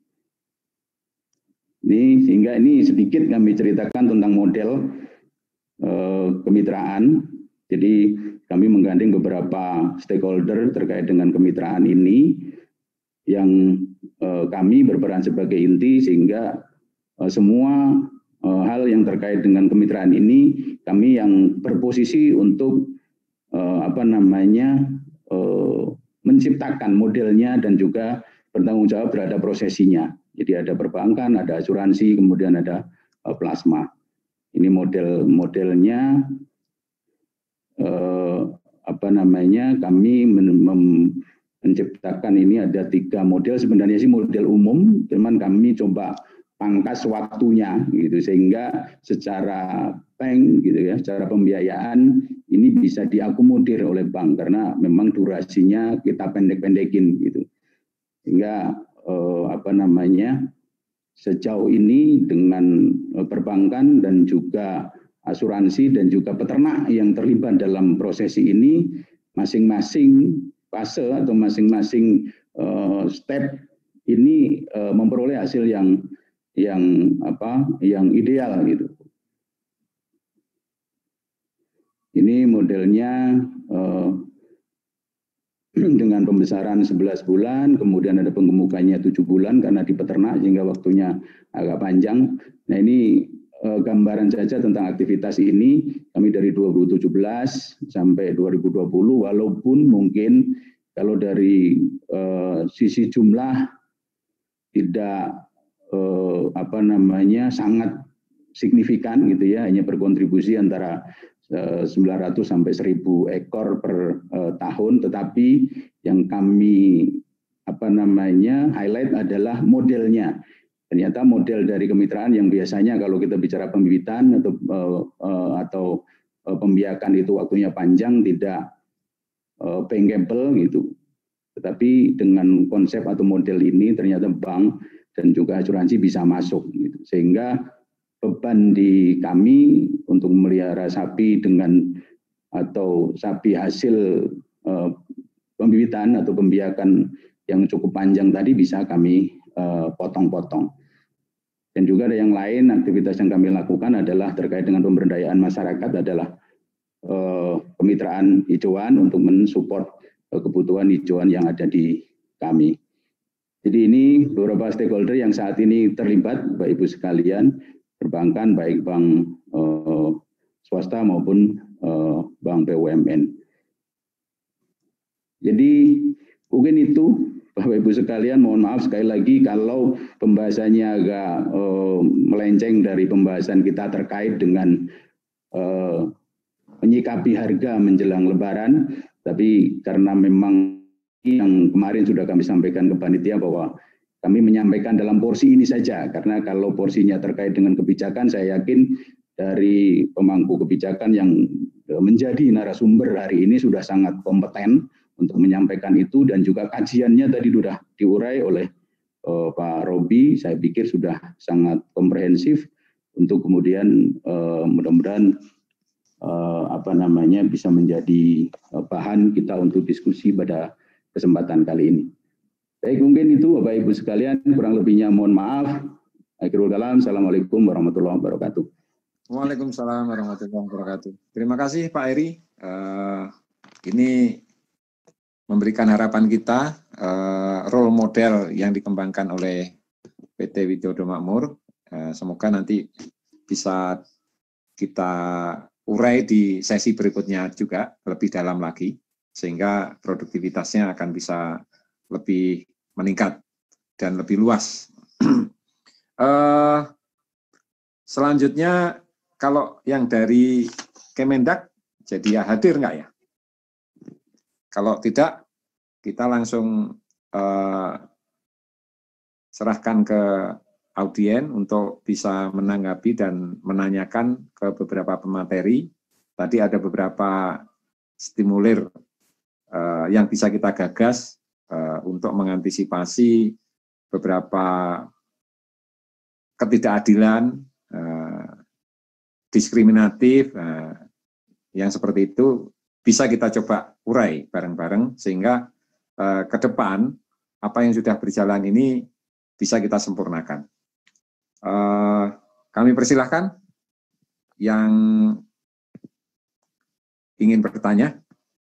Sehingga ini sedikit kami ceritakan tentang model kemitraan. Jadi kami menggandeng beberapa stakeholder terkait dengan kemitraan ini yang kami berperan sebagai inti, sehingga semua hal yang terkait dengan kemitraan ini kami yang berposisi untuk menciptakan modelnya dan juga bertanggung jawab terhadap prosesinya. Jadi ada perbankan, ada asuransi, kemudian ada plasma. Ini modelnya kami menciptakan ini ada 3 model. Sebenarnya sih model umum, cuman kami coba pangkas waktunya gitu, sehingga secara gitu ya, secara pembiayaan ini bisa diakomodir oleh bank karena memang durasinya kita pendek-pendekin gitu. Sehingga sejauh ini dengan perbankan dan juga asuransi dan juga peternak yang terlibat dalam prosesi ini, masing-masing fase atau masing-masing step ini memperoleh hasil yang ideal gitu. Ini modelnya dengan pembesaran 11 bulan, kemudian ada penggemukannya 7 bulan karena di peternak sehingga waktunya agak panjang. Nah ini gambaran saja tentang aktivitas ini, kami dari 2017 sampai 2020, walaupun mungkin kalau dari sisi jumlah tidak sangat signifikan gitu ya, hanya berkontribusi antara 900 sampai 1.000 ekor per tahun, tetapi yang kami highlight adalah modelnya. Ternyata model dari kemitraan yang biasanya kalau kita bicara pembibitan atau pembiakan itu waktunya panjang, tidak bankable gitu. Tetapi dengan konsep atau model ini ternyata bank dan juga asuransi bisa masuk gitu. Sehingga beban di kami untuk memelihara sapi atau sapi hasil pembibitan atau pembiakan yang cukup panjang tadi bisa kami potong-potong. Dan juga ada yang lain, aktivitas yang kami lakukan adalah terkait dengan pemberdayaan masyarakat, adalah kemitraan hijauan untuk mensupport kebutuhan hijauan yang ada di kami. Jadi ini beberapa stakeholder yang saat ini terlibat, Bapak Ibu sekalian, perbankan baik bank swasta maupun bank BUMN. Jadi mungkin itu Bapak Ibu sekalian, mohon maaf sekali lagi kalau pembahasannya agak melenceng dari pembahasan kita terkait dengan menyikapi harga menjelang Lebaran, tapi karena memang yang kemarin sudah kami sampaikan ke panitia bahwa kami menyampaikan dalam porsi ini saja, karena kalau porsinya terkait dengan kebijakan, saya yakin dari pemangku kebijakan yang menjadi narasumber hari ini sudah sangat kompeten untuk menyampaikan itu, dan juga kajiannya tadi sudah diurai oleh Pak Robi, saya pikir sudah sangat komprehensif untuk kemudian mudah-mudahan bisa menjadi bahan kita untuk diskusi pada kesempatan kali ini. Baik, mungkin itu Bapak Ibu sekalian, kurang lebihnya mohon maaf. Akhirul kalam, assalamualaikum warahmatullahi wabarakatuh. Waalaikumsalam warahmatullahi wabarakatuh. Terima kasih Pak Eri. Ini memberikan harapan kita, role model yang dikembangkan oleh PT Widodo Makmur. Semoga nanti bisa kita urai di sesi berikutnya juga lebih dalam lagi, sehingga produktivitasnya akan bisa lebih meningkat dan lebih luas. Selanjutnya, kalau yang dari Kemendak, jadi ya hadir nggak ya? Kalau tidak, kita langsung serahkan ke audien untuk bisa menanggapi dan menanyakan ke beberapa pemateri. Tadi ada beberapa stimulir yang bisa kita gagas untuk mengantisipasi beberapa ketidakadilan, diskriminatif, yang seperti itu bisa kita coba urai bareng-bareng, sehingga ke depan apa yang sudah berjalan ini bisa kita sempurnakan. Kami persilahkan yang ingin bertanya.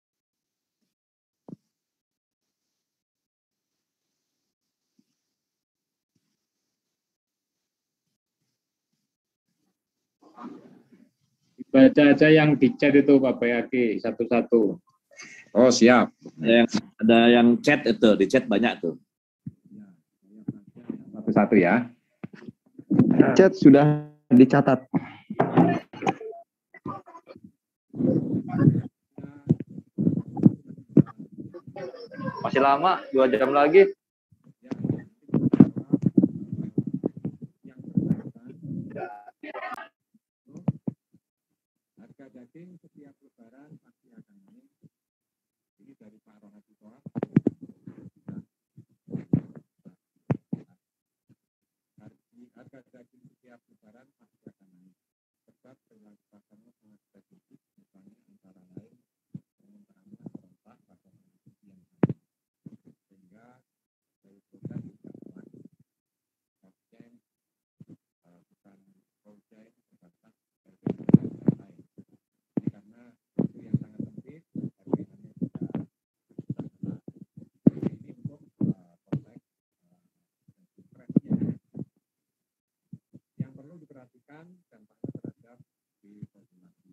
Baca aja yang di chat itu Pak Bayaki satu-satu. Oh siap. Ada yang chat itu, di chat banyak tuh. Satu-satu ya. Chat sudah dicatat. Masih lama, 2 jam lagi. Harga daging setiap lebaran pasti akan naik. Ini dari Pak Rohadi Toa. Harga daging setiap lebaran pasti akan naik. Sebab perilaku pasarnya sangat spesifik, misalnya antara lain permintaannya serentak pada kondisi yang sama. Sehingga dari produk tidak kuat, blockchain, bukan blockchain, terbatas harga yang lain. Karena itu yang sangat penting, harganya juga ini untuk konteks stresnya. Yang perlu diperhatikan dampaknya terhadap di konsumsi.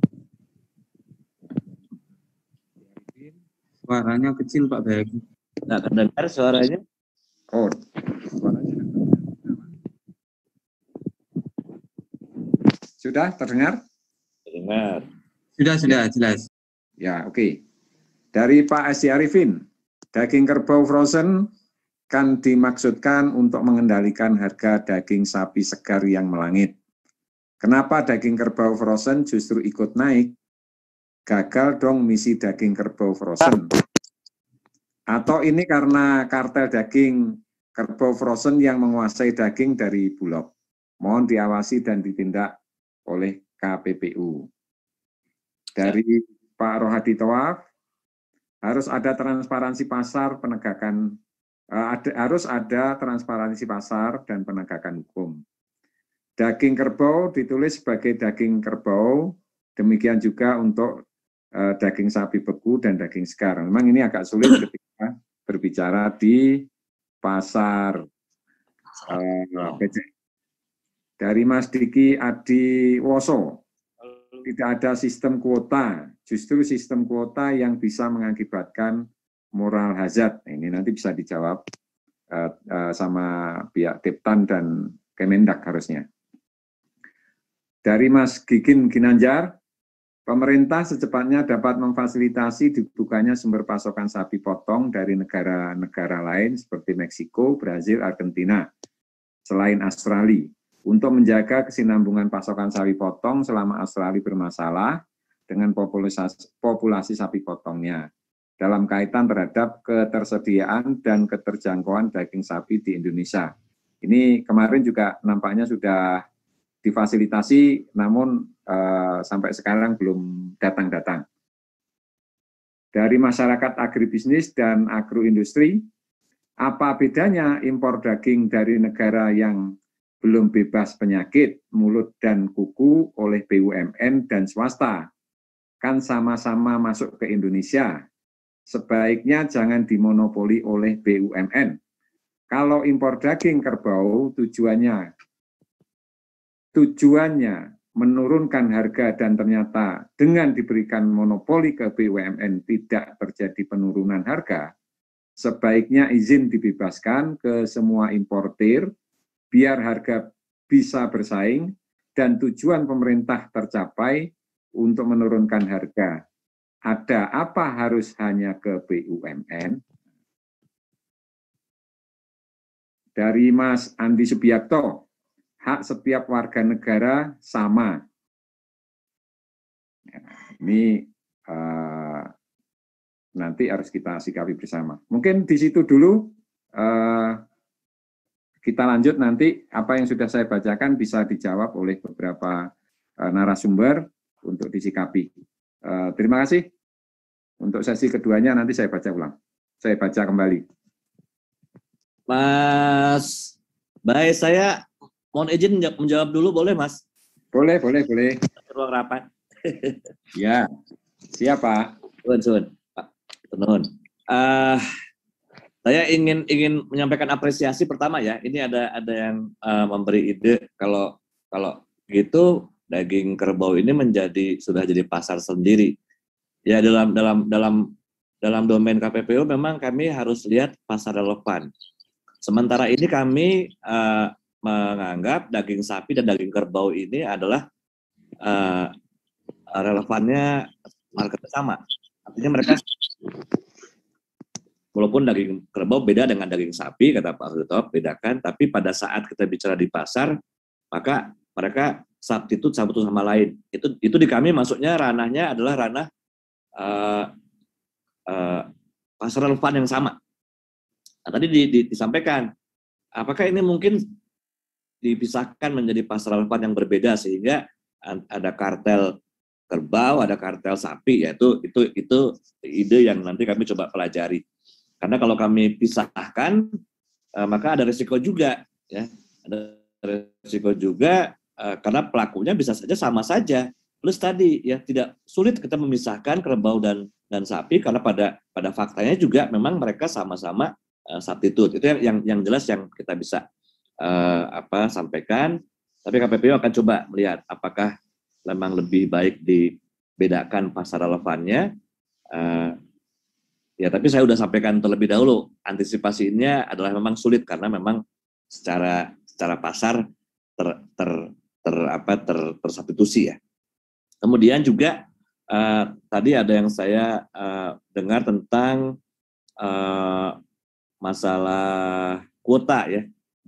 Suaranya kecil Pak Bayaki. Nggak terdengar suaranya. Oh, suaranya sudah terdengar? Terdengar. Sudah jelas. Ya, oke. Dari Pak Asy Arifin, daging kerbau frozen kan dimaksudkan untuk mengendalikan harga daging sapi segar yang melangit. Kenapa daging kerbau frozen justru ikut naik? Gagal dong misi daging kerbau frozen. Atau ini karena kartel daging kerbau frozen yang menguasai daging dari Bulog? Mohon diawasi dan ditindak oleh KPPU. Dari Pak Rohadi Toa, harus ada transparansi pasar, penegakan harus ada transparansi pasar dan penegakan hukum. Daging kerbau ditulis sebagai daging kerbau, demikian juga untuk daging sapi beku dan daging segar. Memang ini agak sulit ketika berbicara di pasar. Dari Mas Diki Adi Woso, tidak ada sistem kuota, justru sistem kuota yang bisa mengakibatkan moral hazard. Ini nanti bisa dijawab sama pihak Deptan dan Kemendak harusnya. Dari Mas Gigin Ginanjar, pemerintah secepatnya dapat memfasilitasi dibukanya sumber pasokan sapi potong dari negara-negara lain seperti Meksiko, Brazil, Argentina, selain Australia, untuk menjaga kesinambungan pasokan sapi potong selama Australia bermasalah dengan populasi sapi potongnya, dalam kaitan terhadap ketersediaan dan keterjangkauan daging sapi di Indonesia. Ini kemarin juga nampaknya sudah difasilitasi, namun sampai sekarang belum datang-datang. Dari masyarakat agribisnis dan agroindustri, apa bedanya impor daging dari negara yang belum bebas penyakit mulut dan kuku oleh BUMN dan swasta? Kan sama-sama masuk ke Indonesia. Sebaiknya jangan dimonopoli oleh BUMN. Kalau impor daging kerbau tujuannya menurunkan harga dan ternyata dengan diberikan monopoli ke BUMN tidak terjadi penurunan harga, sebaiknya izin dibebaskan ke semua importir biar harga bisa bersaing dan tujuan pemerintah tercapai untuk menurunkan harga. Ada apa harus hanya ke BUMN? Dari Mas Andi Subiakto, hak setiap warga negara sama. Ini nanti harus kita sikapi bersama. Mungkin di situ dulu, kita lanjut nanti apa yang sudah saya bacakan bisa dijawab oleh beberapa narasumber untuk disikapi. Terima kasih. Untuk sesi keduanya nanti saya baca ulang. Saya baca kembali. Mas, baik, saya mohon izin menjawab dulu, boleh Mas? Boleh. Ruang rapat. Ya, siapa? Sun, Pak Tenun. Saya ingin menyampaikan apresiasi pertama ya. Ini ada yang memberi ide kalau gitu daging kerbau ini sudah jadi pasar sendiri. Ya dalam domain KPPU memang kami harus lihat pasar relevan. Sementara ini kami menganggap daging sapi dan daging kerbau ini adalah relevannya market sama. Artinya mereka, walaupun daging kerbau beda dengan daging sapi, kata Pak Hudotop, bedakan, tapi pada saat kita bicara di pasar, maka mereka substitute satu sama lain. Itu di kami masuknya ranahnya adalah ranah pasar relevan yang sama. Nah, tadi disampaikan, apakah ini mungkin dipisahkan menjadi pasar relevan yang berbeda sehingga ada kartel kerbau, ada kartel sapi, yaitu itu ide yang nanti kami coba pelajari. Karena kalau kami pisahkan, maka ada risiko juga, ya, ada risiko juga karena pelakunya bisa saja sama saja. Plus tadi ya tidak sulit kita memisahkan kerbau dan sapi karena pada faktanya juga memang mereka sama-sama substitute. Itu yang jelas yang kita bisa sampaikan. Tapi KPPU akan coba melihat apakah memang lebih baik dibedakan pasar relevannya. Ya, tapi saya sudah sampaikan terlebih dahulu, antisipasinya adalah memang sulit karena memang secara pasar tersubstitusi ya. Kemudian juga tadi ada yang saya dengar tentang masalah kuota ya.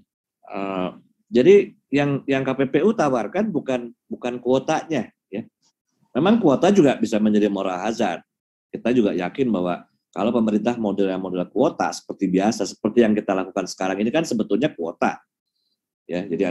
Jadi yang KPPU tawarkan bukan kuotanya ya. Memang kuota juga bisa menjadi moral hazard. Kita juga yakin bahwa kalau pemerintah model kuota seperti biasa, seperti yang kita lakukan sekarang ini kan sebetulnya kuota. Ya, jadi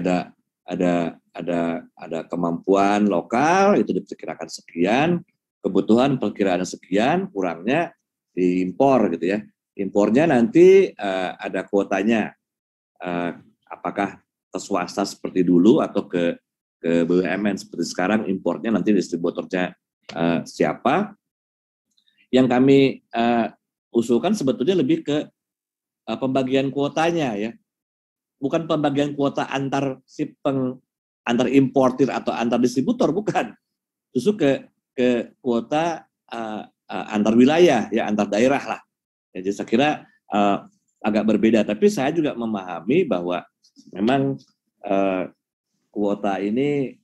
ada kemampuan lokal itu diperkirakan sekian, kebutuhan perkiraan sekian, kurangnya diimpor gitu ya. Impornya nanti ada kuotanya. Apakah ke swasta seperti dulu atau ke BUMN seperti sekarang, impornya nanti distributornya siapa. Yang kami usulkan sebetulnya lebih ke pembagian kuotanya ya. Bukan pembagian kuota antar importir atau antar distributor, bukan. Justru ke kuota antar wilayah ya, antar daerah lah. Jadi saya kira agak berbeda, tapi saya juga memahami bahwa memang kuota ini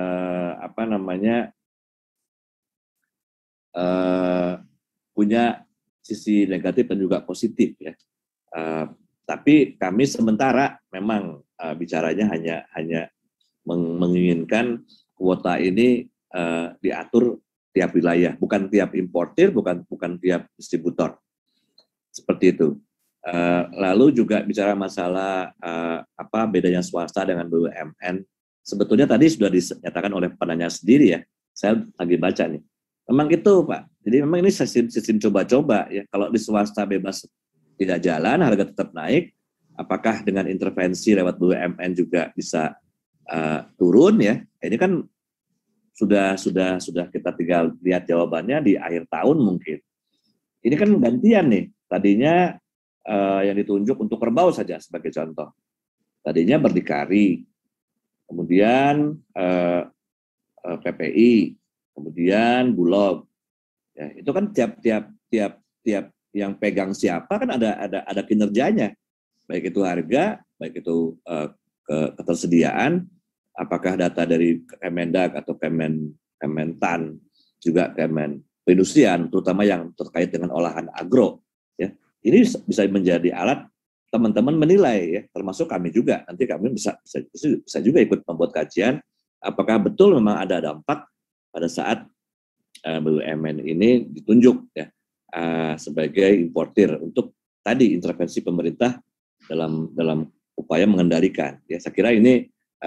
punya sisi negatif dan juga positif ya. Tapi kami sementara memang bicaranya hanya menginginkan kuota ini diatur tiap wilayah, bukan tiap importir, bukan tiap distributor, seperti itu. Lalu juga bicara masalah bedanya swasta dengan BUMN. Sebetulnya tadi sudah dinyatakan oleh penanya sendiri ya. Saya lagi baca nih. Memang itu Pak. Jadi memang ini sistem coba-coba ya. Kalau di swasta bebas tidak jalan, harga tetap naik. Apakah dengan intervensi lewat BUMN juga bisa turun ya? Ini kan sudah kita tinggal lihat jawabannya di akhir tahun mungkin. Ini kan gantian nih. Tadinya yang ditunjuk untuk kerbau saja sebagai contoh. Tadinya berdikari, kemudian PPI, kemudian Bulog. Ya, itu kan tiap yang pegang siapa kan ada kinerjanya, baik itu harga, baik itu ketersediaan, apakah data dari Kemendag atau Kementan, juga Kemen Perindustrian, terutama yang terkait dengan olahan agro. Ya, ini bisa menjadi alat teman-teman menilai, ya, termasuk kami juga. Nanti kami bisa juga ikut membuat kajian, apakah betul memang ada dampak pada saat BUMN ini ditunjuk ya sebagai importir untuk tadi intervensi pemerintah dalam upaya mengendalikan. Ya, saya kira ini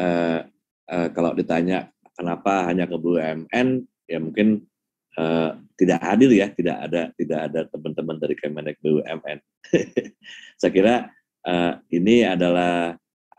kalau ditanya kenapa hanya ke BUMN, ya mungkin tidak hadir ya, tidak ada teman-teman dari Kemenek BUMN. Saya kira ini adalah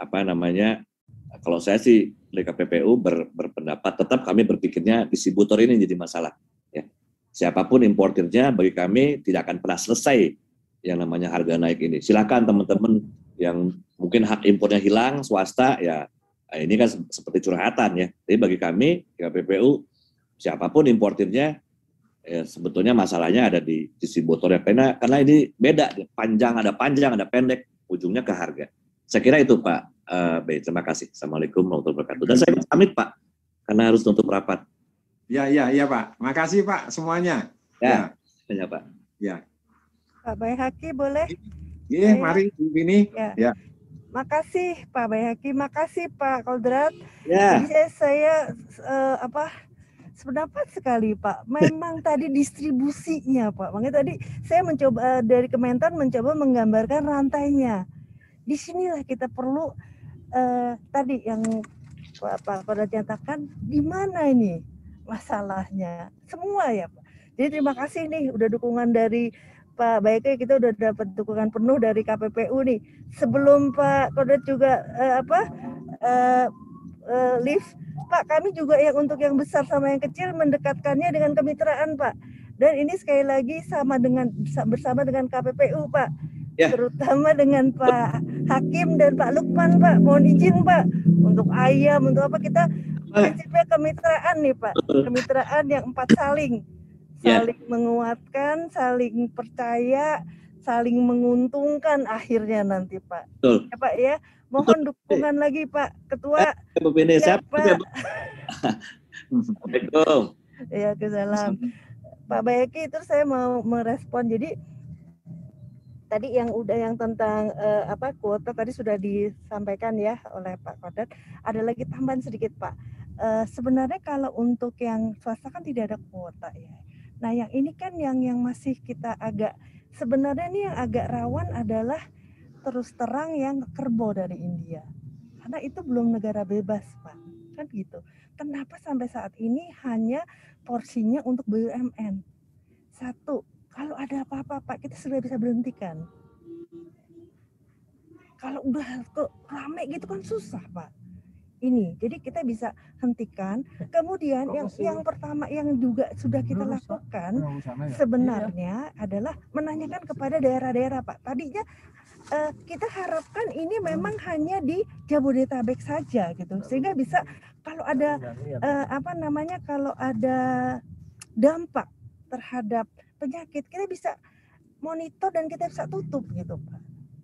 kalau saya sih dari KPPU berpendapat tetap kami berpikirnya distributor ini jadi masalah. Ya. Siapapun importirnya bagi kami tidak akan pernah selesai yang namanya harga naik ini. Silakan teman-teman yang mungkin hak impornya hilang swasta ya, ini kan seperti curhatan ya. Jadi bagi kami KPPU siapapun importirnya ya, sebetulnya masalahnya ada di distributornya karena ini beda, ada panjang ada pendek, ujungnya ke harga. Saya kira itu Pak. Baik, terima kasih. Assalamualaikum warahmatullahi wabarakatuh. Dan saya pamit Pak, karena harus tutup rapat. Ya Pak. Makasih Pak semuanya. Ya Pak. Ya. Pak Bayhaqi boleh? Iya, mari ini. Ya. Makasih Pak Bayhaqi, makasih Pak Kodrat. Ya. Jadi saya sependapat sekali Pak. Memang tadi distribusinya Pak. Makanya tadi saya mencoba dari Kementan mencoba menggambarkan rantainya. Di sinilah kita perlu tadi yang Pak Kodrat nyatakan di mana ini masalahnya. Semua ya Pak. Jadi terima kasih nih udah dukungan dari Pak Bayhaqi, kita udah dapat dukungan penuh dari KPPU nih. Sebelum Pak Kodrat juga live, Pak kami juga yang untuk yang besar sama yang kecil mendekatkannya dengan kemitraan Pak. Dan ini sekali lagi bersama dengan KPPU Pak. Ya. Terutama dengan Pak Hakim dan Pak Lukman Pak. Mohon izin Pak untuk ayam, untuk apa kita prinsipnya kemitraan nih Pak. Kemitraan yang 4 saling menguatkan, saling percaya, saling menguntungkan akhirnya nanti Pak. Betul. Ya Pak ya. Mohon dukungan lagi Pak Ketua. Ya, Pak. Assalamualaikum. Ya, kesalam. Pak Bayhaqi itu saya mau merespon. Jadi tadi yang tentang kuota tadi sudah disampaikan ya oleh Pak Kodrat. Ada lagi tambahan sedikit Pak. Sebenarnya kalau untuk yang swasta kan tidak ada kuota ya. Nah yang ini kan yang masih kita sebenarnya ini yang agak rawan adalah terus terang yang kerbau dari India. Karena itu belum negara bebas Pak. Kan gitu. Kenapa sampai saat ini hanya porsinya untuk BUMN? Satu, kalau ada apa-apa Pak, kita sudah bisa berhentikan. Kalau udah rame gitu kan susah Pak. Ini, jadi kita bisa hentikan. Kemudian yang pertama yang juga sudah kita lakukan sebenarnya adalah menanyakan kepada daerah-daerah Pak. Tadinya kita harapkan ini memang hanya di Jabodetabek saja gitu, sehingga bisa kalau ada kalau ada dampak terhadap penyakit kita bisa monitor dan kita bisa tutup gitu Pak.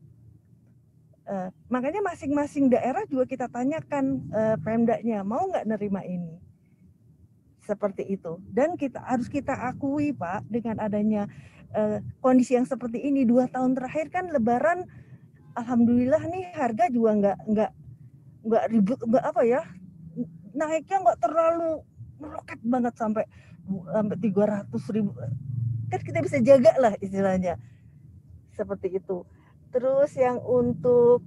Makanya masing-masing daerah juga kita tanyakan Pemdanya mau nggak nerima ini. Seperti itu. Dan harus kita akui Pak, dengan adanya kondisi yang seperti ini 2 tahun terakhir kan Lebaran, alhamdulillah nih harga juga nggak ribut, nggak apa ya, naiknya nggak terlalu meroket banget sampai 300.000. Kan kita bisa jaga lah istilahnya seperti itu. Terus yang untuk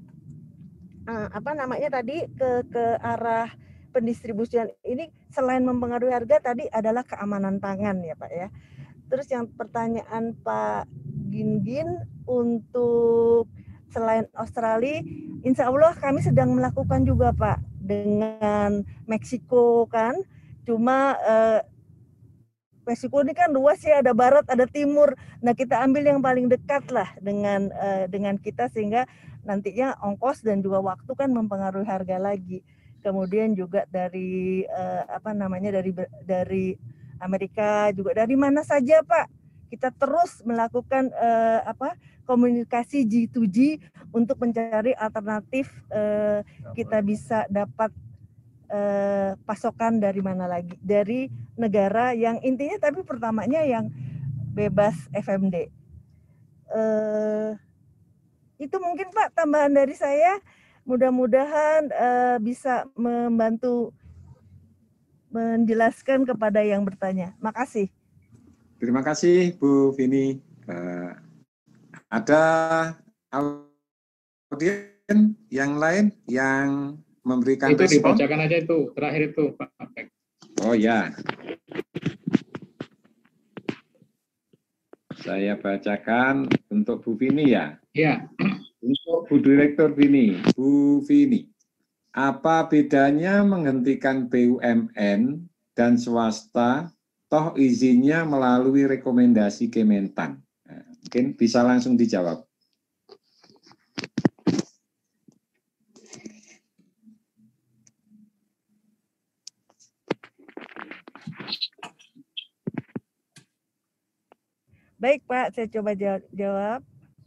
tadi ke arah pendistribusian ini selain mempengaruhi harga tadi adalah keamanan pangan ya Pak ya. Terus yang pertanyaan Pak Gingin untuk selain Australia, insya Allah kami sedang melakukan juga Pak dengan Meksiko kan. Cuma Meksiko ini kan luas ya, ada barat, ada timur. Nah kita ambil yang paling dekat lah dengan kita sehingga nantinya ongkos dan juga waktu kan mempengaruhi harga lagi. Kemudian juga dari dari Amerika juga dari mana saja Pak. Kita terus melakukan komunikasi G2G untuk mencari alternatif kita bisa dapat pasokan dari mana lagi, dari negara yang intinya tapi pertamanya yang bebas FMD. Itu mungkin Pak tambahan dari saya, mudah-mudahan bisa membantu menjelaskan kepada yang bertanya. Makasih. Terima kasih Bu Vini. Ada audien yang lain yang memberikan itu respon? Dibacakan aja itu terakhir itu Pak. Oh ya, saya bacakan untuk Bu Vini ya. Ya. Untuk Bu Direktur Vini, Bu Vini, apa bedanya menghentikan BUMN dan swasta? Toh izinnya melalui rekomendasi Kementan. Nah, mungkin bisa langsung dijawab. Baik Pak, saya coba jawab.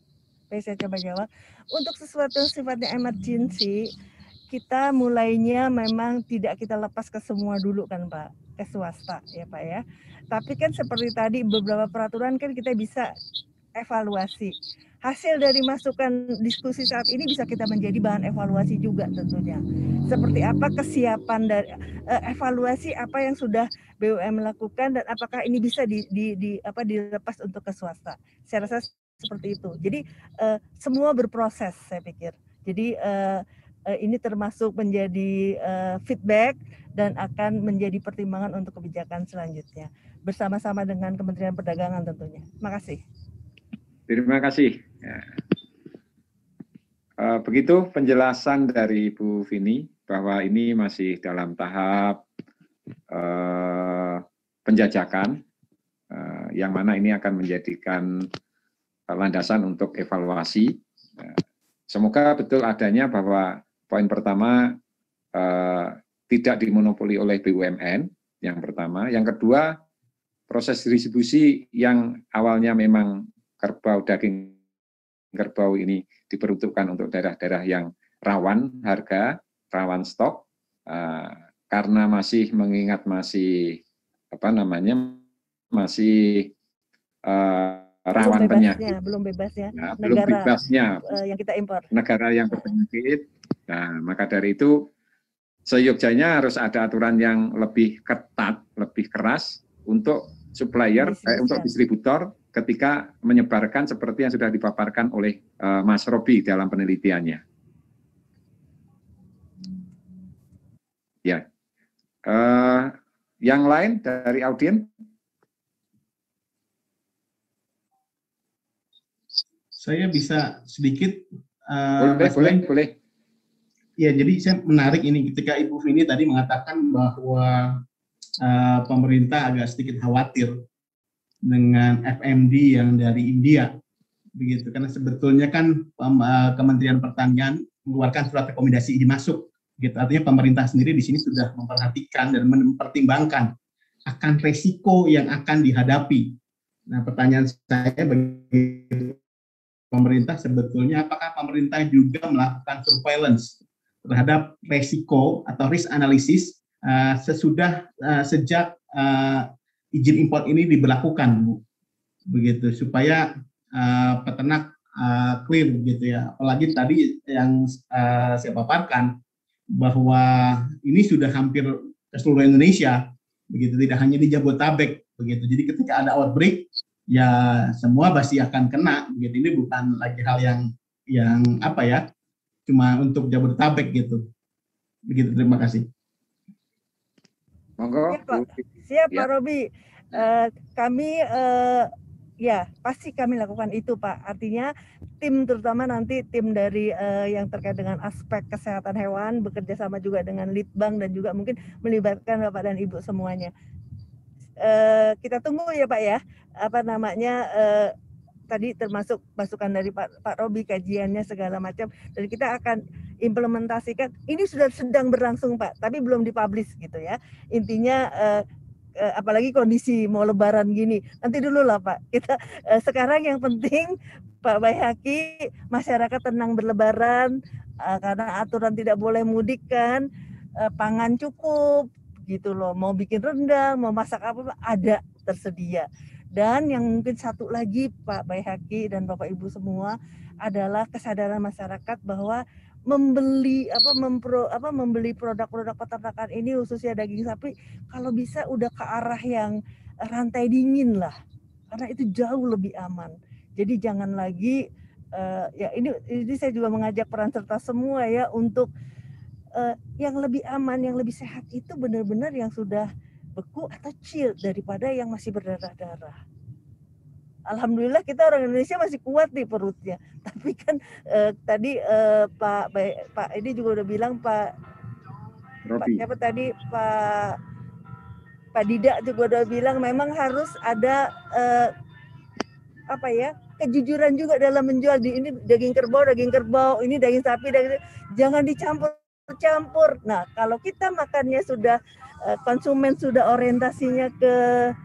Untuk sesuatu yang sifatnya emergency, kita mulainya memang tidak kita lepas ke semua dulu kan Pak, ke swasta ya Pak ya. Tapi kan seperti tadi beberapa peraturan kan kita bisa evaluasi. Hasil dari masukan diskusi saat ini bisa kita menjadi bahan evaluasi juga tentunya. Seperti apa kesiapan dari evaluasi apa yang sudah BUMN lakukan dan apakah ini bisa dilepas untuk ke swasta. Saya rasa seperti itu. Jadi semua berproses saya pikir. Jadi ini termasuk menjadi feedback dan akan menjadi pertimbangan untuk kebijakan selanjutnya bersama-sama dengan Kementerian Perdagangan tentunya. Terima kasih. Terima kasih. Ya. Begitu penjelasan dari Bu Vini bahwa ini masih dalam tahap penjajakan, yang mana ini akan menjadikan landasan untuk evaluasi. Semoga betul adanya bahwa poin pertama tidak dimonopoli oleh BUMN, yang pertama. Yang kedua, proses distribusi yang awalnya memang daging kerbau ini diperuntukkan untuk daerah-daerah yang rawan harga, rawan stok, karena masih mengingat masih rawan penyakit, belum bebasnya yang kita impor, negara yang berpenyakit. Nah, maka dari itu seyogyanya harus ada aturan yang lebih ketat, lebih keras untuk supplier, untuk distributor ketika menyebarkan seperti yang sudah dipaparkan oleh Mas Robi dalam penelitiannya. Ya, yang lain dari audien? Saya bisa sedikit. Boleh. Ya, jadi saya menarik ini ketika Ibu Vini tadi mengatakan bahwa pemerintah agak sedikit khawatir dengan FMD yang dari India, begitu. Karena sebetulnya kan Kementerian Pertanian mengeluarkan surat rekomendasi izin masuk, gitu. Artinya pemerintah sendiri di sini sudah memperhatikan dan mempertimbangkan akan resiko yang akan dihadapi Nah, pertanyaan saya bagi pemerintah sebetulnya apakah pemerintah juga melakukan surveillance terhadap resiko atau risk analysis sejak izin impor ini diberlakukan, Bu, begitu supaya peternak clear begitu ya. Apalagi tadi yang saya paparkan bahwa ini sudah hampir ke seluruh Indonesia, begitu, tidak hanya di Jabodetabek, begitu. Jadi ketika ada outbreak, ya semua pasti akan kena, begitu. Ini bukan lagi hal yang apa ya, cuma untuk Jabodetabek gitu. Begitu, terima kasih. Monggo. Siap Pak Robi. Kami ya pasti kami lakukan itu Pak. Artinya tim, terutama nanti tim dari yang terkait dengan aspek kesehatan hewan bekerja sama juga dengan Litbang dan juga mungkin melibatkan Bapak dan Ibu semuanya. Kita tunggu ya Pak ya, apa namanya, tadi termasuk masukan dari Pak Robi, kajiannya segala macam, dan kita akan implementasikan. Ini sudah sedang berlangsung Pak, tapi belum dipublish gitu ya. Intinya apalagi kondisi mau lebaran gini, nanti dulu lah Pak. Kita sekarang yang penting Pak Baihaqi, masyarakat tenang berlebaran, karena aturan tidak boleh mudik kan, pangan cukup gitu loh. Mau bikin rendang, mau masak apa ada tersedia. Dan yang mungkin satu lagi Pak Baihaqi dan Bapak Ibu semua adalah kesadaran masyarakat bahwa membeli produk-produk peternakan ini khususnya daging sapi kalau bisa udah ke arah yang rantai dingin lah, karena itu jauh lebih aman. Jadi jangan lagi ya ini saya juga mengajak peran serta semua ya untuk yang lebih aman, yang lebih sehat itu benar-benar yang sudah beku atau chill daripada yang masih berdarah-darah. Alhamdulillah kita orang Indonesia masih kuat di perutnya. Tapi kan tadi Pak ini juga udah bilang Pak siapa tadi Pak Dida juga udah bilang memang harus ada kejujuran juga dalam menjual. Ini daging kerbau, ini daging sapi, jangan dicampur-campur. Nah, kalau kita makannya sudah konsumen sudah orientasinya ke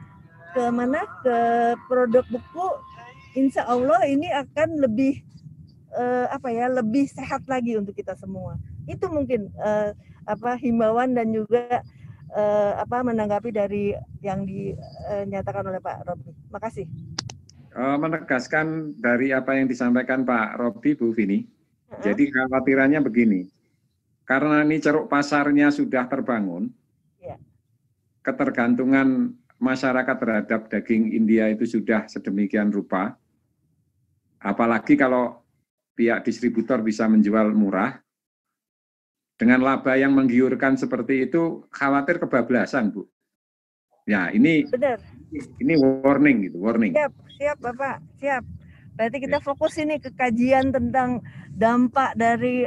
produk beku, insya Allah ini akan lebih lebih sehat lagi untuk kita semua. Itu mungkin himbauan dan juga menanggapi dari yang dinyatakan oleh Pak Robi. Makasih. Menegaskan dari apa yang disampaikan Pak Robi, Bu Vini. Jadi kekhawatirannya begini, karena ini ceruk pasarnya sudah terbangun, ketergantungan masyarakat terhadap daging India itu sudah sedemikian rupa, apalagi kalau pihak distributor bisa menjual murah, dengan laba yang menggiurkan seperti itu, khawatir kebablasan, Bu. Ya, ini benar. Ini warning gitu, warning. Siap Bapak, siap. Berarti kita fokus ini ke kajian tentang dampak dari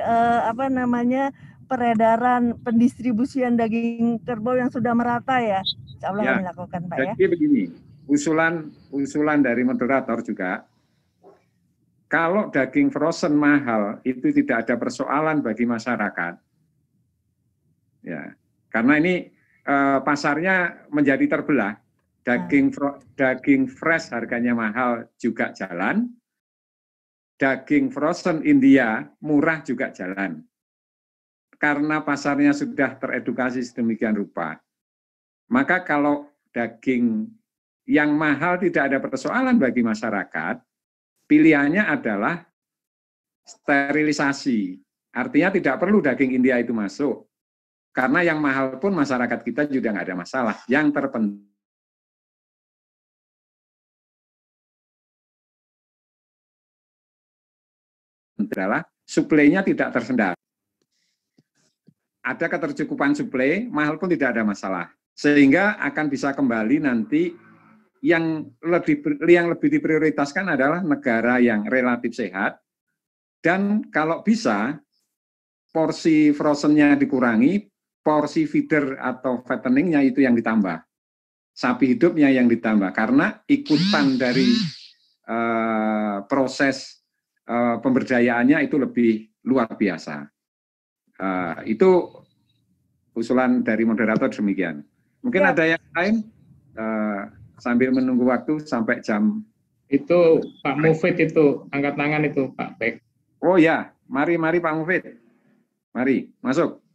peredaran pendistribusian daging kerbau yang sudah merata ya. Insya Allah kami lakukan Pak ya. Jadi begini, usulan dari moderator juga, kalau daging frozen mahal itu tidak ada persoalan bagi masyarakat. Ya, karena ini pasarnya menjadi terbelah. Daging fresh harganya mahal juga jalan, daging frozen India murah juga jalan. Karena pasarnya sudah teredukasi sedemikian rupa. Maka kalau daging yang mahal tidak ada persoalan bagi masyarakat, pilihannya adalah sterilisasi. Artinya tidak perlu daging India itu masuk. Karena yang mahal pun masyarakat kita juga nggak ada masalah. Yang terpenting adalah suplainya tidak tersendat. Ada ketercukupan suplai, mahal pun tidak ada masalah. Sehingga akan bisa kembali nanti yang lebih diprioritaskan adalah negara yang relatif sehat, dan kalau bisa porsi frozennya dikurangi, porsi feeder atau fatteningnya itu yang ditambah, sapi hidupnya yang ditambah, karena ikutan dari proses pemberdayaannya itu lebih luar biasa. Itu usulan dari moderator demikian. Mungkin ada yang lain, sambil menunggu waktu sampai jam. Itu Pak Mufid itu, angkat tangan itu Pak Bek. Oh ya, mari Pak Mufid. Mari, masuk.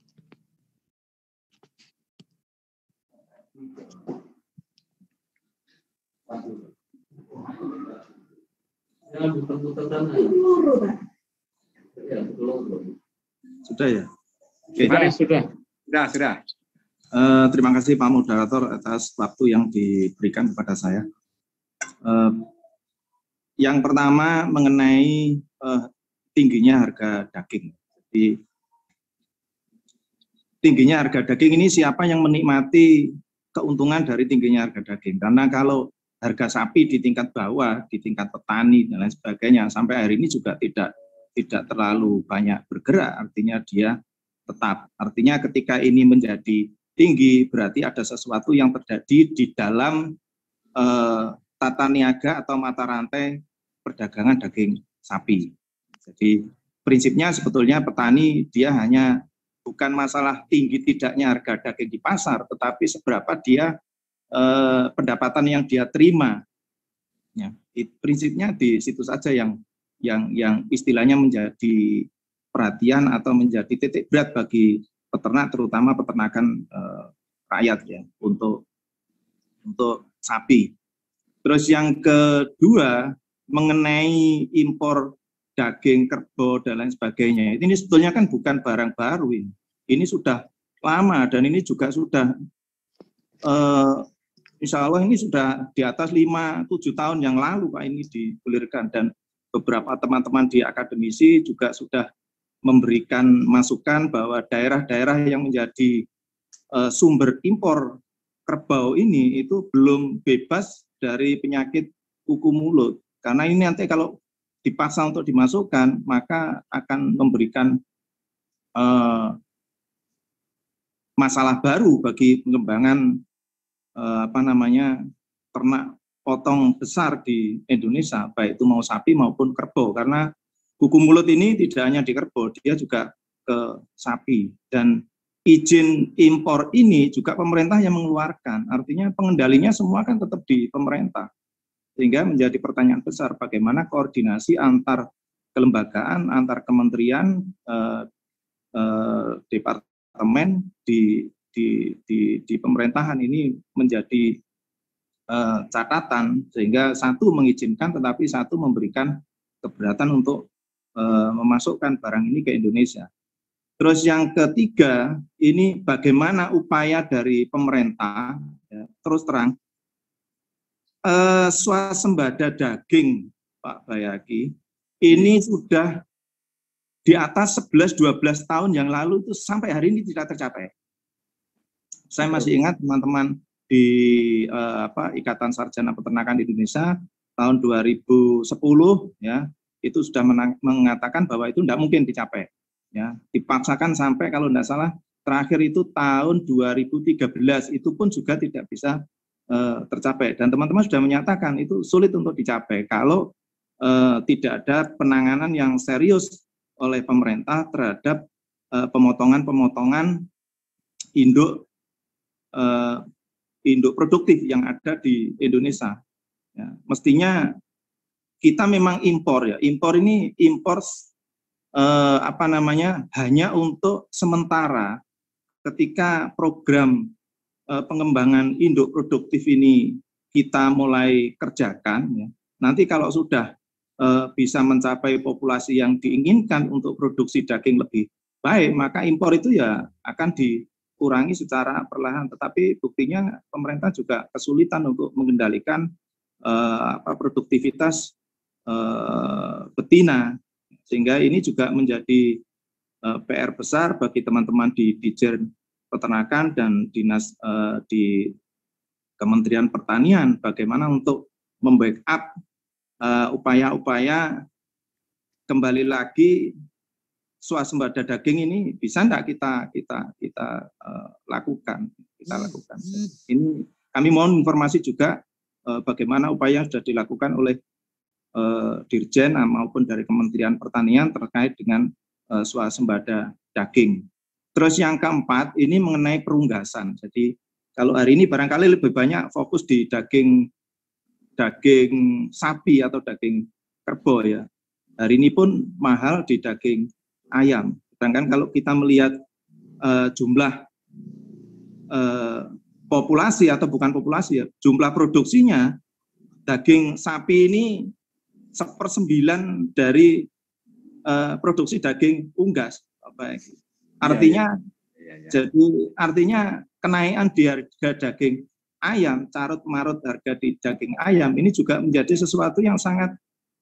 Sudah ya? Oke. Sudah. Terima kasih Pak Moderator atas waktu yang diberikan kepada saya. Yang pertama mengenai tingginya harga daging. Jadi tingginya harga daging ini siapa yang menikmati keuntungan dari tingginya harga daging? Karena kalau harga sapi di tingkat bawah, di tingkat petani dan lain sebagainya sampai hari ini juga tidak terlalu banyak bergerak, artinya dia tetap. Artinya ketika ini menjadi tinggi berarti ada sesuatu yang terjadi di dalam tata niaga atau mata rantai perdagangan daging sapi. Jadi prinsipnya sebetulnya petani dia hanya bukan masalah tinggi tidaknya harga daging di pasar, tetapi seberapa dia pendapatan yang dia terima. Ya, prinsipnya di situ saja yang istilahnya menjadi perhatian atau menjadi titik berat bagi peternak, terutama peternakan rakyat ya untuk sapi. Terus yang kedua mengenai impor daging kerbau dan lain sebagainya. Ini sebetulnya kan bukan barang baru ini. Ini sudah lama dan ini juga sudah insya Allah ini sudah di atas 5-7 tahun yang lalu Pak ini digulirkan, dan beberapa teman-teman di akademisi juga sudah memberikan masukan bahwa daerah-daerah yang menjadi sumber impor kerbau ini itu belum bebas dari penyakit kuku mulut. Karena ini nanti kalau dipaksa untuk dimasukkan, maka akan memberikan masalah baru bagi pengembangan ternak potong besar di Indonesia, baik itu mau sapi maupun kerbau, karena kuku mulut ini tidak hanya di kerbau, dia juga ke sapi. Dan izin impor ini juga pemerintah yang mengeluarkan, artinya pengendalinya semua kan tetap di pemerintah. Sehingga menjadi pertanyaan besar bagaimana koordinasi antar kelembagaan, antar kementerian, departemen di pemerintahan ini menjadi catatan, sehingga satu mengizinkan tetapi satu memberikan keberatan untuk memasukkan barang ini ke Indonesia. Terus yang ketiga, ini bagaimana upaya dari pemerintah, ya, terus terang, swasembada daging Pak Bayaki, ini sudah di atas 11-12 tahun yang lalu itu sampai hari ini tidak tercapai. Saya masih ingat teman-teman di Ikatan Sarjana Peternakan Indonesia tahun 2010 ya, itu sudah mengatakan bahwa itu tidak mungkin dicapai. Ya, dipaksakan sampai kalau tidak salah terakhir itu tahun 2013 itu pun juga tidak bisa tercapai, dan teman-teman sudah menyatakan itu sulit untuk dicapai kalau tidak ada penanganan yang serius oleh pemerintah terhadap pemotongan-pemotongan induk produktif yang ada di Indonesia. Ya, mestinya kita memang impor ya. Impor ini hanya untuk sementara ketika program pengembangan induk produktif ini kita mulai kerjakan ya. Nanti kalau sudah bisa mencapai populasi yang diinginkan untuk produksi daging lebih baik, maka impor itu ya akan dikurangi secara perlahan. Tetapi buktinya pemerintah juga kesulitan untuk mengendalikan produktivitas betina, sehingga ini juga menjadi PR besar bagi teman-teman di Ditjen Peternakan dan dinas di Kementerian Pertanian, bagaimana untuk membackup upaya-upaya kembali lagi swasembada daging ini bisa enggak kita lakukan. Ini kami mohon informasi juga bagaimana upaya yang sudah dilakukan oleh Dirjen maupun dari Kementerian Pertanian terkait dengan swasembada daging. Terus yang keempat ini mengenai perunggasan. Jadi Kalau hari ini barangkali lebih banyak fokus di daging sapi atau daging kerbau ya. Hari ini pun mahal di daging ayam. Sedangkan kalau kita melihat jumlah populasi atau bukan populasi ya, jumlah produksinya daging sapi ini 1/9 dari produksi daging unggas. Artinya jadi artinya kenaikan di harga daging ayam, carut marut harga di daging ayam ini juga menjadi sesuatu yang sangat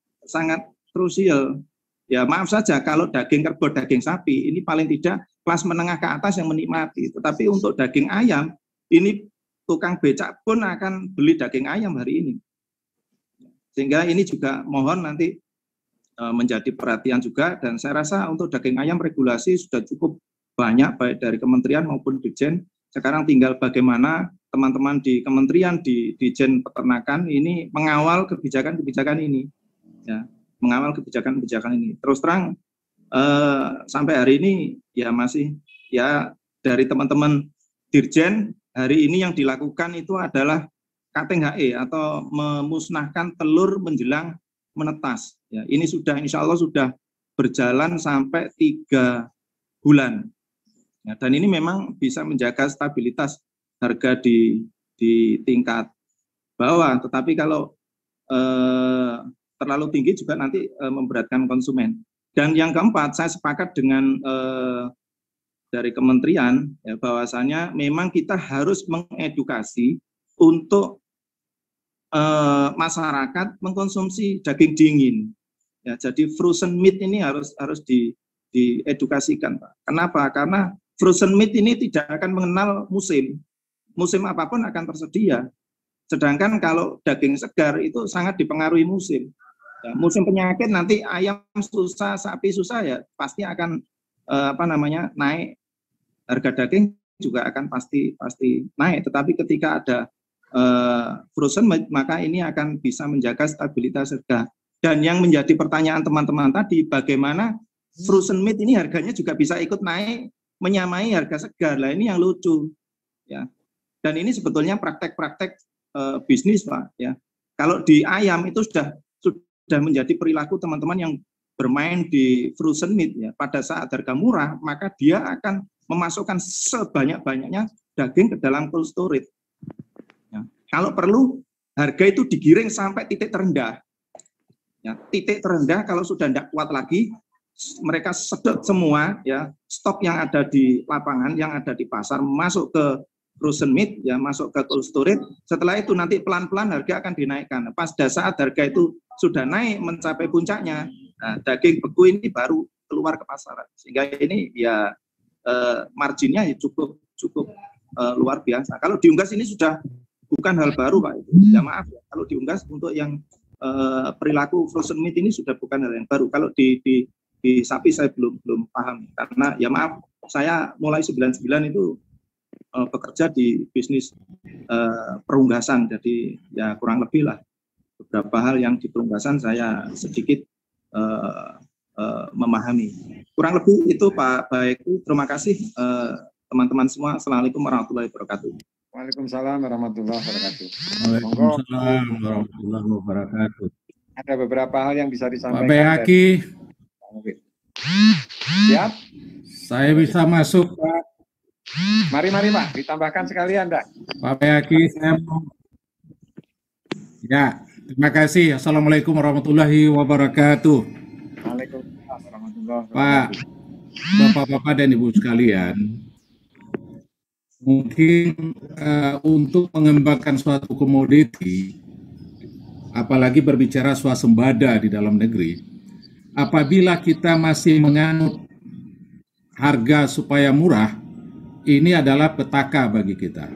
krusial. Ya maaf saja kalau daging kerbau, daging sapi ini paling tidak kelas menengah ke atas yang menikmati. Tetapi untuk daging ayam ini tukang becak pun akan beli daging ayam hari ini. Sehingga ini juga mohon nanti menjadi perhatian juga, dan saya rasa untuk daging ayam regulasi sudah cukup banyak baik dari kementerian maupun Ditjen. Sekarang tinggal bagaimana teman-teman di kementerian, di Ditjen Peternakan ini mengawal kebijakan-kebijakan ini. Ya, mengawal kebijakan-kebijakan ini. Terus terang sampai hari ini ya masih ya dari teman-teman Dirjen hari ini yang dilakukan itu adalah cutting HE atau memusnahkan telur menjelang menetas. Ya, ini sudah insya Allah sudah berjalan sampai 3 bulan. Ya, dan ini memang bisa menjaga stabilitas harga di tingkat bawah. Tetapi kalau terlalu tinggi juga nanti memberatkan konsumen. Dan yang keempat, saya sepakat dengan dari kementerian ya, bahwasanya memang kita harus mengedukasi untuk masyarakat mengkonsumsi daging dingin. Ya, jadi frozen meat ini harus diedukasikan, Pak. Kenapa? Karena frozen meat ini tidak akan mengenal musim. Musim apapun akan tersedia. Sedangkan kalau daging segar itu sangat dipengaruhi musim. Ya, musim penyakit nanti ayam susah, sapi susah ya pasti akan naik. Harga daging juga akan pasti naik. Tetapi ketika ada frozen meat, maka ini akan bisa menjaga stabilitas harga. Dan yang menjadi pertanyaan teman-teman tadi, bagaimana frozen meat ini harganya juga bisa ikut naik menyamai harga segar. Lah ini yang lucu ya. Dan ini sebetulnya praktek-praktek bisnis, Pak ya. Kalau di ayam itu sudah menjadi perilaku teman-teman yang bermain di frozen meat ya. Pada saat harga murah, maka dia akan memasukkan sebanyak-banyaknya daging ke dalam cold storage. Ya. Kalau perlu harga itu digiring sampai titik terendah. Ya, titik terendah kalau sudah tidak kuat lagi, mereka sedot semua ya stok yang ada di lapangan, yang ada di pasar masuk ke frozen meat ya, masuk ke cold storage. Setelah itu nanti pelan-pelan harga akan dinaikkan. Pada saat harga itu sudah naik mencapai puncaknya, nah, daging beku ini baru keluar ke pasaran. Sehingga ini ya marginnya ya cukup luar biasa. Kalau diunggas ini sudah bukan hal baru, Pak. Ya maaf ya, kalau diunggas untuk yang perilaku frozen meat ini sudah bukan hal yang baru. Kalau di sapi saya belum paham, karena ya maaf, saya mulai 99 itu bekerja di bisnis perunggasan, jadi ya kurang lebih lah beberapa hal yang di perunggasan saya sedikit memahami. Kurang lebih itu Pak Baeku. Terima kasih teman-teman semua. Assalamualaikum warahmatullahi wabarakatuh. Waalaikumsalam warahmatullahi wabarakatuh. Waalaikumsalam warahmatullahi wabarakatuh. Ada beberapa hal yang bisa disampaikan. Pak Bayaki. Siap? Saya bisa masuk, Pak. Mari Pak, ditambahkan sekalian, Dak. Pak Bayaki, saya mau. Ya, terima kasih. Assalamualaikum warahmatullahi wabarakatuh. Waalaikumsalam warahmatullahi wabarakatuh. Pak, Bapak-bapak dan Ibu sekalian, mungkin untuk mengembangkan suatu komoditi, apalagi berbicara swasembada di dalam negeri, apabila kita masih menganut harga supaya murah, ini adalah petaka bagi kita.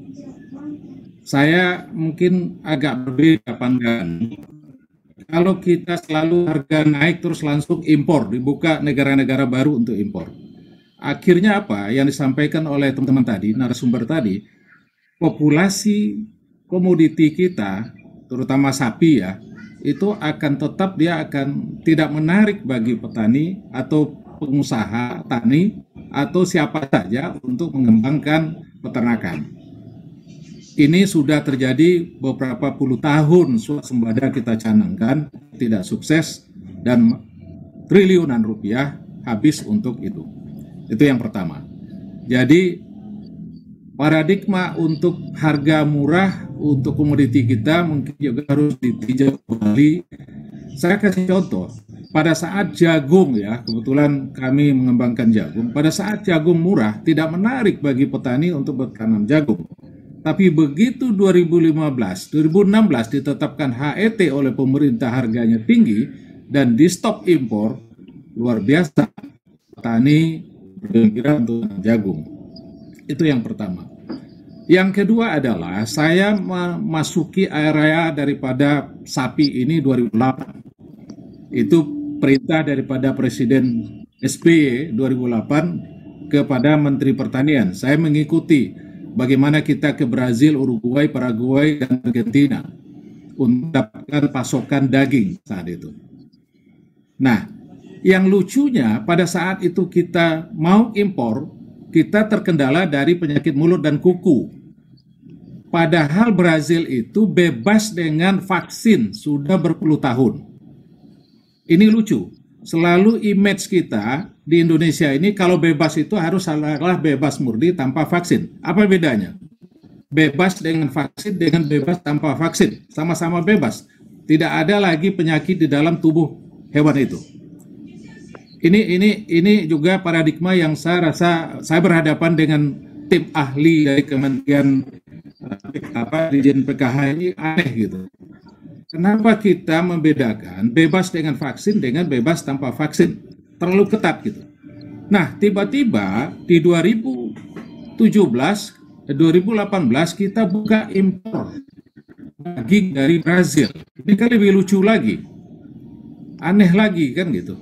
Saya mungkin agak berbeda pandangan. Kalau kita selalu harga naik terus langsung impor, dibuka negara-negara baru untuk impor. Akhirnya apa yang disampaikan oleh teman-teman tadi, narasumber tadi, populasi komoditi kita, terutama sapi ya, itu akan tetap dia akan tidak menarik bagi petani atau pengusaha tani atau siapa saja untuk mengembangkan peternakan. ini sudah terjadi beberapa puluh tahun swasembada kita canangkan, tidak sukses, dan triliunan rupiah habis untuk itu. Itu yang pertama. Jadi paradigma untuk harga murah untuk komoditi kita mungkin juga harus ditinjau kembali. Saya kasih contoh, pada saat jagung ya, kebetulan kami mengembangkan jagung, pada saat jagung murah tidak menarik bagi petani untuk bertanam jagung. Tapi begitu 2015, 2016 ditetapkan HET oleh pemerintah harganya tinggi dan di stop impor, luar biasa petani bergembira untuk jagung. Itu yang pertama. Yang kedua adalah saya memasuki area daripada sapi ini 2008. Itu perintah daripada Presiden SBY 2008 kepada Menteri Pertanian. Saya mengikuti bagaimana kita ke Brazil, Uruguay, Paraguay, dan Argentina untuk mendapatkan pasokan daging saat itu. Nah, yang lucunya pada saat itu kita mau impor, kita terkendala dari penyakit mulut dan kuku. Padahal Brazil itu bebas dengan vaksin sudah berpuluh tahun. Ini lucu. Selalu image kita di Indonesia ini kalau bebas itu harus adalah bebas murni tanpa vaksin. Apa bedanya? Bebas dengan vaksin dengan bebas tanpa vaksin. Sama-sama bebas. Tidak ada lagi penyakit di dalam tubuh hewan itu. Ini juga paradigma yang saya rasa saya berhadapan dengan tim ahli dari Kementerian Dirjen PKH ini aneh gitu. Kenapa kita membedakan bebas dengan vaksin dengan bebas tanpa vaksin? Terlalu ketat gitu. Nah, tiba-tiba di 2017, 2018 kita buka impor daging dari Brazil. Ini kan lebih lucu lagi. Aneh lagi kan gitu.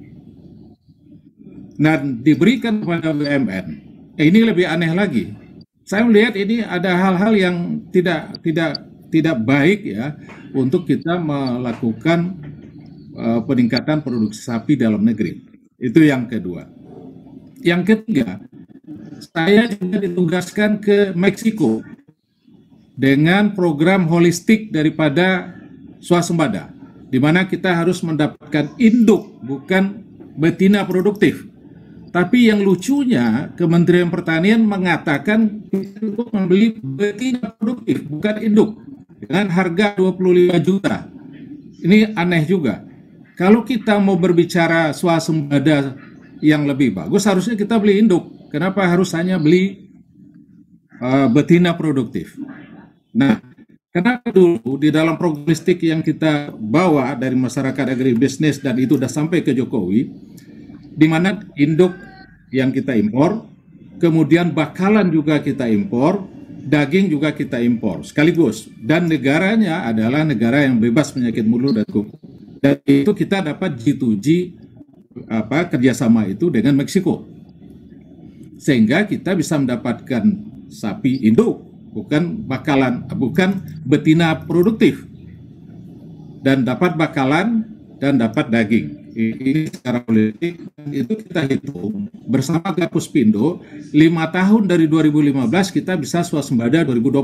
Dan diberikan kepada BUMN. Ini lebih aneh lagi. Saya melihat ini ada hal-hal yang tidak baik ya untuk kita melakukan peningkatan produksi sapi dalam negeri. Itu yang kedua. Yang ketiga, saya juga ditugaskan ke Meksiko dengan program holistik daripada swasembada, di mana kita harus mendapatkan induk bukan betina produktif. Tapi yang lucunya Kementerian Pertanian mengatakan untuk membeli betina produktif bukan induk dengan harga 25 juta. Ini aneh juga. Kalau kita mau berbicara swasembada yang lebih bagus, harusnya kita beli induk. Kenapa harus hanya beli betina produktif? Nah, kenapa dulu di dalam prognostik yang kita bawa dari masyarakat agribisnis dan itu sudah sampai ke Jokowi, di mana induk yang kita impor, kemudian bakalan juga kita impor, daging juga kita impor sekaligus, dan negaranya adalah negara yang bebas penyakit mulut dan kuku. Dan itu kita dapat G2G kerjasama itu dengan Meksiko, sehingga kita bisa mendapatkan sapi induk, bukan betina produktif, dan dapat bakalan dan dapat daging. Ini secara politik itu kita hitung bersama Gapuspindo 5 tahun dari 2015 kita bisa swasembada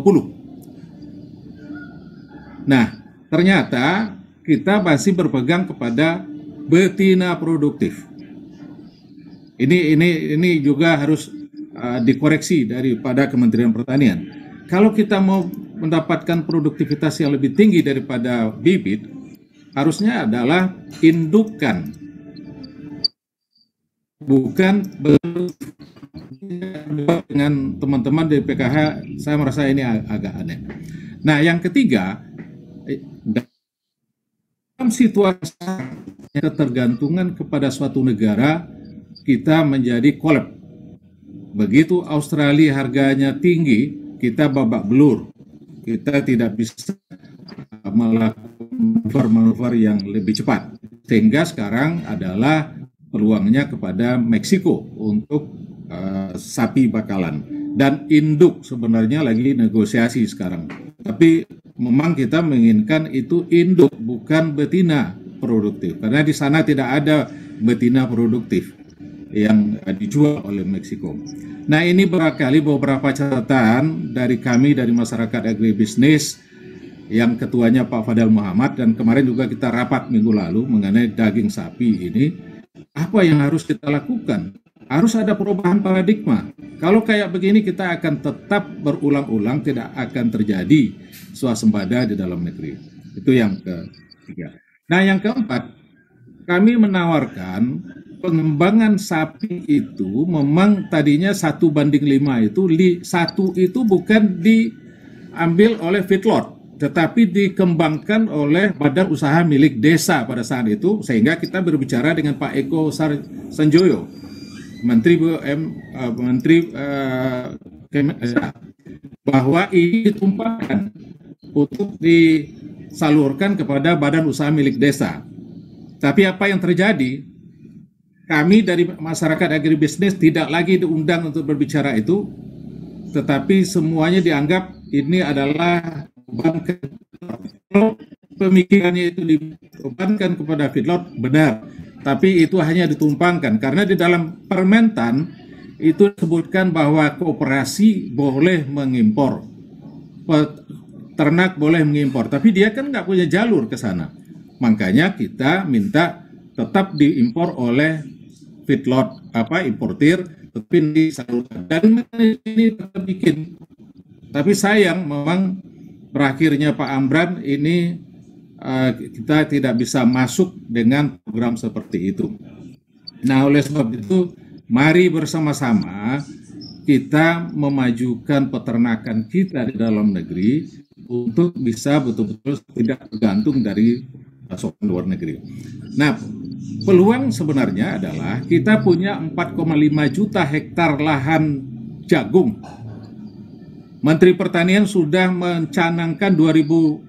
2020. Nah, ternyata kita masih berpegang kepada betina produktif. Ini juga harus dikoreksi daripada Kementerian Pertanian. Kalau kita mau mendapatkan produktivitas yang lebih tinggi daripada bibit, harusnya adalah indukan, bukan dengan teman-teman dari PKH. Saya merasa ini agak aneh. Nah, yang ketiga, dalam situasi ketergantungan kepada suatu negara, kita menjadi kolab. Begitu Australia harganya tinggi, kita babak belur. Kita tidak bisa melakukan manuver yang lebih cepat, sehingga sekarang adalah peluangnya kepada Meksiko untuk sapi bakalan dan induk. Sebenarnya lagi negosiasi sekarang, tapi memang kita menginginkan itu induk bukan betina produktif, karena di sana tidak ada betina produktif. yang dijual oleh Meksiko. Nah, ini barangkali beberapa catatan dari kami dari masyarakat agribisnis yang ketuanya Pak Fadal Muhammad, dan kemarin juga kita rapat minggu lalu mengenai daging sapi ini. Apa yang harus kita lakukan? Harus ada perubahan paradigma. Kalau kayak begini kita akan tetap berulang-ulang, tidak akan terjadi swasembada di dalam negeri. Itu yang ketiga. Nah, yang keempat, kami menawarkan pengembangan sapi itu memang tadinya 1:5 itu, satu itu bukan diambil oleh feedlot, tetapi dikembangkan oleh badan usaha milik desa pada saat itu, sehingga kita berbicara dengan Pak Eko Sanjoyo, Menteri bahwa ini ditumpahkan untuk disalurkan kepada badan usaha milik desa. Tapi apa yang terjadi? Kami dari masyarakat agribisnis tidak lagi diundang untuk berbicara itu, tetapi semuanya dianggap ini adalah pemikirannya itu dibebankan kepada feedlot, benar. Tapi itu hanya ditumpangkan, karena di dalam Permentan itu disebutkan bahwa koperasi boleh mengimpor, peternak boleh mengimpor, tapi dia kan nggak punya jalur ke sana. Makanya kita minta tetap diimpor oleh feedlot, importir, tapi disalurkan. Dan ini kita bikin. Tapi sayang memang berakhirnya Pak Amran ini kita tidak bisa masuk dengan program seperti itu. Nah, oleh sebab itu, mari bersama-sama kita memajukan peternakan kita di dalam negeri untuk bisa betul-betul tidak tergantung dari pasokan luar negeri. Nah, peluang sebenarnya adalah kita punya 4,5 juta hektar lahan jagung. Menteri Pertanian sudah mencanangkan 2018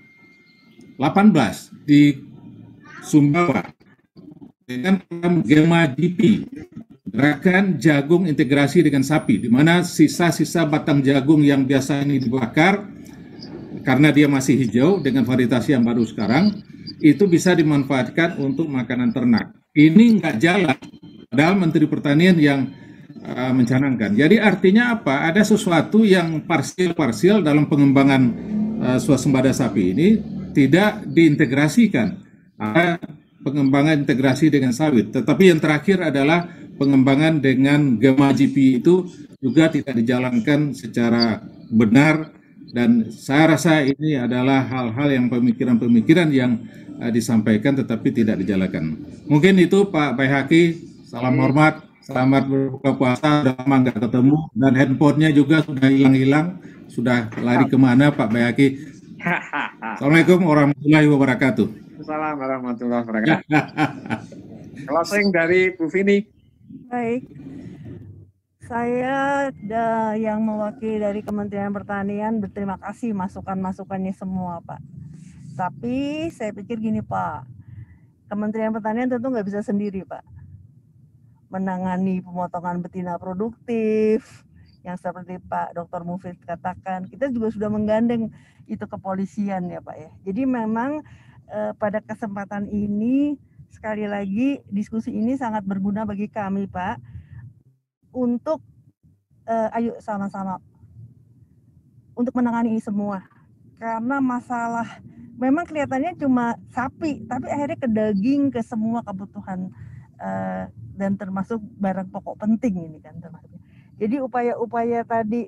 di Sumbawa dengan program GEMA-DP, Gerakan Jagung Integrasi dengan Sapi, di mana sisa-sisa batang jagung yang biasa ini dibakar karena dia masih hijau dengan varietas yang baru sekarang, itu bisa dimanfaatkan untuk makanan ternak. Ini nggak jalan, padahal Menteri Pertanian yang mencanangkan. Jadi artinya apa? Ada sesuatu yang parsial dalam pengembangan swasembada sapi ini tidak diintegrasikan. Ada pengembangan integrasi dengan sawit. Tetapi yang terakhir adalah pengembangan dengan GEMA-GP itu juga tidak dijalankan secara benar, dan saya rasa ini adalah hal-hal yang pemikiran-pemikiran yang disampaikan tetapi tidak dijalankan. Mungkin itu Pak Baihaqi, salam hormat. Selamat berbuka puasa, sudah lama nggak ketemu, dan handphonenya juga sudah hilang-hilang, sudah lari kemana Pak Baihaqi. Assalamualaikum warahmatullahi wabarakatuh. Assalamualaikum warahmatullahi wabarakatuh. Closing dari Bu Vini. Baik, saya yang mewakili dari Kementerian Pertanian berterima kasih masukan-masukannya semua Pak. Tapi saya pikir gini Pak, Kementerian Pertanian tentu nggak bisa sendiri Pak menangani pemotongan betina produktif yang seperti Pak Dr. Mufid katakan. Kita juga sudah menggandeng itu kepolisian ya Pak ya. Jadi memang pada kesempatan ini sekali lagi diskusi ini sangat berguna bagi kami Pak untuk ayo sama-sama untuk menangani ini semua, karena masalah memang kelihatannya cuma sapi tapi akhirnya ke daging, ke semua kebutuhan dan termasuk barang pokok penting ini kan termasuk. Jadi upaya-upaya tadi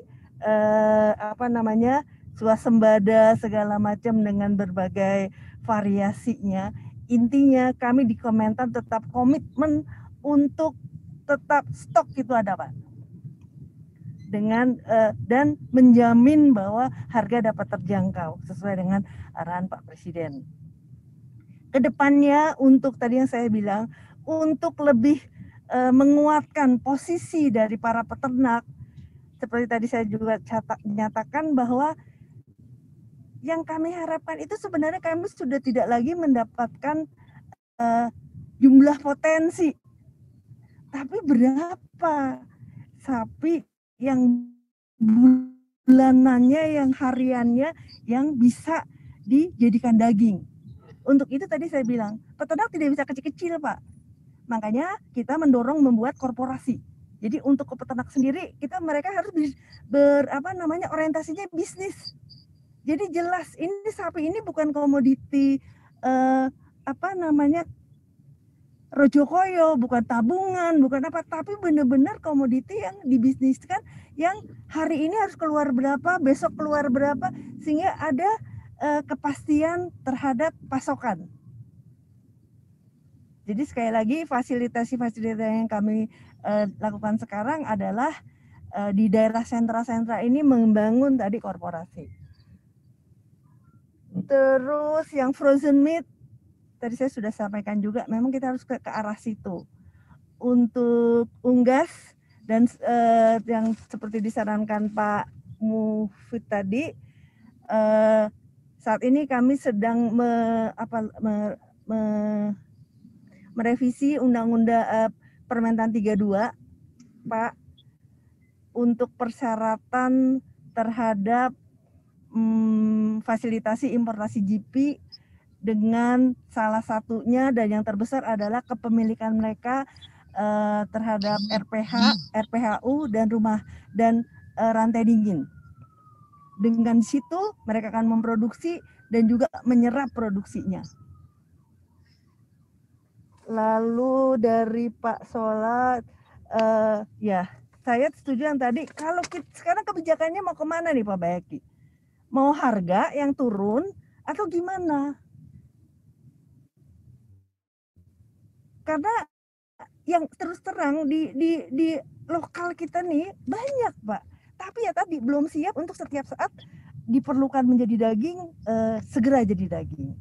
swasembada segala macam dengan berbagai variasinya, intinya kami di Kementan tetap komitmen untuk tetap stok itu ada Pak, dengan dan menjamin bahwa harga dapat terjangkau sesuai dengan arahan Pak Presiden. Kedepannya untuk tadi yang saya bilang, untuk lebih menguatkan posisi dari para peternak, seperti tadi saya juga nyatakan bahwa yang kami harapkan itu sebenarnya kami sudah tidak lagi mendapatkan jumlah potensi, tapi berapa sapi yang bulanannya, yang hariannya, yang bisa dijadikan daging. Untuk itu tadi saya bilang, peternak tidak bisa kecil-kecil Pak. Makanya kita mendorong membuat korporasi. Jadi untuk peternak sendiri mereka harus orientasinya bisnis. Jadi jelas ini sapi ini bukan komoditi rojokoyo, bukan tabungan, bukan apa, tapi benar-benar komoditi yang dibisniskan, yang hari ini harus keluar berapa, besok keluar berapa, sehingga ada kepastian terhadap pasokan. Jadi sekali lagi fasilitasi yang kami lakukan sekarang adalah di daerah sentra-sentra ini membangun tadi korporasi. Terus yang frozen meat, tadi saya sudah sampaikan juga, memang kita harus ke arah situ. Untuk unggas dan yang seperti disarankan Pak Mufid tadi, saat ini kami sedang merevisi Undang-Undang Permentan 32, Pak, untuk persyaratan terhadap fasilitasi importasi GP, dengan salah satunya dan yang terbesar adalah kepemilikan mereka terhadap RPHU dan rumah dan rantai dingin. Dengan situ mereka akan memproduksi dan juga menyerap produksinya. Lalu dari Pak Solat, ya saya setuju yang tadi. Kalau sekarang kebijakannya mau kemana nih Pak Bayaki? Mau harga yang turun atau gimana? Karena yang terus terang di lokal kita nih banyak Pak. Tapi ya tadi belum siap untuk setiap saat diperlukan menjadi daging, segera jadi daging.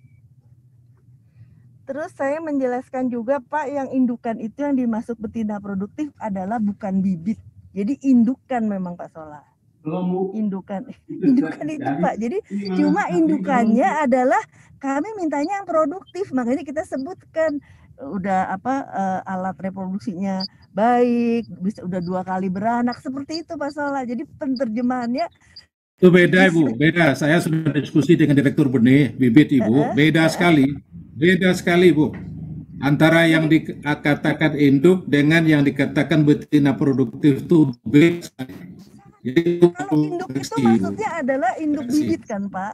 Terus saya menjelaskan juga Pak, yang indukan itu yang dimasuk betina produktif adalah bukan bibit. Jadi indukan memang Pak Sola. Indukan itu Pak. Jadi cuma indukannya adalah kami mintanya yang produktif. Makanya kita sebutkan udah alat reproduksinya baik, bisa udah 2 kali beranak, seperti itu Pak Sola. Jadi penerjemahannya itu beda Ibu, beda. Saya sudah diskusi dengan Direktur Benih Bibit Ibu, beda sekali. Beda sekali Bu, antara yang dikatakan induk dengan yang dikatakan betina produktif itu beda sekali. Jadi, kalau induk itu maksudnya adalah induk bibit kan Pak?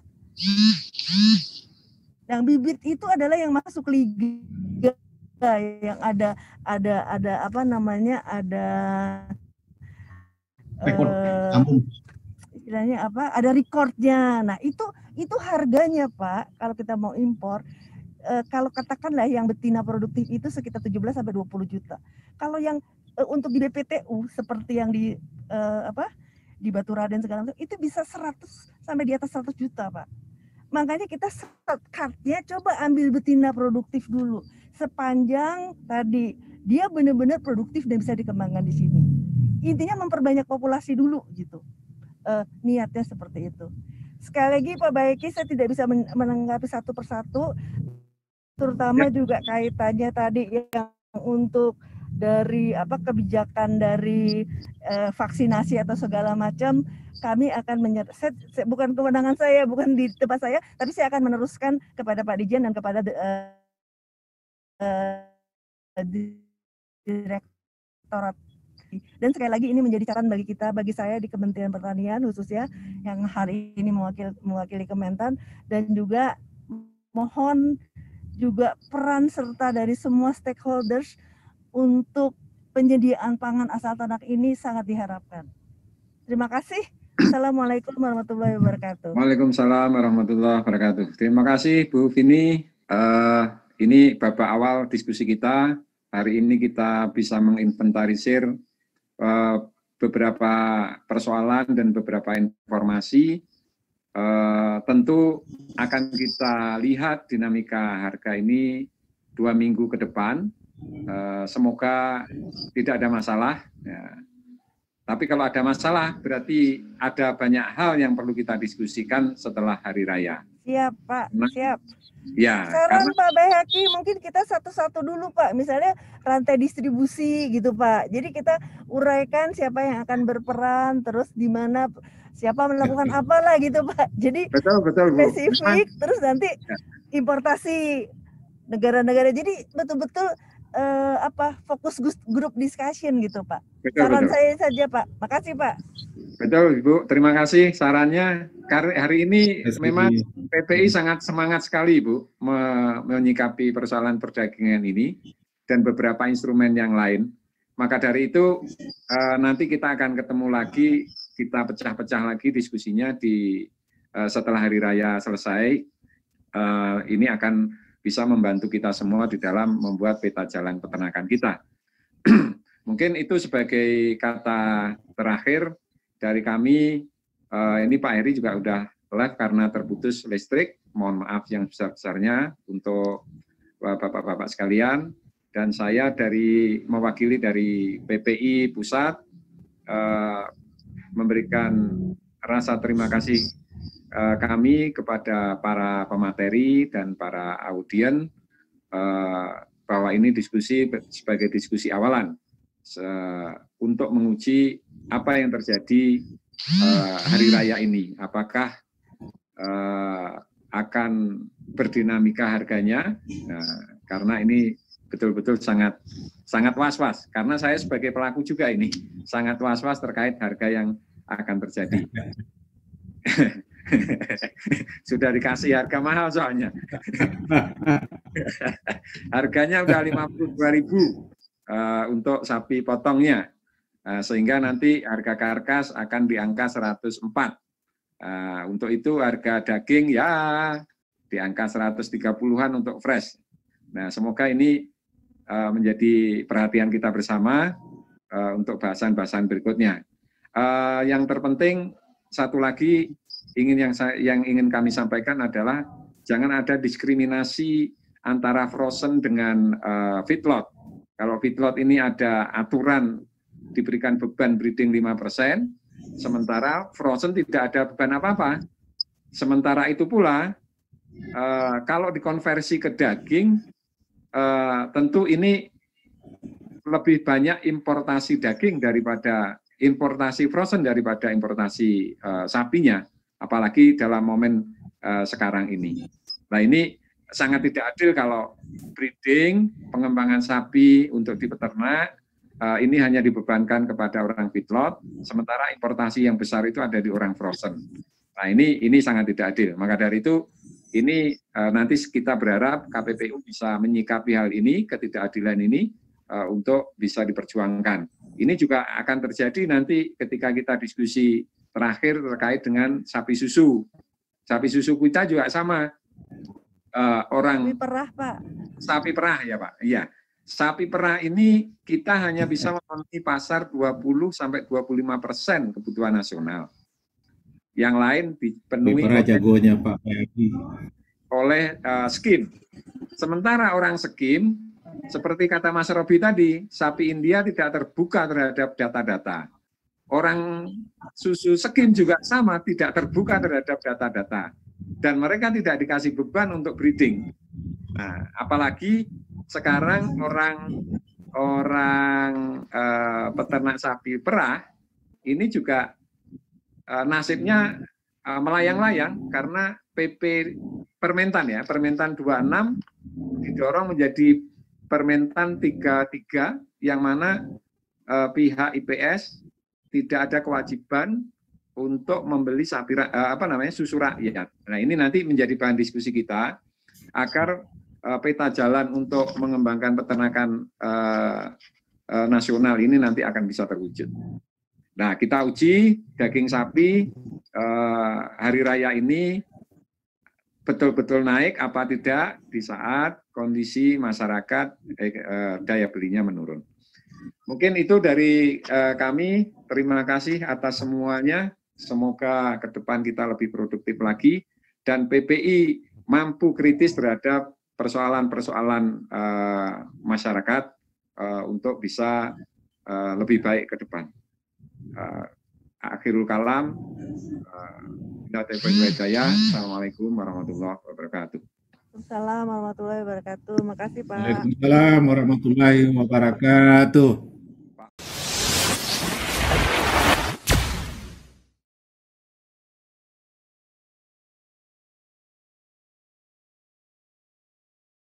Yang bibit itu adalah yang masuk liga, yang ada istilahnya apa? Ada recordnya. Nah itu harganya Pak, kalau kita mau impor. Kalau katakanlah yang betina produktif itu sekitar 17 sampai 20 juta. Kalau yang untuk di BPTU seperti yang di Batu Raden segala macam itu bisa 100 sampai di atas 100 juta, Pak. Makanya kita card-nya coba ambil betina produktif dulu. Sepanjang tadi dia benar-benar produktif dan bisa dikembangkan di sini. Intinya memperbanyak populasi dulu gitu. Niatnya seperti itu. Sekali lagi Pak Bayaki, saya tidak bisa menanggapi satu persatu, terutama juga kaitannya tadi yang untuk dari kebijakan dari vaksinasi atau segala macam. Kami akan bukan kewenangan saya, bukan di tempat saya, tapi saya akan meneruskan kepada Pak Dijen dan kepada Direktorat. Dan sekali lagi ini menjadi catatan bagi kita, bagi saya di Kementerian Pertanian khususnya yang hari ini mewakili Kementan, dan juga mohon juga peran serta dari semua stakeholders untuk penyediaan pangan asal ternak ini sangat diharapkan. Terima kasih. Assalamualaikum warahmatullahi wabarakatuh. Waalaikumsalam warahmatullahi wabarakatuh. Terima kasih Bu Vini. Ini babak awal diskusi kita. Hari ini kita bisa menginventarisir beberapa persoalan dan beberapa informasi. Tentu akan kita lihat dinamika harga ini 2 minggu ke depan. Semoga tidak ada masalah. Ya. Tapi kalau ada masalah berarti ada banyak hal yang perlu kita diskusikan setelah Hari Raya. Siap Pak, siap. Ya, saran Pak Bayaki, mungkin kita satu-satu dulu Pak, misalnya rantai distribusi gitu Pak. Jadi kita uraikan siapa yang akan berperan, terus di mana siapa melakukan apa lah gitu Pak. Jadi betul, spesifik, terus nanti importasi negara-negara. Jadi betul-betul fokus group discussion gitu Pak. Betul, Saran betul. saya saja Pak. Makasih Pak. Betul Ibu, terima kasih sarannya. Hari ini memang PPI sangat semangat sekali Ibu menyikapi persoalan perdagangan ini dan beberapa instrumen yang lain. Maka dari itu nanti kita akan ketemu lagi, kita pecah-pecah lagi diskusinya setelah hari raya selesai. Ini akan bisa membantu kita semua di dalam membuat peta jalan peternakan kita. Mungkin itu sebagai kata terakhir dari kami. Ini Pak Heri juga udah live karena terputus listrik. Mohon maaf yang besar-besarnya untuk Bapak-Bapak sekalian. Dan saya mewakili dari PPI Pusat memberikan rasa terima kasih kami kepada para pemateri dan para audien bahwa ini diskusi sebagai diskusi awalan untuk menguji apa yang terjadi hari raya ini. Apakah akan berdinamika harganya? Karena ini betul-betul sangat was-was. Karena saya sebagai pelaku juga ini sangat was-was terkait harga yang akan terjadi. Sudah dikasih harga mahal soalnya. Harganya udah 52.000 untuk sapi potongnya. Sehingga nanti harga karkas akan di angka 104. Untuk itu harga daging ya di angka 130-an untuk fresh. Nah, semoga ini menjadi perhatian kita bersama untuk bahasan-bahasan berikutnya. Yang terpenting satu lagi yang ingin kami sampaikan adalah jangan ada diskriminasi antara frozen dengan feedlot. Kalau feedlot ini ada aturan diberikan beban breeding 5%, sementara frozen tidak ada beban apa-apa. Sementara itu pula kalau dikonversi ke daging, tentu ini lebih banyak importasi daging daripada importasi frozen daripada importasi sapinya, apalagi dalam momen sekarang ini. Nah, ini sangat tidak adil kalau breeding, pengembangan sapi untuk di peternak ini hanya dibebankan kepada orang feedlot, sementara importasi yang besar itu ada di orang frozen. Nah, ini sangat tidak adil. Maka dari itu ini nanti kita berharap KPPU bisa menyikapi hal ini, ketidakadilan ini untuk bisa diperjuangkan. Ini juga akan terjadi nanti ketika kita diskusi terakhir terkait dengan sapi susu. Sapi susu kita juga sama. Sapi perah, Pak. Sapi perah ya, Pak. Iya. Sapi perah ini kita hanya bisa memenuhi pasar 20-25% kebutuhan nasional. Yang lain dipenuhi jagonya Pak oleh skim. Sementara orang skim, seperti kata Mas Robi tadi, sapi India tidak terbuka terhadap data-data. Orang susu skim juga sama, tidak terbuka terhadap data-data. Dan mereka tidak dikasih beban untuk breeding. Nah, apalagi sekarang orang peternak sapi perah ini juga nasibnya melayang-layang karena PP Permentan ya, Permentan 26 didorong menjadi Permentan 33 yang mana pihak IPS tidak ada kewajiban untuk membeli sapi susu rakyat. Nah, ini nanti menjadi bahan diskusi kita agar peta jalan untuk mengembangkan peternakan nasional ini nanti akan bisa terwujud. Nah, kita uji daging sapi hari raya ini betul-betul naik apa tidak di saat kondisi masyarakat daya belinya menurun. Mungkin itu dari kami. Terima kasih atas semuanya. Semoga ke depan kita lebih produktif lagi dan PPI mampu kritis terhadap persoalan-persoalan masyarakat untuk bisa lebih baik ke depan. Akhirul kalam. Assalamualaikum warahmatullahi wabarakatuh. Assalamualaikum warahmatullahi wabarakatuh. Makasih Pak. Waalaikumsalam warahmatullahi wabarakatuh.